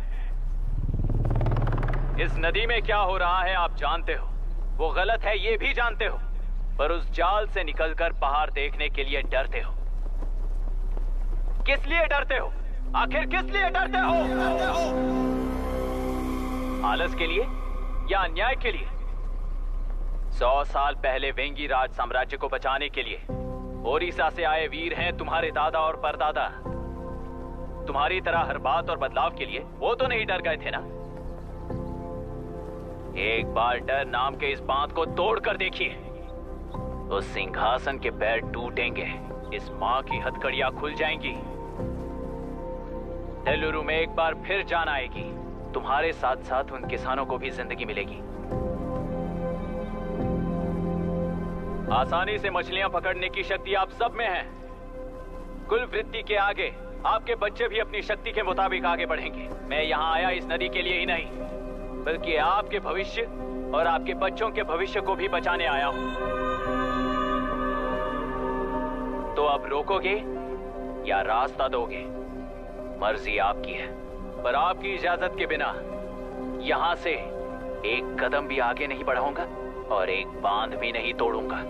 S11: इस नदी में क्या हो रहा है आप जानते हो, वो गलत है ये भी जानते हो, पर उस जाल से निकलकर बाहर देखने के लिए डरते हो। किस लिए डरते हो? आखिर किस लिए डरते हो? आलस के लिए या अन्याय के लिए? 100 साल पहले वेंगी राज साम्राज्य को बचाने के लिए ओडिशा से आए वीर हैं तुम्हारे दादा और परदादा। तुम्हारी तरह हर बात और बदलाव के लिए वो तो नहीं डर गए थे ना। एक बार डर नाम के इस बांध को तोड़ कर देखिए, उस सिंहासन के पैर टूटेंगे, इस मां की हथकड़ियां खुल जाएंगी। तेलुरु में एक बार फिर जान आएगी, तुम्हारे साथ साथ उन किसानों को भी जिंदगी मिलेगी। आसानी से मछलियां पकड़ने की शक्ति आप सब में है। कुल वृत्ति के आगे आपके बच्चे भी अपनी शक्ति के मुताबिक आगे बढ़ेंगे। मैं यहाँ आया इस नदी के लिए ही नहीं, बल्कि आपके भविष्य और आपके बच्चों के भविष्य को भी बचाने आया हूं। तो अब रोकोगे या रास्ता दोगे, मर्जी आपकी है, पर आपकी इजाजत के बिना यहाँ से एक कदम भी आगे नहीं बढ़ाऊंगा और एक बांध भी नहीं तोड़ूंगा।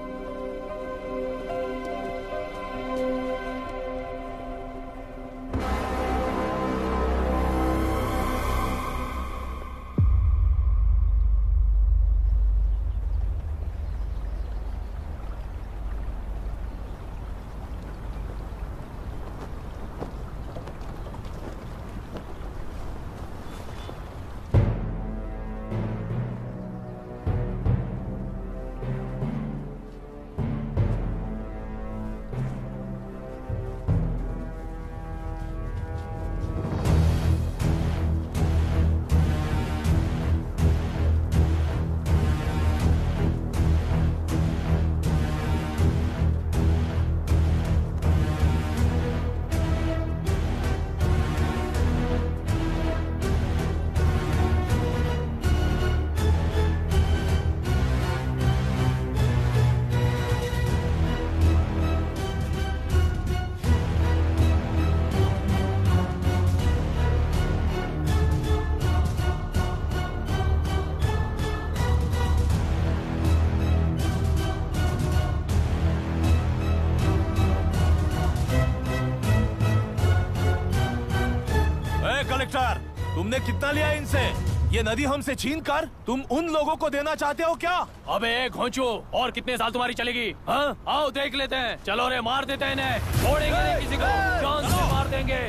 S8: तुमने कितना लिया इनसे? ये नदी हमसे छीन कर तुम उन लोगों को देना चाहते हो क्या?
S3: अबे घोंचू, और कितने साल तुम्हारी चलेगी? हाँ, आओ देख लेते हैं। चलो रे, मार देते हैं इन्हें, छोड़ेंगे नहीं किसी को, जान से मार देंगे।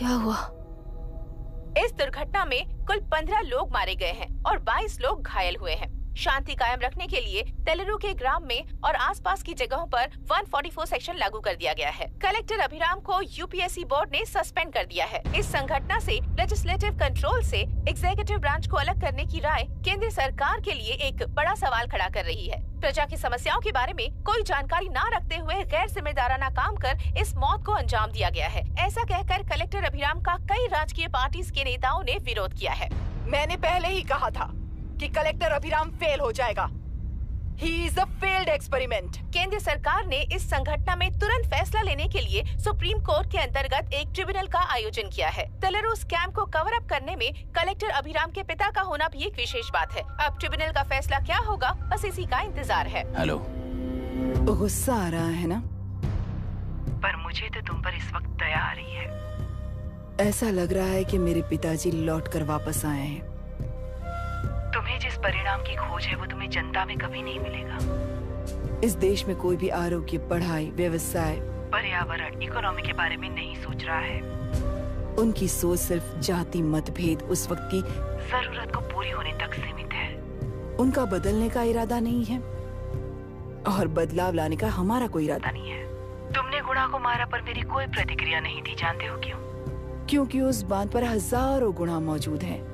S10: क्या हुआ?
S2: इस दुर्घटना में कुल 15 लोग मारे गए हैं और 22 लोग घायल हुए हैं। शांति कायम रखने के लिए तेलुरु के ग्राम में और आसपास की जगहों पर 144 सेक्शन लागू कर दिया गया है। कलेक्टर अभिराम को यूपीएससी बोर्ड ने सस्पेंड कर दिया है। इस संघटना से लेजिस्लेटिव कंट्रोल से एग्जीक्यूटिव ब्रांच को अलग करने की राय केंद्र सरकार के लिए एक बड़ा सवाल खड़ा कर रही है। प्रजा की समस्याओं के बारे में कोई जानकारी न रखते हुए गैर जिम्मेदाराना काम कर इस मौत को अंजाम दिया गया है। ऐसा कहकर कलेक्टर अभिराम का कई राजकीय पार्टी के नेताओं ने विरोध किया है।
S9: मैंने पहले ही कहा था कि कलेक्टर अभिराम फेल हो जाएगा। He is a failed experiment.
S2: केंद्र सरकार ने इस संघटना में तुरंत फैसला लेने के लिए सुप्रीम कोर्ट के अंतर्गत एक ट्रिब्यूनल का आयोजन किया है। तेलुरु स्कैम को कवर अप करने में कलेक्टर अभिराम के पिता का होना भी एक विशेष बात है। अब ट्रिब्यूनल का फैसला क्या होगा, बस इसी का इंतजार है।
S15: हेलो,
S9: गुस्सा आ रहा है ना?
S12: पर मुझे तो तुम पर इस वक्त दया आ रही है।
S9: ऐसा लग रहा है कि मेरे पिताजी लौट कर वापस आए हैं।
S12: तुम्हें जिस परिणाम की खोज है वो तुम्हें जनता में कभी नहीं मिलेगा।
S9: इस देश में कोई भी आरोग्य, पढ़ाई, व्यवसाय,
S12: पर्यावरण, इकोनॉमी के बारे में नहीं सोच रहा है।
S9: उनकी सोच सिर्फ जाति मतभेद उस वक्त की
S12: जरूरत को पूरी होने तक सीमित है।
S9: उनका बदलने का इरादा नहीं है और बदलाव लाने का हमारा कोई इरादा नहीं है।
S12: तुमने गुणा को मारा पर मेरी कोई प्रतिक्रिया नहीं थी, जानते हो क्यों?
S9: क्योंकि उस बांध पर हजारों गुणा मौजूद हैं।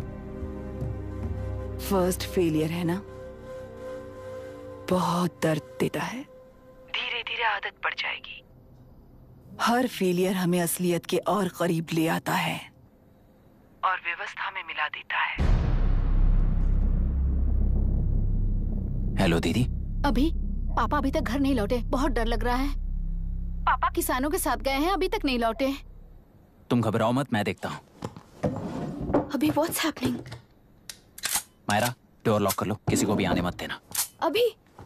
S9: फर्स्ट फेलियर है ना, बहुत दर्द देता है।
S12: धीरे धीरे आदत पड़ जाएगी।
S9: हर फेलियर हमें असलियत के और करीब ले आता है
S12: और व्यवस्था में मिला देता है।
S15: हेलो दीदी।
S19: पापा अभी तक घर नहीं लौटे, बहुत डर लग रहा है। पापा किसानों के साथ गए हैं, अभी तक नहीं लौटे।
S15: तुम घबराओ मत, मैं देखता हूँ।
S19: अभी what's happening?
S15: Myra, door lock कर लो, किसी को भी आने मत देना।
S19: अभी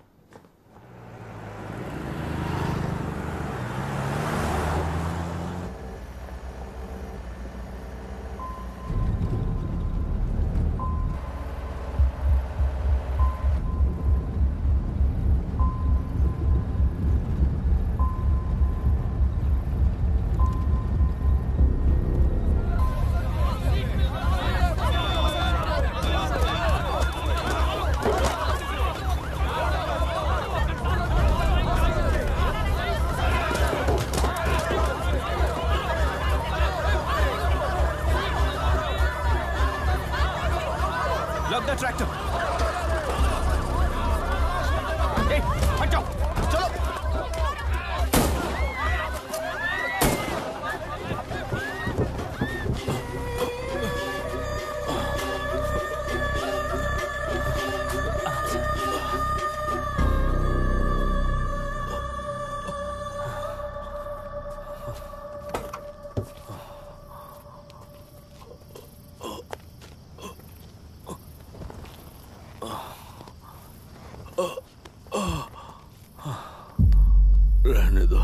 S22: Lock the tractor. Hey, हट जाओ, चलो।
S20: रहने दो।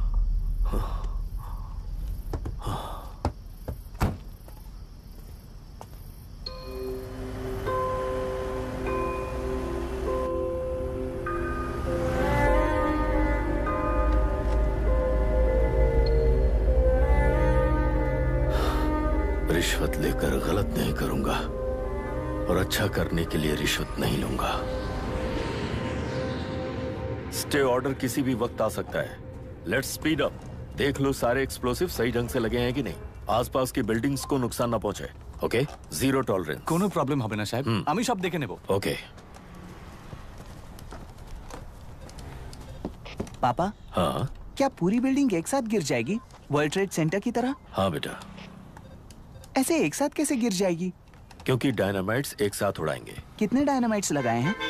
S20: रिश्वत लेकर गलत नहीं करूंगा और अच्छा करने के लिए रिश्वत नहीं लूंगा। स्टे ऑर्डर किसी भी वक्त आ सकता है। Let's speed up. देख लो सारे एक्सप्लोसिव सही ढंग से लगे हैं कि नहीं। आसपास की बिल्डिंग्स को नुकसान ना पहुंचे। Okay, zero tolerance.
S14: कोनो प्रॉब्लम হবে না সাহেব, আমি সব দেখে নেব।
S20: ओके।
S15: पापा।
S20: हाँ।
S15: क्या पूरी बिल्डिंग एक साथ गिर जाएगी, वर्ल्ड ट्रेड सेंटर की तरह?
S20: हाँ बेटा।
S15: ऐसे एक साथ कैसे गिर जाएगी?
S20: क्योंकि डायनामाइट्स एक साथ उड़ाएंगे।
S15: कितने डायनामाइट्स लगाए हैं?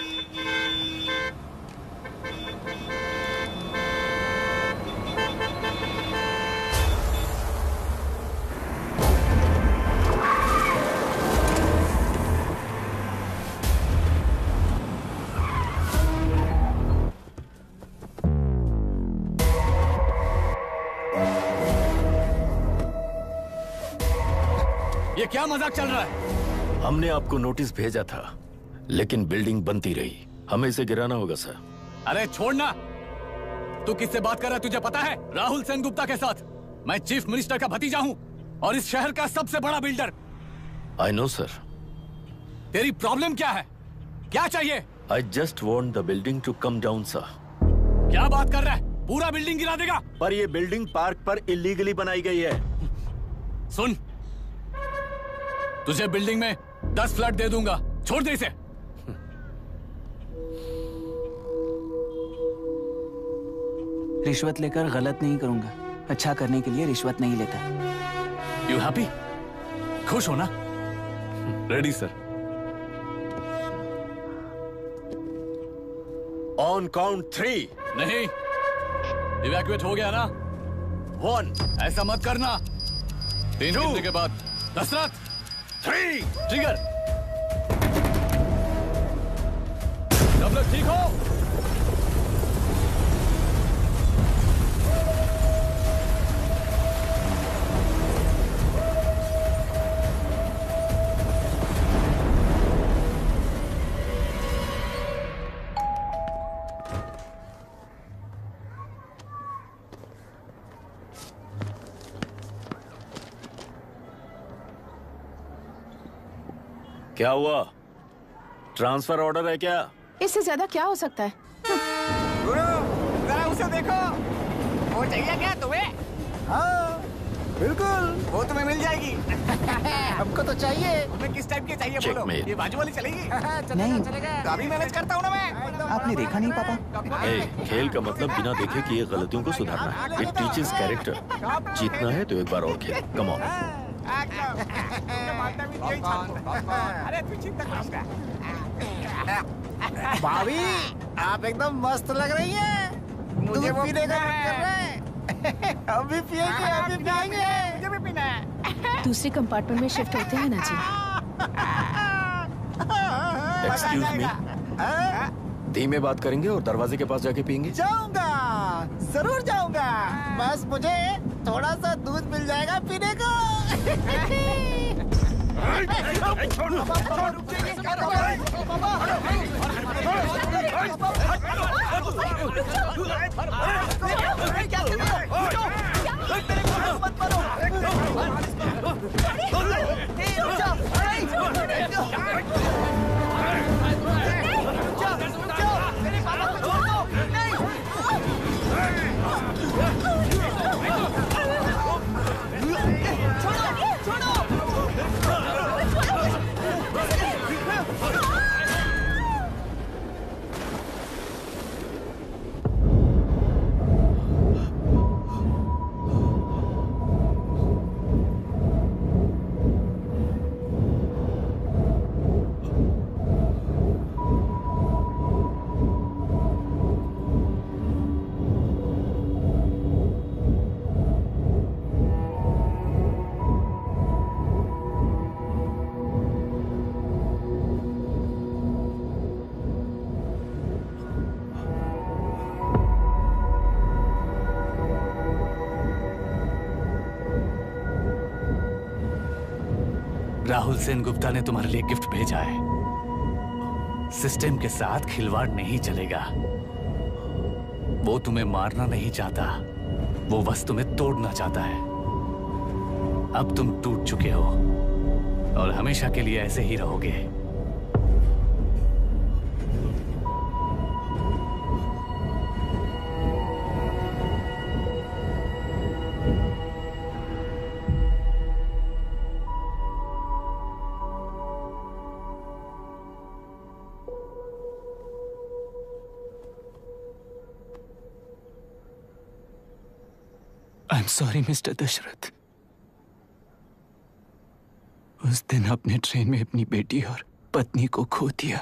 S14: ये क्या मजाक चल रहा है?
S20: हमने आपको नोटिस भेजा था, लेकिन बिल्डिंग बनती रही। हमें इसे गिराना होगा सर।
S14: अरे छोड़ना। तू किससे बात कर रहा है तुझे पता है? राहुल सेनगुप्ता के साथ। मैं चीफ मिनिस्टर का भतीजा हूँ। और इस शहर का सबसे बड़ा बिल्डर।
S20: I know sir.
S14: तेरी प्रॉब्लम क्या है? क्या चाहिए?
S20: I just want the building to come down sir.
S14: क्या बात कर रहा है? पूरा बिल्डिंग गिरा देगा?
S20: पर ये बिल्डिंग पार्क पर इलीगली बनाई गई है।
S14: सुन, तुझे बिल्डिंग में 10 फ्लैट दे दूंगा, छोड़ दे इसे।
S15: रिश्वत लेकर गलत नहीं करूंगा। अच्छा करने के लिए रिश्वत नहीं लेता।
S14: You happy? खुश हो ना?
S20: Ready sir. On count 3।
S14: नहीं, इवैक्यूएट हो गया ना?
S20: 1।
S14: ऐसा मत करना। 3 गिनने के बाद दशरथ
S20: 3
S14: ट्रिगर। सब लोग ठीक हो?
S20: क्या हुआ? ट्रांसफर ऑर्डर है क्या?
S2: इससे ज्यादा क्या हो सकता है?
S16: गुरु, जरा उसे देखो। वो चाहिए क्या तुम्हें?
S5: हाँ, बिल्कुल।
S16: वो तुम्हें मिल जाएगी।
S5: हमको तो चाहिए।
S16: तुम्हें किस टाइप की चाहिए बोलो?
S20: Checkmate।
S16: ये बाजू वाली चलेगी?
S15: नहीं।
S16: अभी मैनेज करता हूँ ना मैं।
S15: आपने देखा नहीं पापा?
S20: खेल का मतलब बिना देखे किए गलतियों को सुधारना है। It teaches character. जीतना है तो एक बार और खेल। Come on.
S16: अरे तू चिंता कर।
S5: भाभी, आप एकदम मस्त लग रही हैं।
S16: मुझे वो
S5: पीने का मन कर रहा है। अभी पिएंगे, अभी पिएंगे।
S16: मुझे भी पीना है।
S2: दूसरे कंपार्टमेंट में शिफ्ट होते हैं ना जी।
S20: Excuse me. धीमे बात करेंगे और दरवाजे के पास जाके पियेंगे।
S5: जाऊंगा, जरूर जाऊंगा। बस मुझे थोड़ा सा दूध मिल जाएगा पीने को।
S14: राहुल सेन गुप्ता ने तुम्हारे लिए गिफ्ट भेजा है। सिस्टम के साथ खिलवाड़ नहीं चलेगा। वो तुम्हें मारना नहीं चाहता, वो बस तुम्हें तोड़ना चाहता है। अब तुम टूट चुके हो और हमेशा के लिए ऐसे ही रहोगे।
S3: I am sorry mister Dasharath. उस दिन अपने ट्रेन में अपनी बेटी और पत्नी को खो दिया।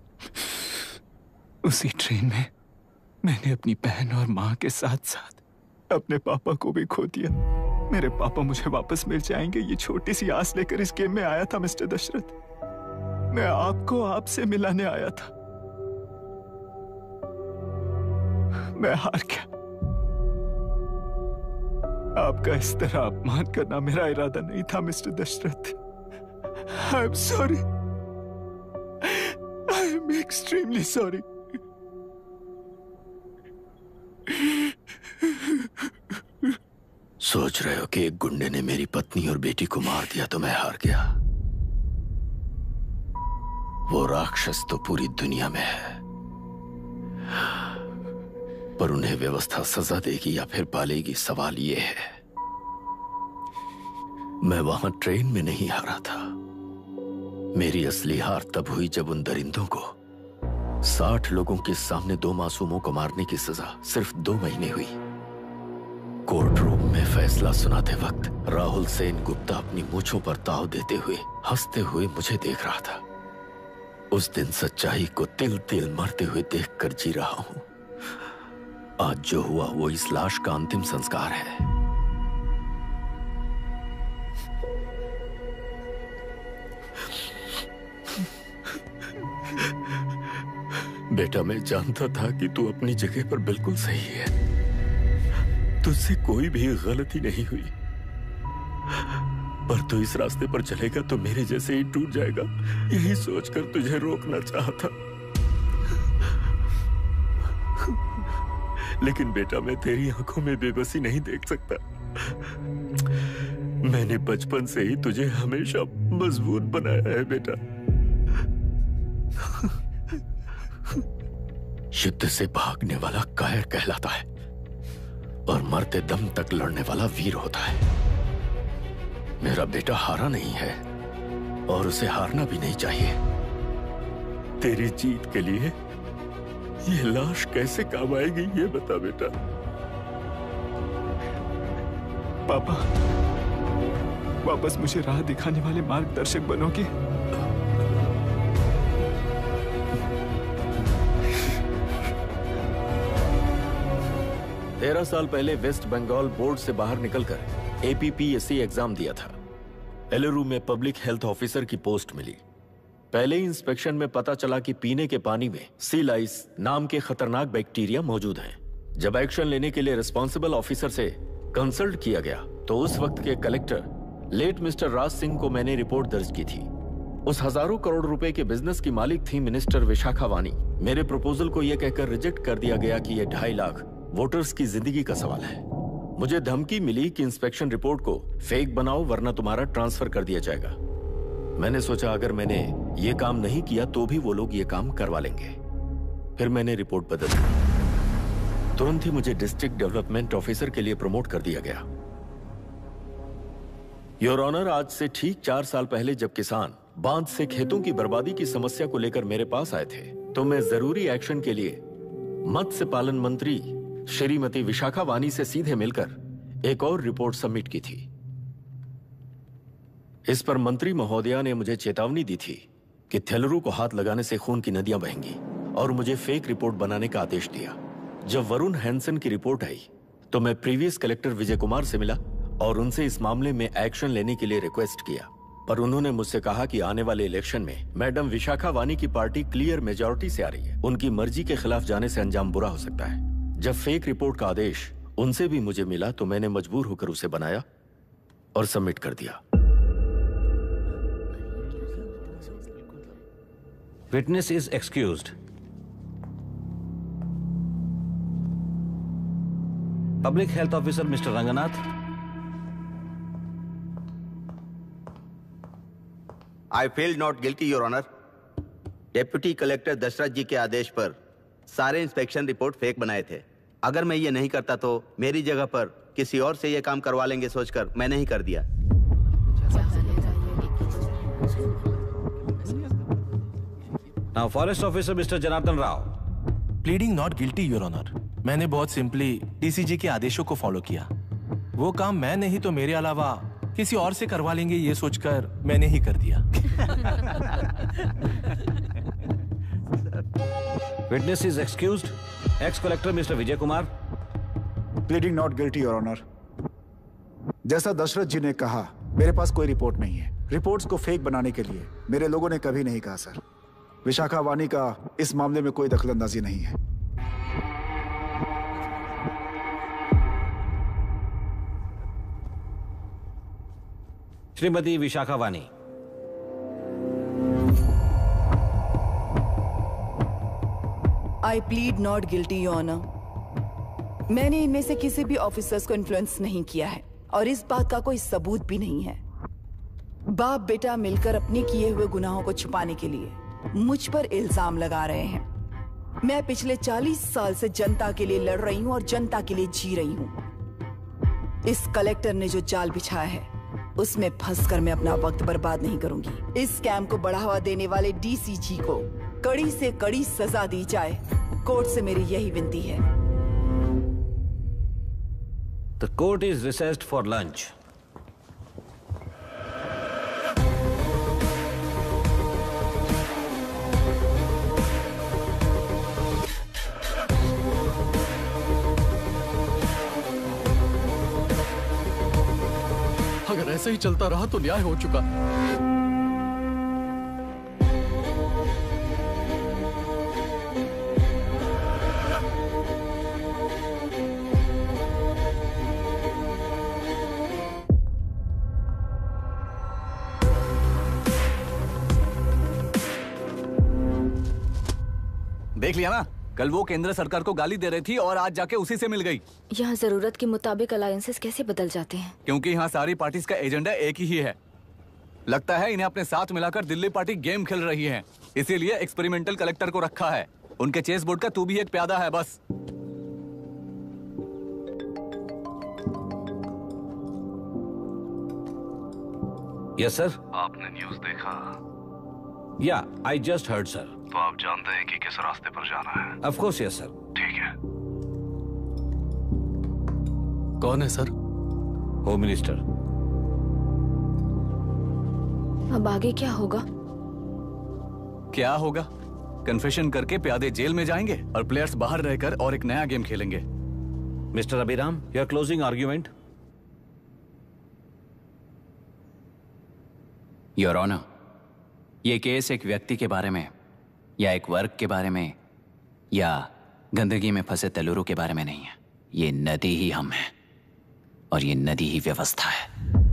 S3: उसी ट्रेन में मैंने अपनी बहन और माँ के साथ साथ अपने पापा को भी खो दिया। मेरे पापा मुझे वापस मिल जाएंगे, ये छोटी सी आस लेकर इस गेम में आया था मिस्टर दशरथ। मैं आपको आपसे मिलाने आया था। मैं हार गया। आपका इस तरह अपमान करना मेरा इरादा नहीं था mister Dasharath. I am sorry. I am extremely sorry.
S20: सोच रहे हो कि एक गुंडे ने मेरी पत्नी और बेटी को मार दिया तो मैं हार गया? वो राक्षस तो पूरी दुनिया में है, पर उन्हें व्यवस्था सजा देगी या फिर पालेगी, सवाल ये है। मैं वहां ट्रेन में नहीं हारा था। मेरी असली हार तब हुई जब उन दरिंदों को 60 लोगों के सामने 2 मासूमों को मारने की सजा सिर्फ 2 महीने हुई। कोर्ट रूम में फैसला सुनाते वक्त राहुल सेन गुप्ता अपनी मूंछों पर ताव देते हुए हंसते हुए मुझे देख रहा था। उस दिन सच्चाई को तिल तिल मरते हुए देखकर जी रहा हूं। आज जो हुआ वो इस लाश का अंतिम संस्कार है। बेटा, मैं जानता था कि तू अपनी जगह पर बिल्कुल सही है। तुझसे कोई भी गलती नहीं हुई, पर तू इस रास्ते पर चलेगा तो मेरे जैसे ही टूट जाएगा, यही सोचकर तुझे रोकना चाहता। लेकिन बेटा, मैं तेरी आंखों में बेबसी नहीं देख सकता। मैंने बचपन से ही तुझे हमेशा मजबूत बनाया है बेटा। युद्ध से भागने वाला कायर कहलाता है और मरते दम तक लड़ने वाला वीर होता है। मेरा बेटा हारा नहीं है और उसे हारना भी नहीं चाहिए। तेरी जीत के लिए ये लाश कैसे काम आएगी ये बता बेटा।
S13: पापा, वापस मुझे राह दिखाने वाले मार्गदर्शक बनोगे?
S20: 13 साल पहले वेस्ट बंगाल बोर्ड से बाहर निकलकर APPSC एग्जाम दिया था। एलुरु में पब्लिक हेल्थ ऑफिसर की पोस्ट मिली। पहले ही इंस्पेक्शन में पता चला कि पीने के पानी में सी लाइस नाम के खतरनाक बैक्टीरिया मौजूद हैं। जब एक्शन लेने के लिए रिस्पॉन्सिबल ऑफिसर से कंसल्ट किया गया तो उस वक्त के collector late mister Raj Singh को मैंने रिपोर्ट दर्ज की थी। उस हजारों करोड़ रुपए के बिजनेस की मालिक थी मिनिस्टर विशाखा वानी। मेरे प्रपोजल को यह कहकर रिजेक्ट कर दिया गया कि यह 2.5 लाख वोटर्स की जिंदगी का सवाल है। मुझे धमकी मिली कि इंस्पेक्शन रिपोर्ट को फेक बनाओ वरना तुम्हारा ट्रांसफर कर दिया जाएगा। मैंने सोचा अगर मैंने ये काम नहीं किया तो भी वो लोग ये काम करवा लेंगे। फिर मैंने रिपोर्ट बदल दी। तुरंत ही मुझे डिस्ट्रिक्ट डेवलपमेंट ऑफिसर के लिए प्रमोट कर दिया गया। योर ऑनर, आज से ठीक 4 साल पहले जब किसान बांध से खेतों की बर्बादी की समस्या को लेकर मेरे पास आए थे तो मैं जरूरी एक्शन के लिए मत्स्य पालन मंत्री श्रीमती विशाखा वानी से सीधे मिलकर एक और रिपोर्ट सबमिट की थी। इस पर मंत्री महोदया ने मुझे चेतावनी दी थी कि थेलरू को हाथ लगाने से खून की नदियां बहेंगी और मुझे फेक रिपोर्ट बनाने का आदेश दिया। जब वरुण हैंसन की रिपोर्ट आई तो मैं प्रीवियस कलेक्टर विजय कुमार से मिला और उनसे इस मामले में एक्शन लेने के लिए रिक्वेस्ट किया, पर उन्होंने मुझसे कहा कि आने वाले इलेक्शन में मैडम विशाखा वानी की पार्टी क्लियर मेजॉरिटी से आ रही है, उनकी मर्जी के खिलाफ जाने से अंजाम बुरा हो सकता है। जब फेक रिपोर्ट का आदेश उनसे भी मुझे मिला तो मैंने मजबूर होकर उसे बनाया और सबमिट कर दिया।
S17: Witness is excused. Public health officer mister Ranganath.
S4: I feel not guilty your honour. Deputy collector Dasharath ji के आदेश पर सारे इंस्पेक्शन रिपोर्ट फेक बनाए थे। अगर मैं ये नहीं करता तो मेरी जगह पर किसी और से ये काम करवा लेंगे सोचकर मैंने ही कर दिया।
S17: Now forest officer mister Janardhan Rao.
S8: Pleading not guilty your honour. मैंने बहुत सिंपली डीसीजी के आदेशों को फॉलो किया। वो काम मैं नहीं तो मेरे अलावा किसी और से करवा लेंगे ये सोचकर मैंने ही कर दिया।
S17: Witness is excused. Ex collector mister Vijay Kumar.
S5: Pleading not guilty your honour. जैसा दशरथ जी ने कहा, मेरे पास कोई रिपोर्ट नहीं है। रिपोर्ट्स को फेक बनाने के लिए मेरे लोगों ने कभी नहीं कहा सर। विशाखा वानी का इस मामले में कोई दखलंदाजी नहीं है।
S17: Shrimati Vishakha Vani.
S9: I plead not guilty your honour. मैंने इनमें से किसी भी ऑफिसर्स को इन्फ्लुएंस नहीं किया है। और इस बात का कोई सबूत भी नहीं है। बाप बेटा मिलकर अपने किए हुए गुनाहों को छुपाने के लिए मुझ पर इल्जाम लगा रहे हैं। मैं पिछले 40 साल से जनता के लिए लड़ रही हूँ और जनता के लिए जी रही हूँ। इस कलेक्टर ने जो जाल बिछाया है उसमें फंसकर मैं अपना वक्त बर्बाद नहीं करूंगी। इस स्कैम को बढ़ावा देने वाले डीसीजी को कड़ी से कड़ी सजा दी जाए, कोर्ट से मेरी यही विनती है।
S17: The court is recessed for lunch.
S18: अगर ऐसे ही चलता रहा तो न्याय हो चुका।
S14: देख लिया ना, कल वो केंद्र सरकार को गाली दे रही थी और आज जाके उसी से मिल गई।
S10: यहाँ जरूरत के मुताबिक अलायंसेस कैसे बदल जाते हैं?
S14: क्योंकि यहाँ सारी पार्टीज का एजेंडा एक ही है। लगता है इन्हें अपने साथ मिलाकर दिल्ली पार्टी गेम खेल रही है, इसीलिए एक्सपेरिमेंटल कलेक्टर को रखा है। उनके चेस बोर्ड का तू भी एक प्यादा है बस।
S17: Yes sir.
S6: आपने न्यूज़ देखा?
S17: या आई जस्ट हर्ड सर।
S6: तो आप जानते हैं कि किस रास्ते पर जाना है?
S17: Of course yes sir.
S6: ठीक है।
S18: कौन है सर?
S17: Home minister.
S10: अब आगे क्या होगा?
S14: क्या होगा? कन्फेशन करके प्यादे जेल में जाएंगे और प्लेयर्स बाहर रहकर और एक नया गेम खेलेंगे।
S17: Mister Abhiram, your closing argument.
S15: Your honour, ये केस एक व्यक्ति के बारे में या एक वर्ग के बारे में या गंदगी में फंसे तेलुरु के बारे में नहीं है। ये नदी ही हम हैं और ये नदी ही व्यवस्था है।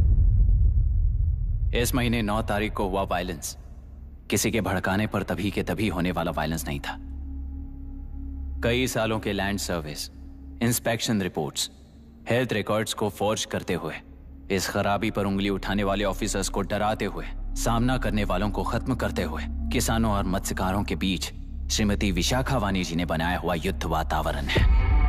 S15: इस महीने 9 तारीख को हुआ वायलेंस किसी के भड़काने पर तभी के तभी होने वाला वायलेंस नहीं था। कई सालों के land service, inspection reports, health records को फॉर्ज करते हुए, इस खराबी पर उंगली उठाने वाले ऑफिसर्स को डराते हुए, सामना करने वालों को खत्म करते हुए किसानों और मत्स्यकारों के बीच श्रीमती विशाखा वानी जी ने बनाया हुआ युद्ध वातावरण है।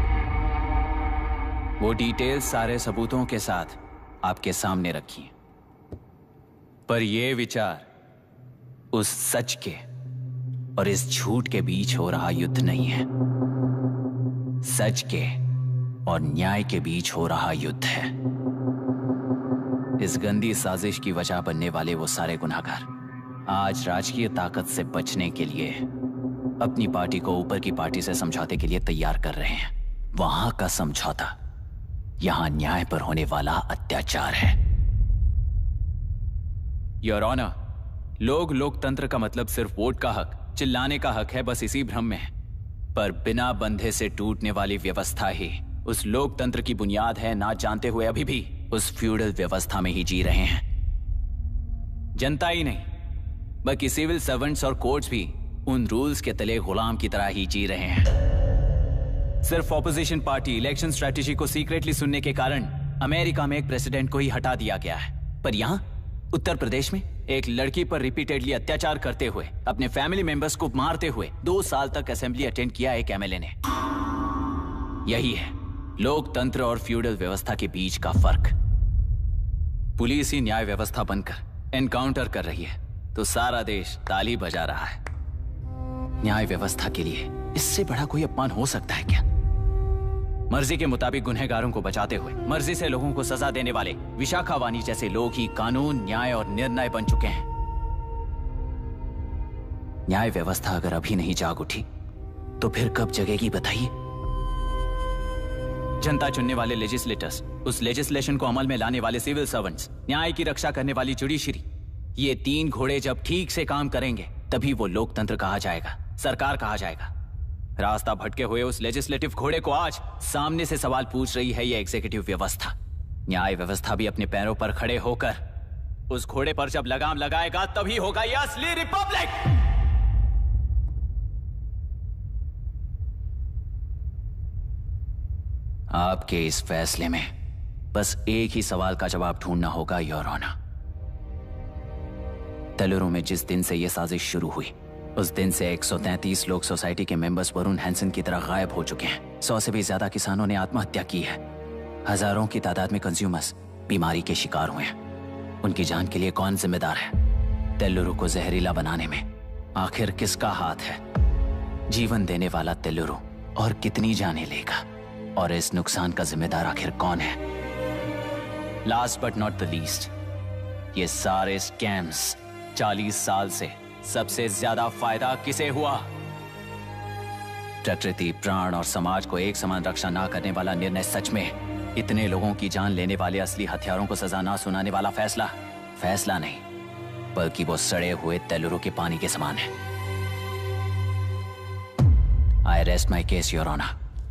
S15: वो डिटेल सारे सबूतों के साथ आपके सामने रखी हैं। पर ये विचार उस सच के और इस झूठ के बीच हो रहा युद्ध नहीं है, सच के और न्याय के बीच हो रहा युद्ध है। इस गंदी साजिश की वजह बनने वाले वो सारे गुनहगार आज राजकीय ताकत से बचने के लिए अपनी पार्टी को ऊपर की पार्टी से समझौते के लिए तैयार कर रहे हैं। वहां का समझौता यहां न्याय पर होने वाला अत्याचार है। योर ऑनर, लोकतंत्र का मतलब सिर्फ वोट का हक, चिल्लाने का हक है, बस इसी भ्रम में है। पर बिना बंधे से टूटने वाली व्यवस्था ही उस लोकतंत्र की बुनियाद है, ना जानते हुए अभी भी उस फ्यूडल व्यवस्था में ही जी रहे हैं। जनता ही नहीं बल्कि सिविल सर्वेंट्स और कोर्ट्स भी उन रूल्स के तले गुलाम की तरह ही जी रहे हैं। सिर्फ ऑपोजिशन पार्टी इलेक्शन स्ट्रेटेजी को सीक्रेटली सुनने के कारण अमेरिका में एक प्रेसिडेंट को ही हटा दिया गया है, पर यहां उत्तर प्रदेश में एक लड़की पर रिपीटेडली अत्याचार करते हुए, अपने फैमिली मेंबर्स को मारते हुए 2 साल तक असेंबली अटेंड किया एक एमएलए ने। यही है लोकतंत्र और फ्यूडल व्यवस्था के बीच का फर्क। पुलिस ही न्याय व्यवस्था बनकर एनकाउंटर कर रही है तो सारा देश ताली बजा रहा है। न्याय व्यवस्था के लिए इससे बड़ा कोई अपमान हो सकता है क्या? मर्जी के मुताबिक गुनहगारों को बचाते हुए मर्जी से लोगों को सजा देने वाले विशाखा वानी जैसे लोग ही कानून, न्याय और निर्णय बन चुके हैं। न्याय व्यवस्था अगर अभी नहीं जाग उठी तो फिर कब जगेगी बताइए? जनता चुनने वाले लेजिस्लेटर्स, उस लेजिस्लेशन को अमल में लाने वाले सिविल सर्वेंट्स, न्याय की रक्षा करने वाली जुडिशरी, ये 3 घोड़े जब ठीक से काम करेंगे तभी वो लोकतंत्र कहा जाएगा, सरकार कहा जाएगा। रास्ता भटके हुए उस लेजिस्लेटिव घोड़े को आज सामने से सवाल पूछ रही है ये एग्जीक्यूटिव व्यवस्था। न्याय व्यवस्था भी अपने पैरों पर खड़े होकर उस घोड़े पर जब लगाम लगाएगा तभी होगा ये असली रिपब्लिक। आपके इस फैसले में बस एक ही सवाल का जवाब ढूंढना होगा योर ऑनर। तेलुरु में जिस दिन से यह साजिश शुरू हुई उस दिन से 133 लोग सोसाइटी के मेंबर्स वरुण हैंसन की तरह गायब हो चुके हैं। 100 से भी ज्यादा किसानों ने आत्महत्या की है। हजारों की तादाद में कंज्यूमर्स बीमारी के शिकार हुए हैं। उनकी जान के लिए कौन जिम्मेदार है? तेलुरु को जहरीला बनाने में आखिर किसका हाथ है? जीवन देने वाला तेलुरु और कितनी जाने लेगा? और इस नुकसान का जिम्मेदार आखिर कौन है? Last but not the least, ये सारे स्कैम्स 40 साल से सबसे ज्यादा फायदा किसे हुआ? प्रकृति, प्राण और समाज को एक समान रक्षा ना करने वाला निर्णय सच में इतने लोगों की जान लेने वाले असली हथियारों को सजा ना सुनाने वाला फैसला नहीं, बल्कि वो सड़े हुए तेलुरु के पानी के समान है। I rest my case your honour.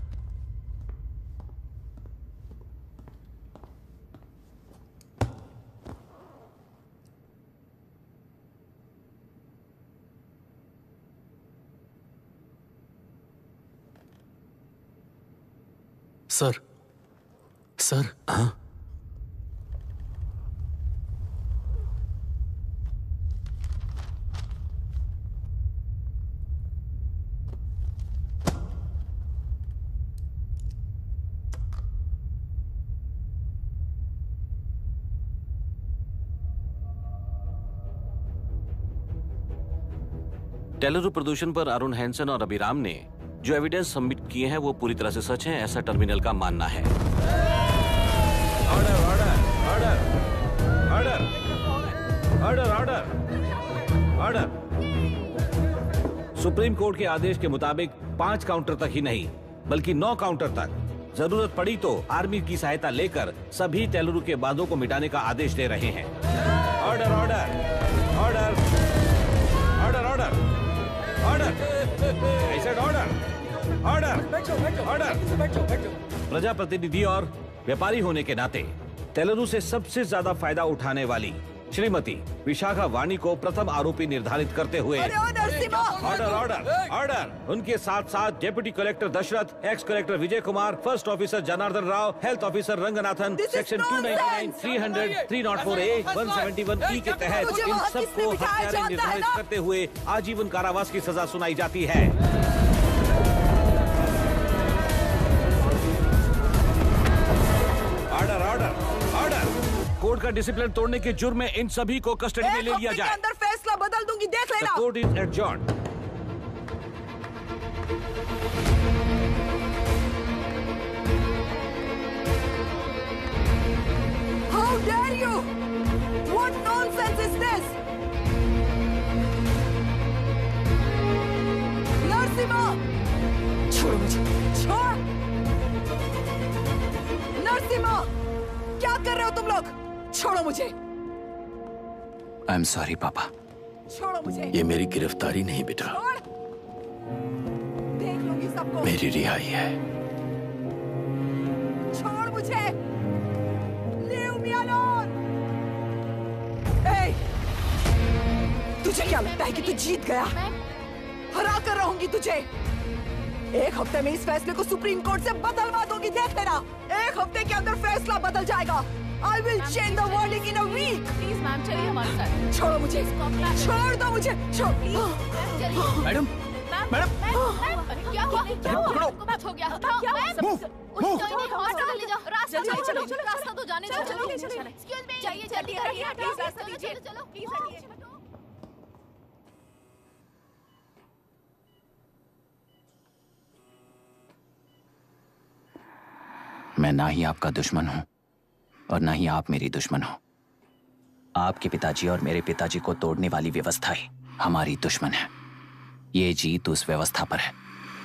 S18: Sir
S20: हाँ?
S17: तेलुरु प्रदूषण पर अरुण हैंसन और अभिराम ने जो एविडेंस सबमिट किए हैं वो पूरी तरह से सच है, ऐसा टर्मिनल का मानना है।
S20: Order order order order order order order. Supreme court के आदेश के मुताबिक 5 काउंटर तक ही नहीं बल्कि 9 काउंटर तक, जरूरत पड़ी तो आर्मी की सहायता लेकर सभी तेलुरु के बांधों को मिटाने का आदेश दे रहे हैं। Order order order order order order. I said order order order. प्रजाप्रतिनिधि और व्यापारी होने के नाते तेलुरु से सबसे ज्यादा फायदा उठाने वाली श्रीमती विशाखा वाणी को प्रथम आरोपी निर्धारित करते हुए ऑर्डर ऑर्डर ऑर्डर। उनके साथ साथ deputy collector Dasharath, ex collector Vijay Kumar, first officer Janardhan Rao, health officer Ranganathan, section 299, 300, 304A, 171E के तहत इन सबको हत्यारे निर्धारित करते हुए आजीवन कारावास की सजा सुनाई जाती है। Order order order. कोर्ट का डिसिप्लिन तोड़ने के जुर्म में इन सभी को कस्टडी में ले लिया जाए।
S9: अंदर फैसला बदल दूंगी, देख लेना।
S20: Court is adjourned.
S9: How dare you? What nonsense is this? Narasimha, छोड़ो मुझे, छोड़। नरसिम्हा, क्या कर रहे हो तुम लोग? छोड़ो मुझे।
S15: आई एम सॉरी पापा।
S9: छोड़ो मुझे।
S20: ये मेरी गिरफ्तारी नहीं बेटा,
S9: देख लूंगी सबको।
S20: मेरी रिहाई है।
S9: छोड़ मुझे। Leave me alone. Hey, तुझे क्या लगता है कि तू जीत गया? हरा कर रहूंगी तुझे। एक हफ्ते में इस फैसले को सुप्रीम कोर्ट से बदलवा दूंगी, देख लेना। एक हफ्ते के अंदर फैसला बदल जाएगा। I will change the verdict in a week.
S2: Please ma'am, चलिए हमारे साथ।
S9: छोड़ो मुझे, छोड़ दो मुझे, छोड़।
S3: मैडम, मैडम,
S2: क्या हुआ?
S19: हो गया। हॉस्पिटल ले जाओ। रास्ता
S2: चलो, चलो,
S19: चलो, रास्ता तो जाने दो।
S2: चलो,
S19: चलो,
S2: चलो,
S19: एक्सक्यूज मी,
S2: चाहिए,
S19: जल्दी
S2: जल्दी
S19: करिए,
S2: करिए,
S19: रास्ता
S2: चलो,
S19: दीजिए।
S2: चलो,
S19: चलो,
S2: प्लीज हटिए।
S15: मैं ना ही आपका दुश्मन हूं और ना ही आप मेरी दुश्मन हो। आपके पिताजी और मेरे पिताजी को तोड़ने वाली व्यवस्था ही हमारी दुश्मन है। ये जीत उस व्यवस्था पर है,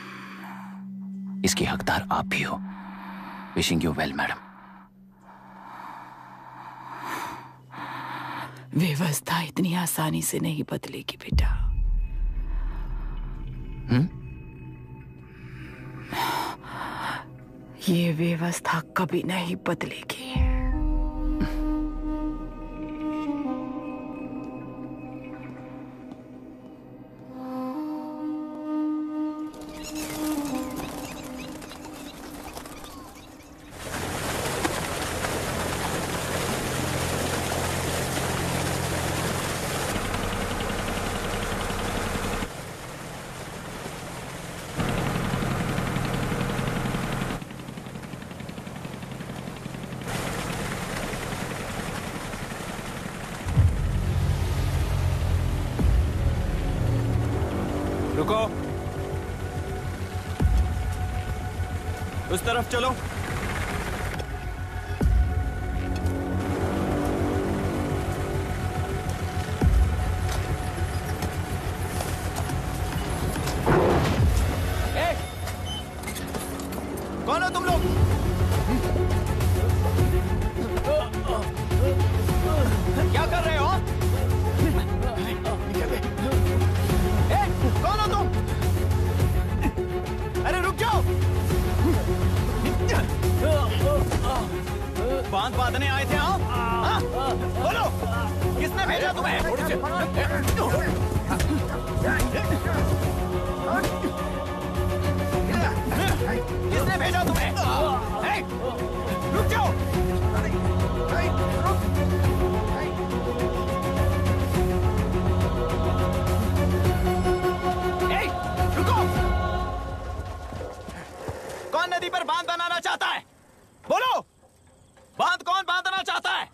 S15: इसकी हकदार आप भी हो। Wishing you well madam.
S9: व्यवस्था इतनी आसानी से नहीं बदलेगी बेटा। ये व्यवस्था कभी नहीं बदलेगी।
S15: रुको, उस तरफ चलो। कौन हो तुम लोग? क्या कर रहे हो? कौन हो तुम? अरे रुक जाओ। बांध बांधने आए थे आप? बोलो, किसने भेजा तुम्हें? किसने भेजा तुम्हें? रुक जाओ। रुको। कौन नदी पर बांध बनाना चाहता है? बोलो, बांध कौन बांधना चाहता है?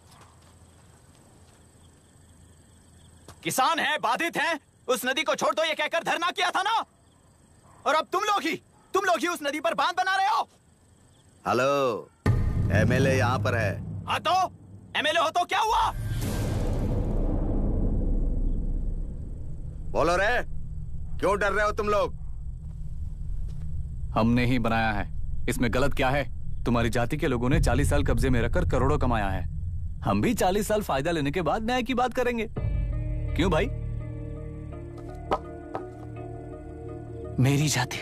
S15: किसान हैं, बाधित हैं, उस नदी को छोड़ दो ये कहकर धरना किया था ना, और अब तुम लोग ही उस नदी पर बांध बना रहे हो।
S4: हेलो, एमएलए यहाँ पर है।
S15: हाँ तो एमएलए हो तो क्या हुआ?
S4: बोलो रे, क्यों डर रहे हो तुम लोग?
S14: हमने ही बनाया है, इसमें गलत क्या है? तुम्हारी जाति के लोगों ने 40 साल कब्जे में रखकर करोड़ों कमाया है। हम भी 40 साल फायदा लेने के बाद न्याय की बात करेंगे। क्यों भाई? मेरी जाति,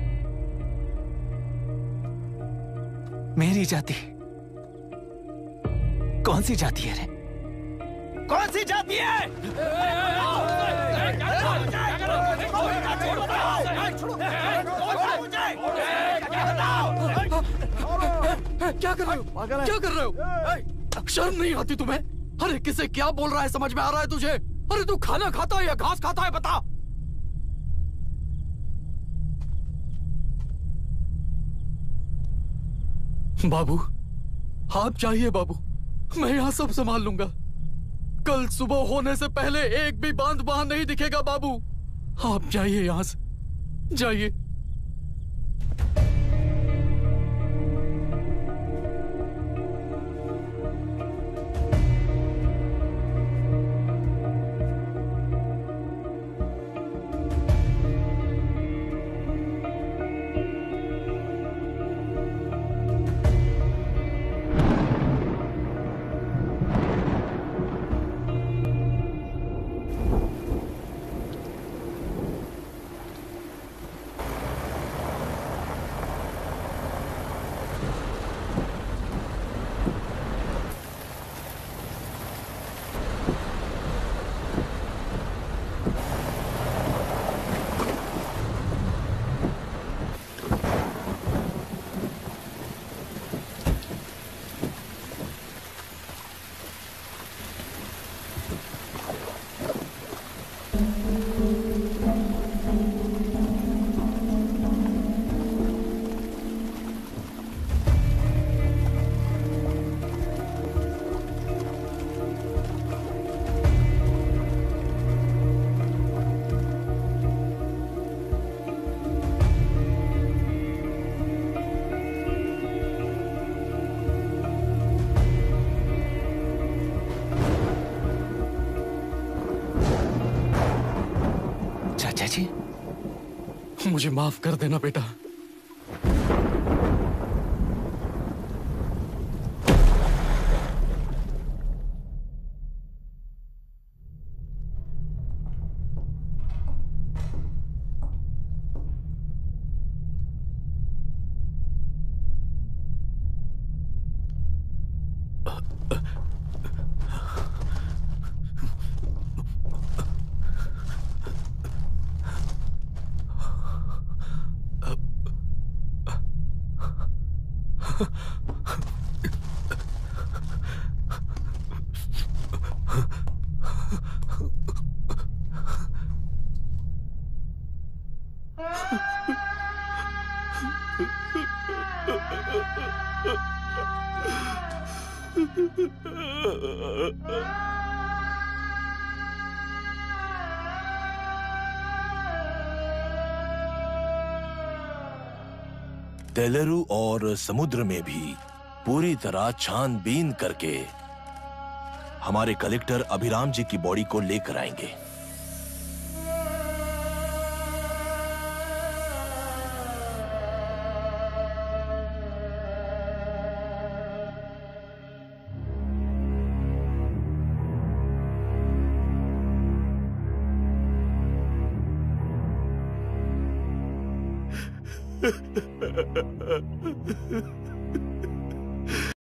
S14: मेरी जाति कौन सी जाति है रे?
S15: कौन सी जाति है?
S18: क्या कर रहे हो? क्या कर रहे हो? शर्म नहीं आती तुम्हें? अरे किसे क्या बोल रहा है, समझ में आ रहा है तुझे? अरे तू खाना खाता है या घास खाता है, बता। बाबू, आप चाहिए बाबू, मैं यहाँ सब संभाल लूंगा। कल सुबह होने से पहले एक भी बांध वहां नहीं दिखेगा बाबू। आप जाइए यहाँ से, जाइए। मुझे माफ कर देना बेटा।
S8: तेलुरु और समुद्र में भी पूरी तरह छानबीन करके हमारे कलेक्टर अभिराम जी की बॉडी को लेकर आएंगे।